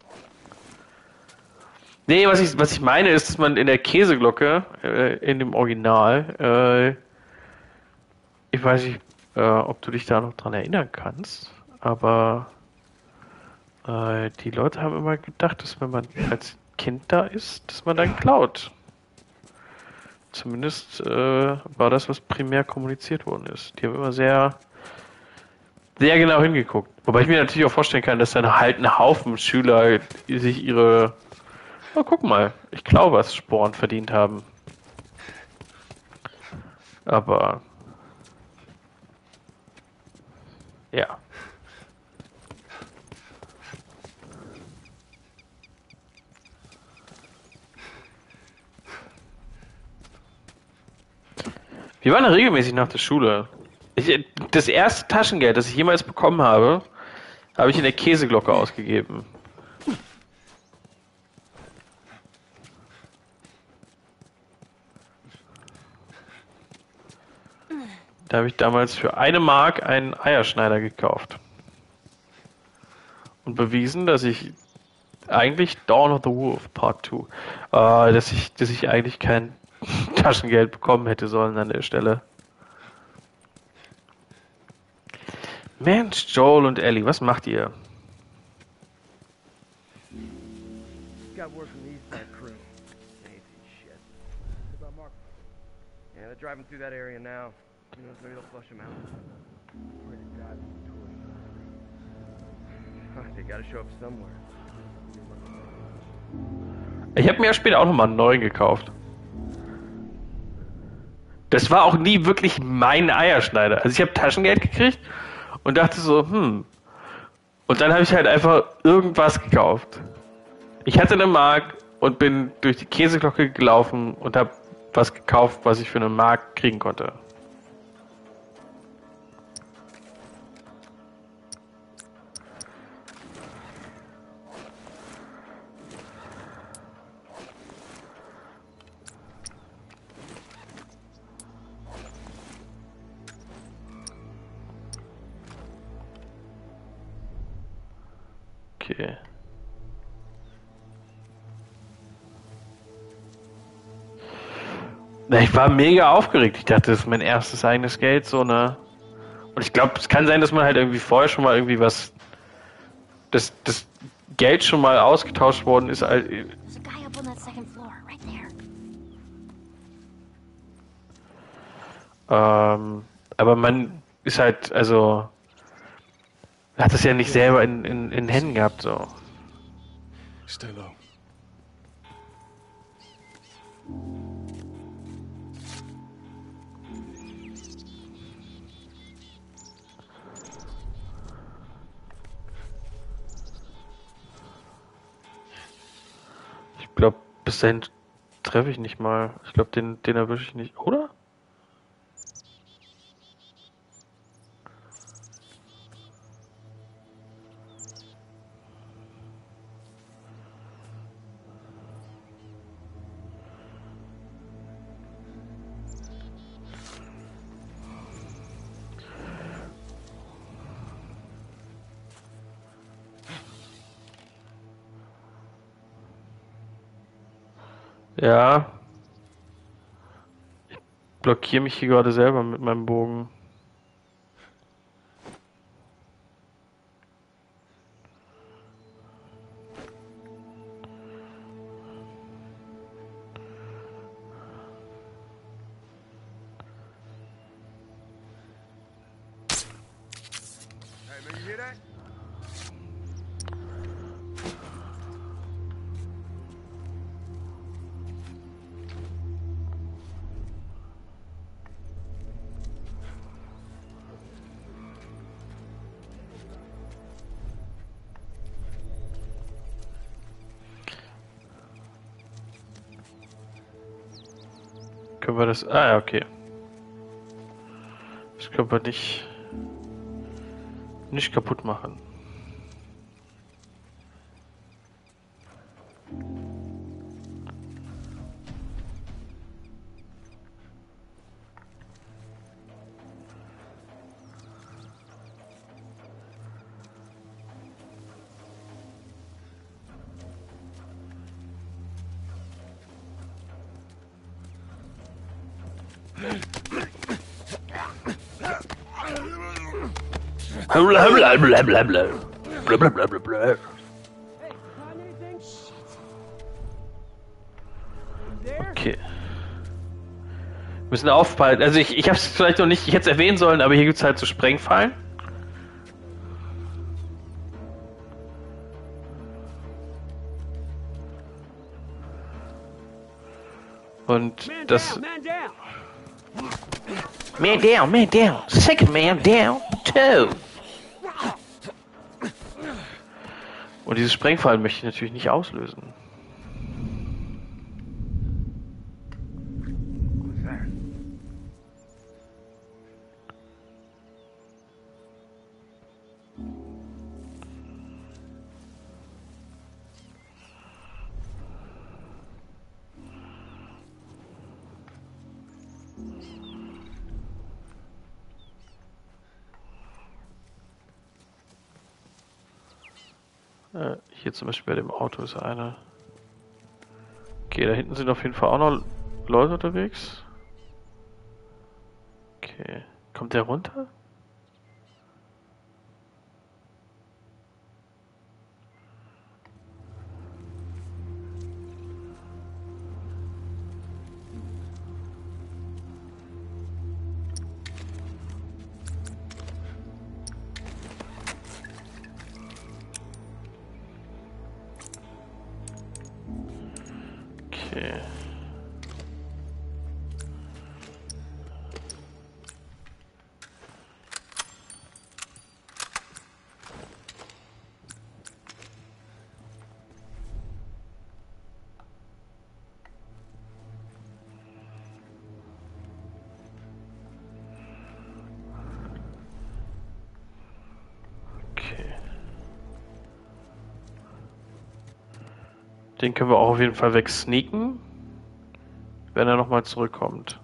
Nee, was ich, was ich meine ist, dass man in der Käseglocke, äh, in dem Original, äh, ich weiß nicht, äh, ob du dich da noch dran erinnern kannst, aber äh, die Leute haben immer gedacht, dass wenn man als Kind da ist, dass man dann klaut. Zumindest äh, war das, was primär kommuniziert worden ist. Die haben immer sehr, sehr genau hingeguckt. Wobei ich mir natürlich auch vorstellen kann, dass dann halt ein Haufen Schüler sich ihre Oh, guck mal, ich glaube, was Sporen verdient haben. Aber ja. Wir waren ja regelmäßig nach der Schule. Ich, das erste Taschengeld, das ich jemals bekommen habe, habe ich in der Käseglocke ausgegeben. Da habe ich damals für eine Mark einen Eierschneider gekauft. Und bewiesen, dass ich eigentlich Dawn of the Wolf Part zwei, äh, dass ich, dass ich eigentlich kein Taschengeld bekommen hätte sollen an der Stelle. Mensch, Joel und Ellie, was macht ihr? Got word from the East Side crew. They ain't seen shit. What about Mark? Yeah, they're driving through that area now. You know, maybe they'll flush him out. Pray to God these tourists. They gotta show up somewhere. Ich habe mir ja später auch nochmal einen neuen gekauft. Das war auch nie wirklich mein Eierschneider. Also ich habe Taschengeld gekriegt und dachte so, hm. Und dann habe ich halt einfach irgendwas gekauft. Ich hatte eine Mark und bin durch die Käseglocke gelaufen und habe was gekauft, was ich für eine Mark kriegen konnte. Okay. Ich war mega aufgeregt. Ich dachte, das ist mein erstes eigenes Geld, so, ne? Und ich glaube, es kann sein, dass man halt irgendwie vorher schon mal irgendwie was das, das Geld schon mal ausgetauscht worden ist. All- There's a guy up on that second floor, right there. Ähm, aber man ist halt, also, hat es ja nicht selber in, in, in Händen gehabt, so. Stay low. Ich glaube, bis dahin treffe ich nicht mal. Ich glaube, den, den erwische ich nicht, oder? Ja. Ich blockiere mich hier gerade selber mit meinem Bogen. Hey, man, you hear that? Können wir das... Ah, ja, okay. Das können wir nicht... nicht kaputt machen. Blablabla. Blablabla. Okay. Wir müssen aufpassen. Also ich, ich habe es vielleicht noch nicht jetzt erwähnen sollen, aber hier gibt es halt so Sprengfallen. Und das... Man down, man down. Second man down. Two. Und diese Sprengfallen möchte ich natürlich nicht auslösen. Äh, hier zum Beispiel bei dem Auto ist einer. Okay, da hinten sind auf jeden Fall auch noch Leute unterwegs. Okay. Kommt der runter? Okay. Den können wir auch auf jeden Fall wegsneaken, wenn er nochmal zurückkommt.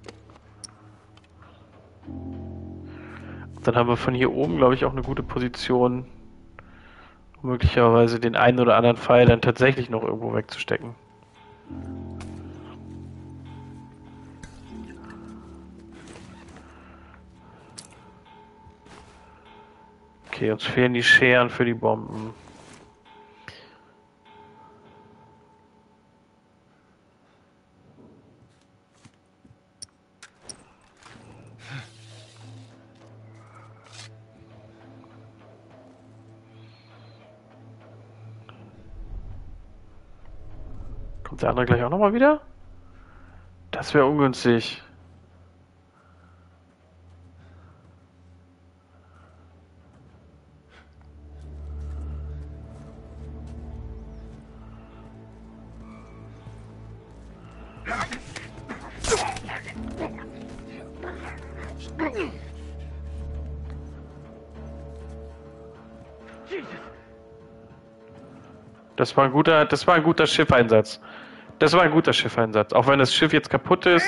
Dann haben wir von hier oben, glaube ich, auch eine gute Position, um möglicherweise den einen oder anderen Pfeil dann tatsächlich noch irgendwo wegzustecken. Okay, uns fehlen die Scheren für die Bomben. Kommt der andere gleich auch nochmal wieder? Das wäre ungünstig. Das war ein guter, das war ein guter Schiffeinsatz. Das war ein guter Schiffeinsatz. Auch wenn das Schiff jetzt kaputt ist.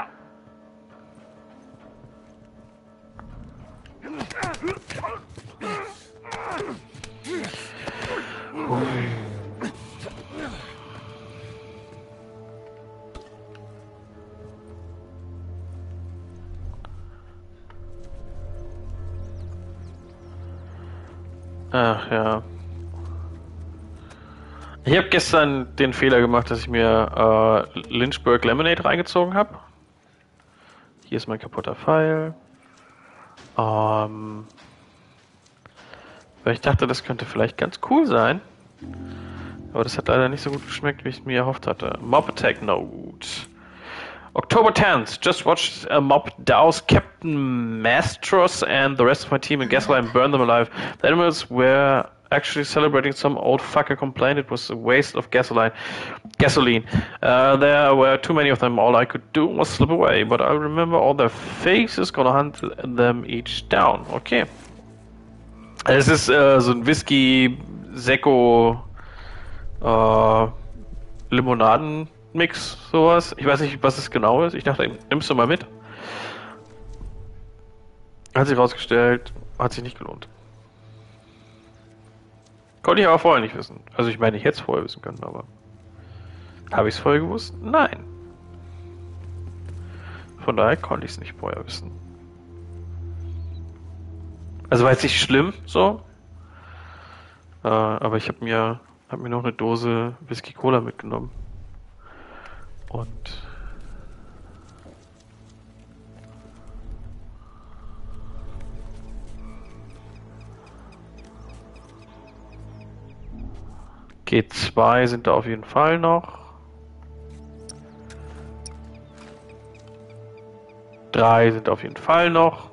Ach ja. Ich habe gestern den Fehler gemacht, dass ich mir äh, Lynchburg Lemonade reingezogen habe. Hier ist mein kaputter Pfeil. Ähm, weil ich dachte, das könnte vielleicht ganz cool sein. Aber das hat leider nicht so gut geschmeckt, wie ich es mir erhofft hatte. Mob Attack Note. October tenth, just watched a mob douse Captain Mastros and the rest of my team in gasoline and burn them alive. The animals were actually celebrating. Some old fucker complained it was a waste of gasoline. Gasoline. Uh, there were too many of them. All I could do was slip away, but I remember all their faces. Gonna hunt them each down. Okay. Es ist äh, so ein Whisky, Sekko, äh, Limonaden. Mix, sowas. Ich weiß nicht, was es genau ist. Ich dachte, nimmst du mal mit. Hat sich rausgestellt, hat sich nicht gelohnt. Konnte ich aber vorher nicht wissen. Also ich meine, ich hätte es vorher wissen können, aber... Habe ich es vorher gewusst? Nein. Von daher konnte ich es nicht vorher wissen. Also war jetzt nicht schlimm, so. Äh, aber ich habe mir, hab mir noch eine Dose Whisky Cola mitgenommen. Und G zwei sind da auf jeden Fall noch. Drei sind auf jeden Fall noch.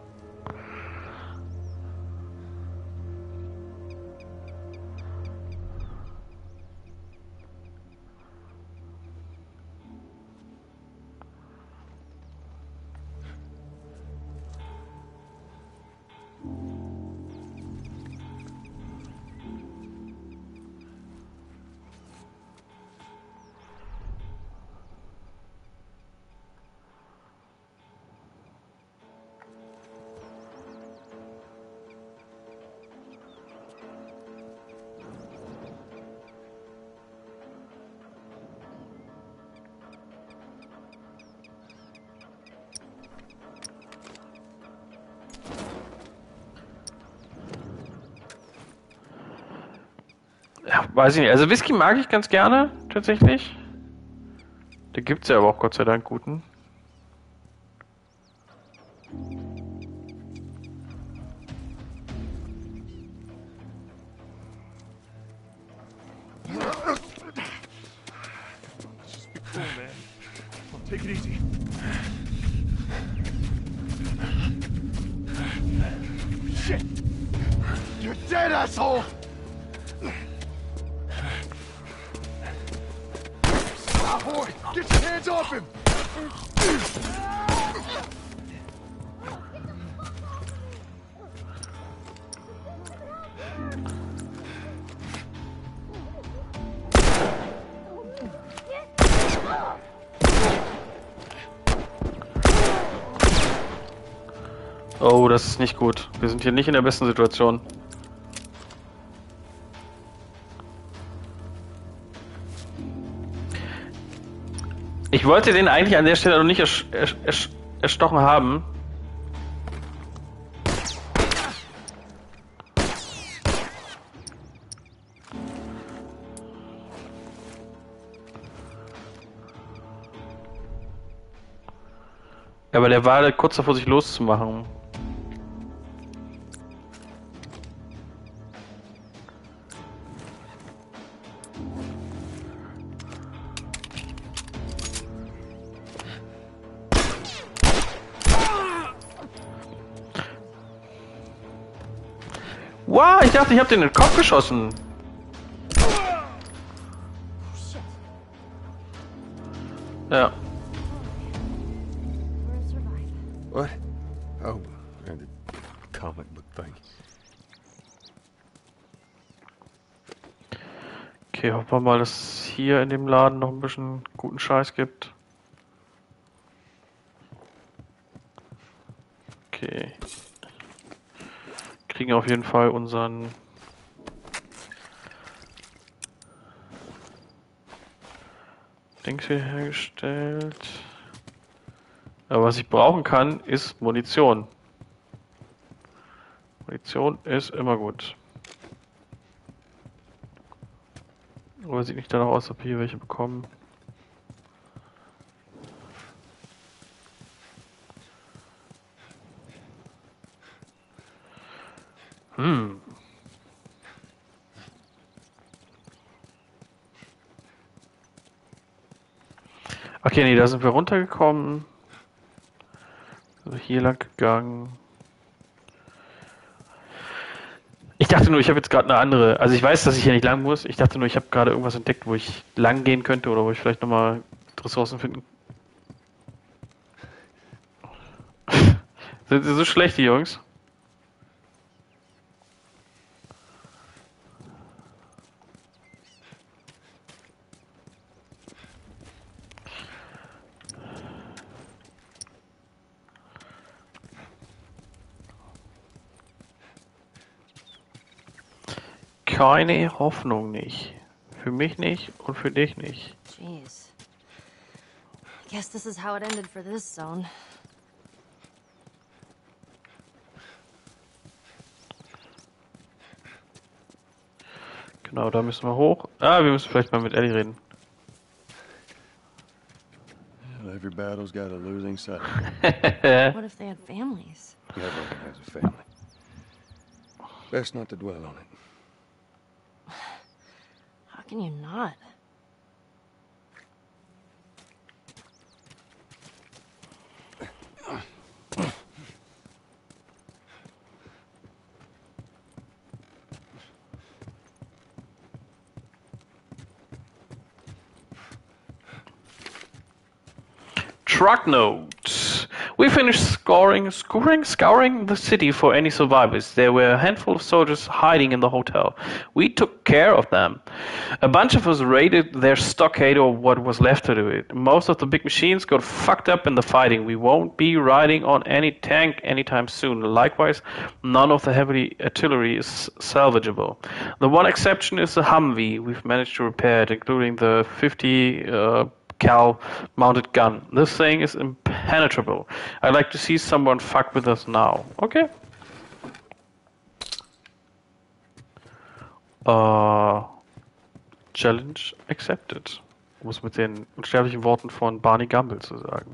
Ja, weiß ich nicht. Also Whisky mag ich ganz gerne, tatsächlich. Da gibt's ja aber auch Gott sei Dank guten. Take it easy. Shit! You're dead, asshole! Stop, boy! Get your hands off him! Oh, das ist nicht gut. Wir sind hier nicht in der besten Situation. Ich wollte den eigentlich an der Stelle noch nicht ersch ersch ersch erstochen haben. Aber der war kurz davor, sich loszumachen. Wow, ich dachte, ich hab den in den Kopf geschossen. Ja. What? Oh, and the comic book thing. Okay, hoffen wir mal, dass es hier in dem Laden noch ein bisschen guten Scheiß gibt. Okay. Kriegen auf jeden Fall unseren Dings hier hergestellt. Aber was ich brauchen kann, ist Munition. Munition ist immer gut. Aber sieht nicht danach aus, ob wir hier welche bekommen. Hm. Okay, nee, da sind wir runtergekommen. Also hier lang gegangen. Ich dachte nur, ich habe jetzt gerade eine andere. Also ich weiß, dass ich hier nicht lang muss. Ich dachte nur, ich habe gerade irgendwas entdeckt, wo ich lang gehen könnte oder wo ich vielleicht nochmal Ressourcen finden. Sind sie so schlecht, die Jungs? Keine Hoffnung nicht. Für mich nicht und für dich nicht. Jeez. Guess this is how it ended for this zone. Genau, da müssen wir hoch. Ah, wir müssen vielleicht mal mit Ellie reden. Well, every battle's got a losing side. What if they had families? Everyone has a family. Best not to dwell on it. How can you not? Truck note. We finished scoring, scoring, scouring the city for any survivors. There were a handful of soldiers hiding in the hotel. We took care of them. A bunch of us raided their stockade or what was left of it. Most of the big machines got fucked up in the fighting. We won't be riding on any tank anytime soon. Likewise, none of the heavy artillery is salvageable. The one exception is the Humvee. We've managed to repair it, including the fifty uh, cal mounted gun. This thing is impenetrable. I'd like to see someone fuck with us now. Okay. Uh, Challenge accepted. Um es mit den unsterblichen Worten von Barney Gumble zu sagen.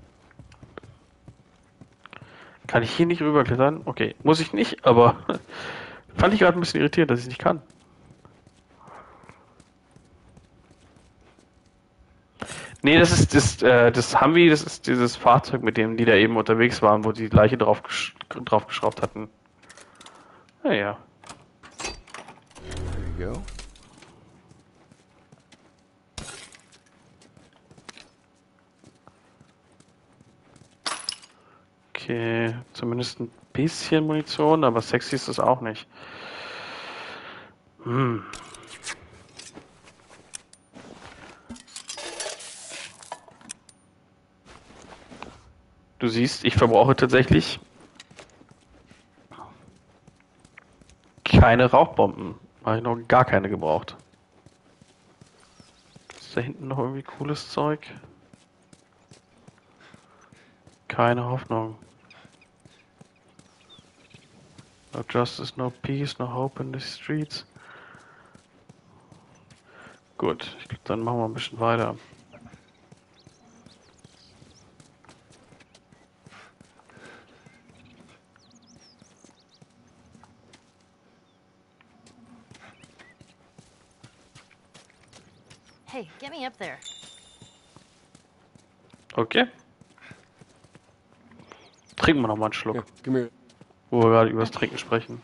Kann ich hier nicht rüberklettern? Okay, muss ich nicht, aber fand ich gerade ein bisschen irritiert, dass ich nicht kann. Nee, das ist das, äh, das Humvee, das ist dieses Fahrzeug, mit dem die da eben unterwegs waren, wo die Leiche drauf, gesch drauf geschraubt hatten. Naja. There you go. Okay, zumindest ein bisschen Munition, aber sexy ist es auch nicht. Hm. Du siehst, ich verbrauche tatsächlich keine Rauchbomben. Habe ich noch gar keine gebraucht. Ist da hinten noch irgendwie cooles Zeug? Keine Hoffnung. No justice, no peace, no hope in the streets. Gut, ich glaube, dann machen wir ein bisschen weiter. Hey, get me up there. Okay. Trinken wir noch mal einen Schluck. Yeah, come here. Wo wir gerade über das Trinken sprechen.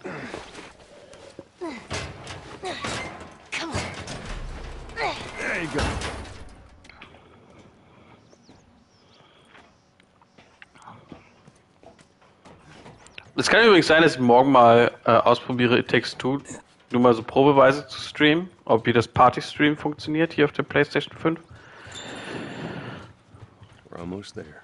Come on. There you go. Es kann übrigens sein, dass ich morgen mal äh, ausprobiere, It Takes Two, nur mal so probeweise zu streamen, ob wie das Party-Stream funktioniert hier auf der PlayStation fünf. We're almost there.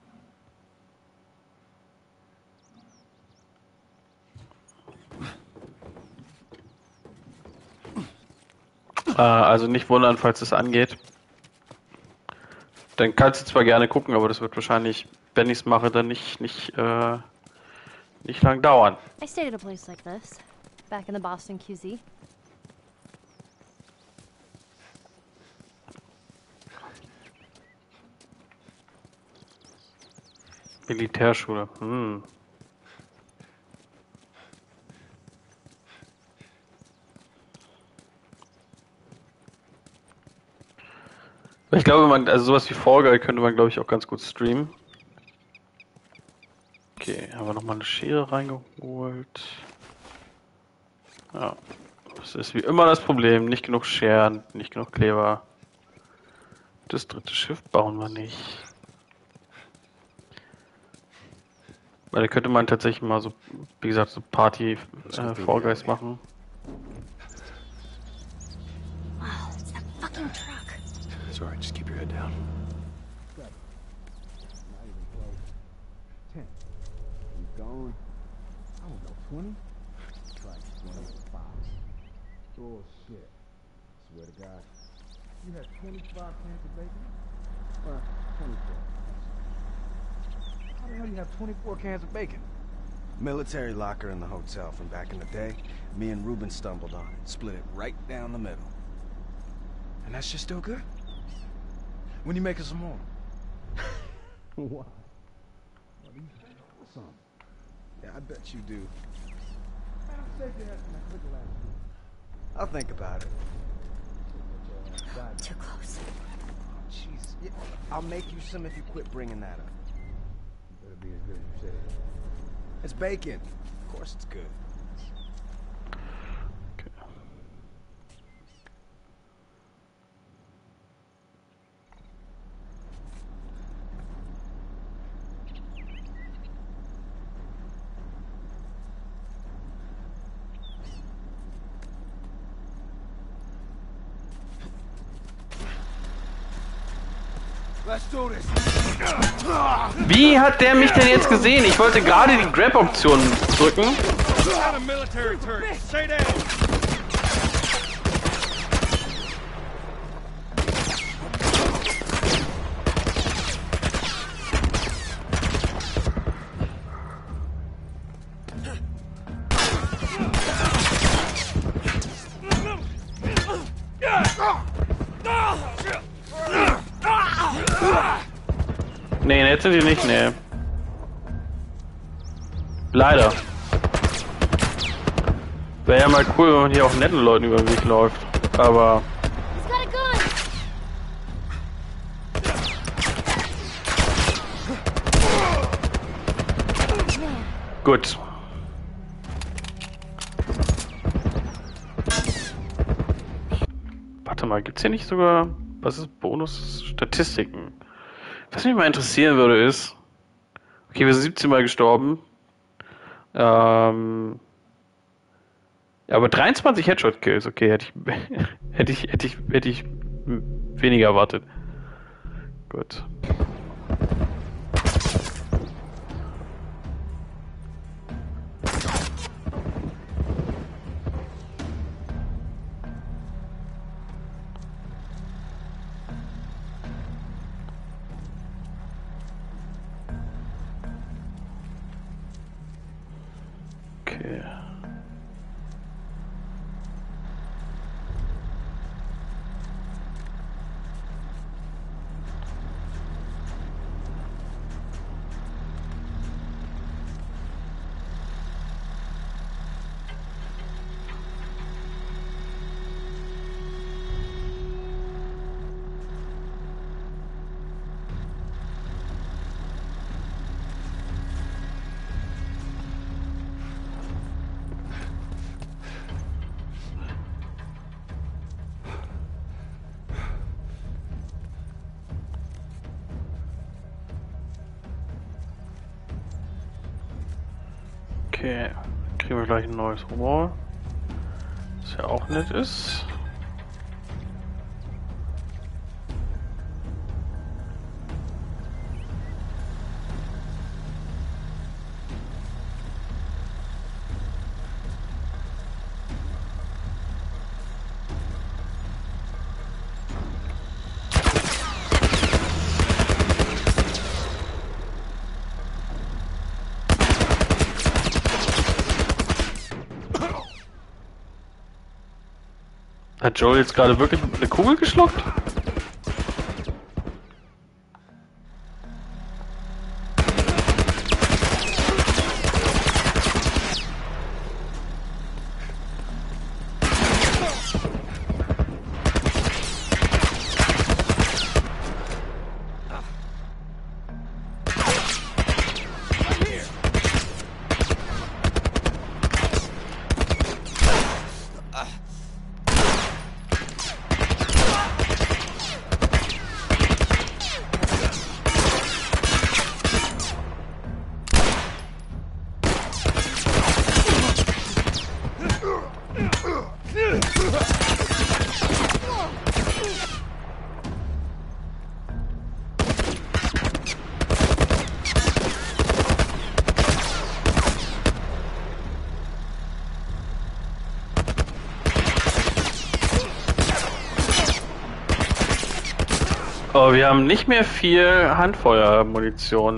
Äh, also nicht wundern, falls es angeht. Dann kannst du zwar gerne gucken, aber das wird wahrscheinlich, wenn ich es mache, dann nicht, nicht, äh, nicht lang dauern. I stayed at a place like this, back in the Boston Q Z. Militärschule. Hm. Ich glaube, man, also sowas wie Fall Guy könnte man, glaube ich, auch ganz gut streamen. Okay, haben wir nochmal eine Schere reingeholt. Ja, das ist wie immer das Problem. Nicht genug Scheren, nicht genug Kleber. Das dritte Schiff bauen wir nicht. Weil da könnte man tatsächlich mal so, wie gesagt, so Party äh, Fall Guys machen. Wow, it's that fucking truck. It's alright, just keep your head down. Not even close. Ten. Keep going. I don't know, twenty? Like twenty-five. Bullshit. Swear to God. You had twenty-five cans of bacon? Well, twenty-four. How the hell you have twenty-four cans of bacon? Military locker in the hotel from back in the day. Me and Ruben stumbled on it, split it right down the middle. And that shit's still good? When you making some more? Why? Well, you some. Yeah, I bet you do. Man, I'm safe you had some liquor last week. I'll think about it. But, uh, Too close. Jeez, yeah, I'll make you some if you quit bringing that up. you better be as good as you said. It's bacon. Of course it's good. Let's do this. Wie hat der mich denn jetzt gesehen? Ich wollte gerade die Grab-Option drücken. Not a military turret. Stay down. Nee, jetzt sind die nicht, nee. Leider. Wäre ja mal cool, wenn man hier auch netten Leuten über den Weg läuft. Aber... He's got a gun! Gut. Warte mal, gibt's hier nicht sogar... Was ist Bonus? Statistiken. Was mich mal interessieren würde ist... Okay, wir sind siebzehn Mal gestorben. Ähm... Ja, aber dreiundzwanzig Headshot-Kills, okay, hätte ich, hätte ich, hätte ich, hätte ich weniger erwartet. Gut. Okay. Okay, kriegen wir gleich ein neues Rohr. Was ja auch nett ist. Hat Joel jetzt gerade wirklich eine Kugel geschluckt? Oh, wir haben nicht mehr viel Handfeuermunition.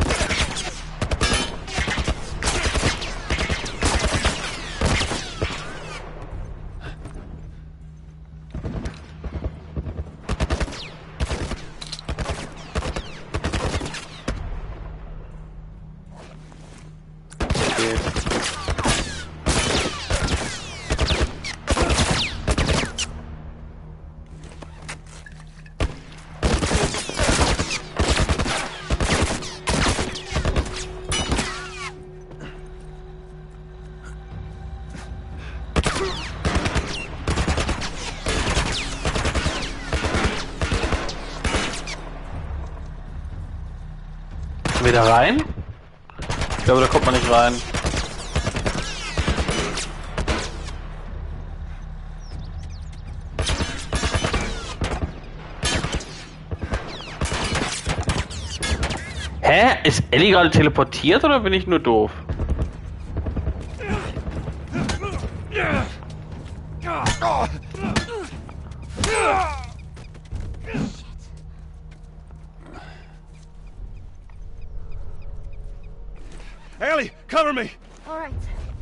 Wieder rein? Ich glaube, da kommt man nicht rein. Hä? Ist Ellie gerade teleportiert oder bin ich nur doof? Ellie, cover me! All right.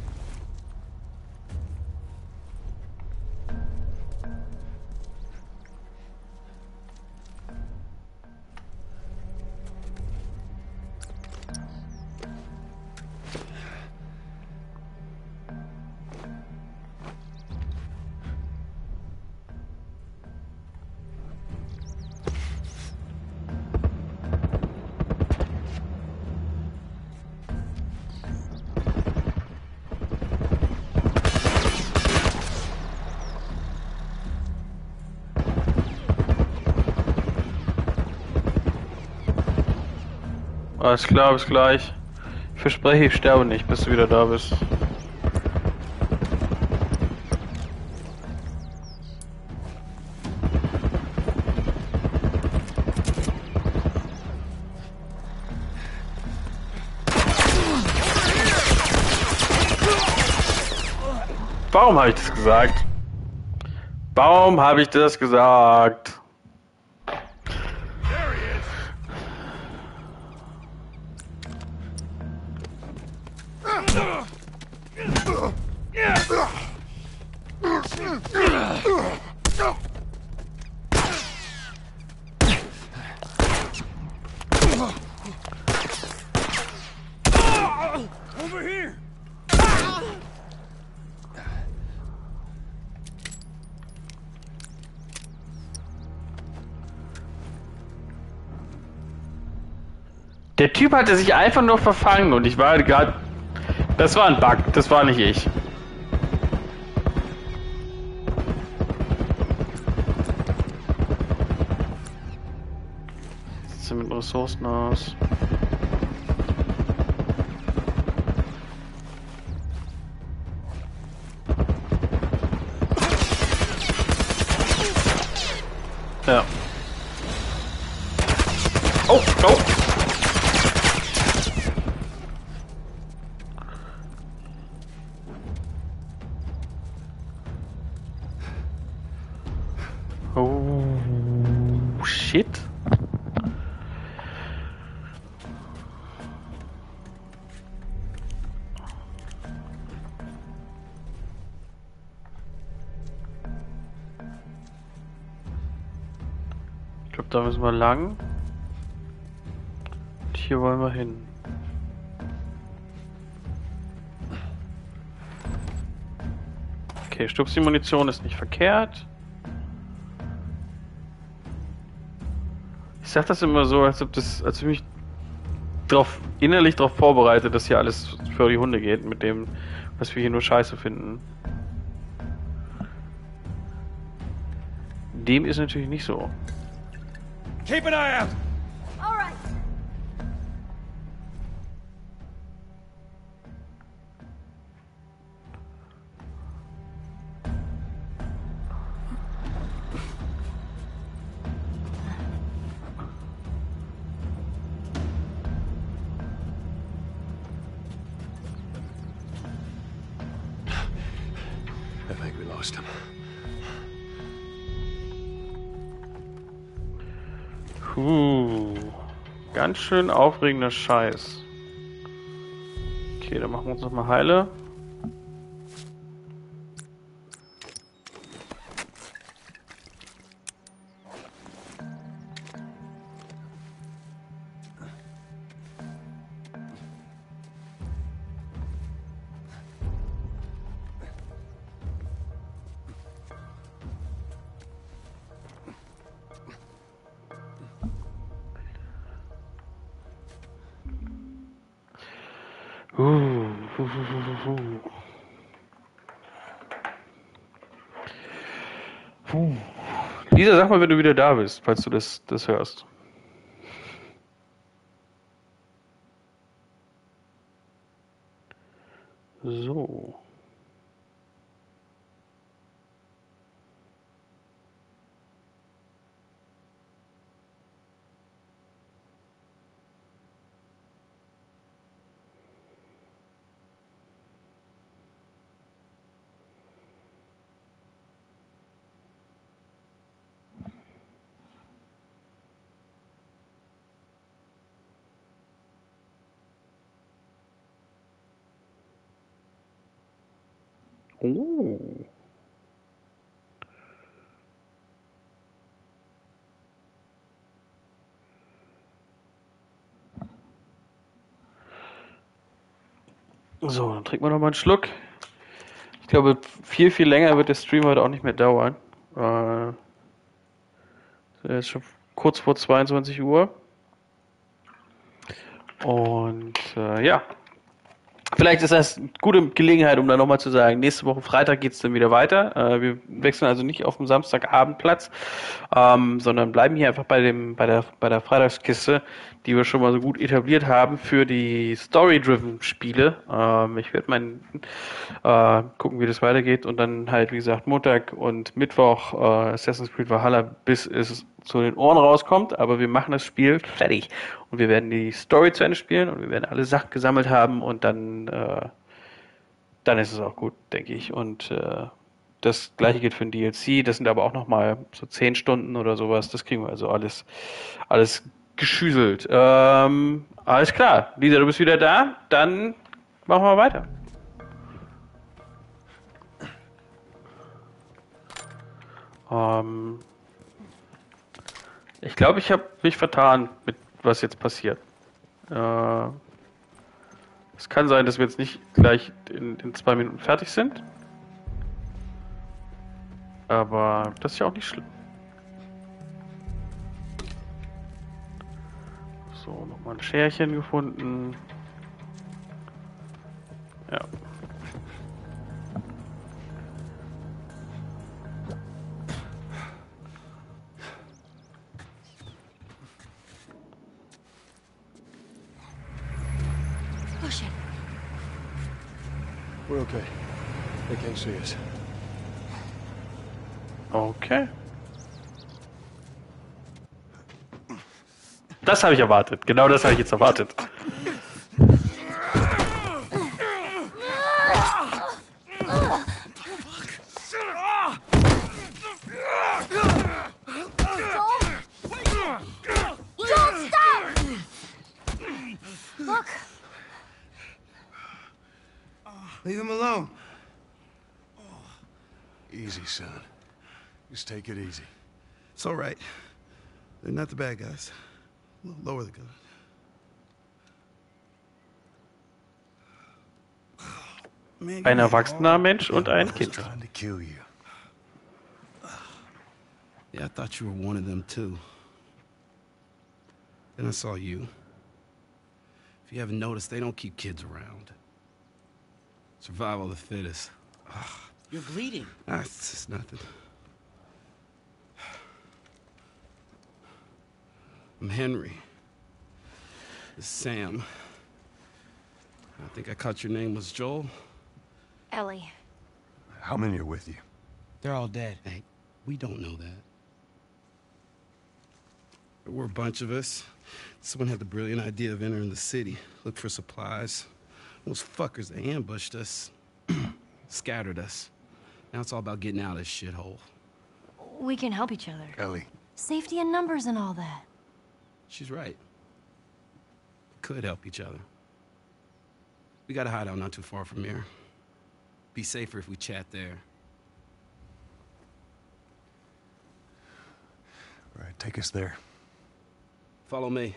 Alles klar, bis gleich. Ich verspreche, ich sterbe nicht, bis du wieder da bist. Warum habe ich das gesagt? Warum habe ich das gesagt? Over here! Der Typ hatte sich einfach nur verfangen und ich war gerade... Das war ein Bug, das war nicht ich. Was sieht mit Ressourcen aus? Ja. Oh, oh! Oh, shit. Ich glaube, da müssen wir lang. Und hier wollen wir hin. Okay, Stupsi-Munition ist nicht verkehrt. Ich sag das immer so, als ob das, als ob ich mich drauf, innerlich darauf vorbereite, dass hier alles für die Hunde geht, mit dem, was wir hier nur scheiße finden. Dem ist natürlich nicht so. Keep an eye out! All right. I think we lost him. Puh, ganz schön aufregender Scheiß. Okay, dann machen wir uns noch mal heile. Uh, uh, uh, uh, uh. Puh. Lisa, sag mal, wenn du wieder da bist, falls du das, das hörst. So. Oh. So, dann trinken wir noch mal einen Schluck. Ich glaube, viel, viel länger wird der Stream heute auch nicht mehr dauern. Äh, jetzt schon kurz vor zweiundzwanzig Uhr. Und äh, ja. Vielleicht ist das eine gute Gelegenheit, um dann nochmal zu sagen, nächste Woche Freitag geht es dann wieder weiter. Äh, wir wechseln also nicht auf dem Samstagabendplatz, ähm, sondern bleiben hier einfach bei dem, bei der, bei der Freitagskiste, die wir schon mal so gut etabliert haben für die Story-Driven Spiele. Ähm, ich werde mal äh, gucken, wie das weitergeht und dann halt, wie gesagt, Montag und Mittwoch äh, Assassin's Creed Valhalla, bis es zu den Ohren rauskommt, aber wir machen das Spiel fertig und wir werden die Story zu Ende spielen und wir werden alle Sachen gesammelt haben und dann äh, dann ist es auch gut, denke ich. Und äh, das gleiche gilt für den D L C, das sind aber auch nochmal so zehn Stunden oder sowas, das kriegen wir also alles alles geschüsselt. Ähm, alles klar, Lisa, du bist wieder da, dann machen wir weiter. Ähm, Ich glaube, ich habe mich vertan mit was jetzt passiert. Äh, es kann sein, dass wir jetzt nicht gleich in, in zwei Minuten fertig sind. Aber das ist ja auch nicht schlimm. So, nochmal ein Scherchen gefunden. Ja. Oh shit. We're okay. They can't see us. Okay. Das habe ich erwartet. Genau das habe ich jetzt erwartet. Look. Leave him alone. Easy, son. Just take it easy. It's all right. They're not the bad guys. Lower the gun. Man, Ein erwachsener Mensch und ein Kind. Trying to kill you. Yeah, I thought you were one of them too. Then I saw you. If you haven't noticed, they don't keep kids around. Survival of the fittest. Ugh. You're bleeding. Ah, it's just nothing. I'm Henry. This is Sam. I think I caught your name was Joel. Ellie. How many are with you? They're all dead. Hey, we don't know that. There were a bunch of us. Someone had the brilliant idea of entering the city, look for supplies. Those fuckers, they ambushed us, scattered us. Now it's all about getting out of this shithole. We can help each other. Ellie. Safety in numbers and all that. She's right. We could help each other. We got a hideout not too far from here. Be safer if we chat there. All right, take us there. Follow me.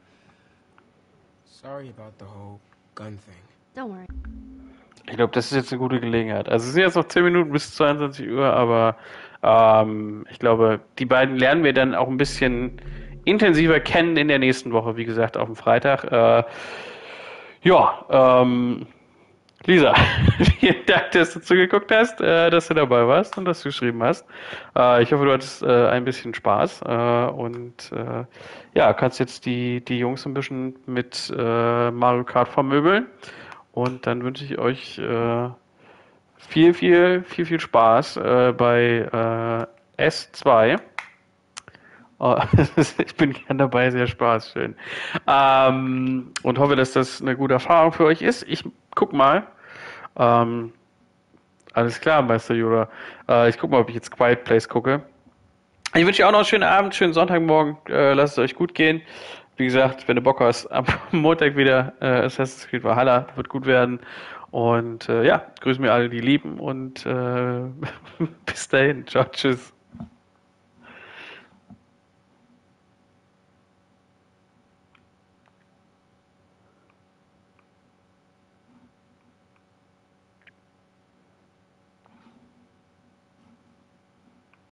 Sorry about the whole gun thing. Don't worry. Ich glaube, das ist jetzt eine gute Gelegenheit. Also es sind jetzt noch zehn Minuten bis zweiundzwanzig Uhr, aber ähm, ich glaube, die beiden lernen wir dann auch ein bisschen intensiver kennen in der nächsten Woche, wie gesagt, auf dem Freitag. Äh, ja, ähm, Lisa, vielen Dank, dass du zugeguckt hast, äh, dass du dabei warst und dass du geschrieben hast. Äh, ich hoffe, du hattest äh, ein bisschen Spaß äh, und äh, ja, kannst jetzt die, die Jungs ein bisschen mit äh, Mario Kart vermöbeln. Und dann wünsche ich euch äh, viel, viel, viel, viel Spaß äh, bei äh, S zwei. Oh, ich bin gern dabei, sehr Spaß, schön. Ähm, und hoffe, dass das eine gute Erfahrung für euch ist. Ich guck mal. Ähm, alles klar, Meister Yoda. Äh, ich guck mal, ob ich jetzt Quiet Place gucke. Ich wünsche euch auch noch einen schönen Abend, schönen Sonntagmorgen. Äh, lasst es euch gut gehen. Wie gesagt, wenn du Bock hast, am Montag wieder äh, Assassin's Creed Valhalla, wird gut werden. Und äh, ja, grüßen mir alle, die lieben und äh, bis dahin. Ciao, tschüss.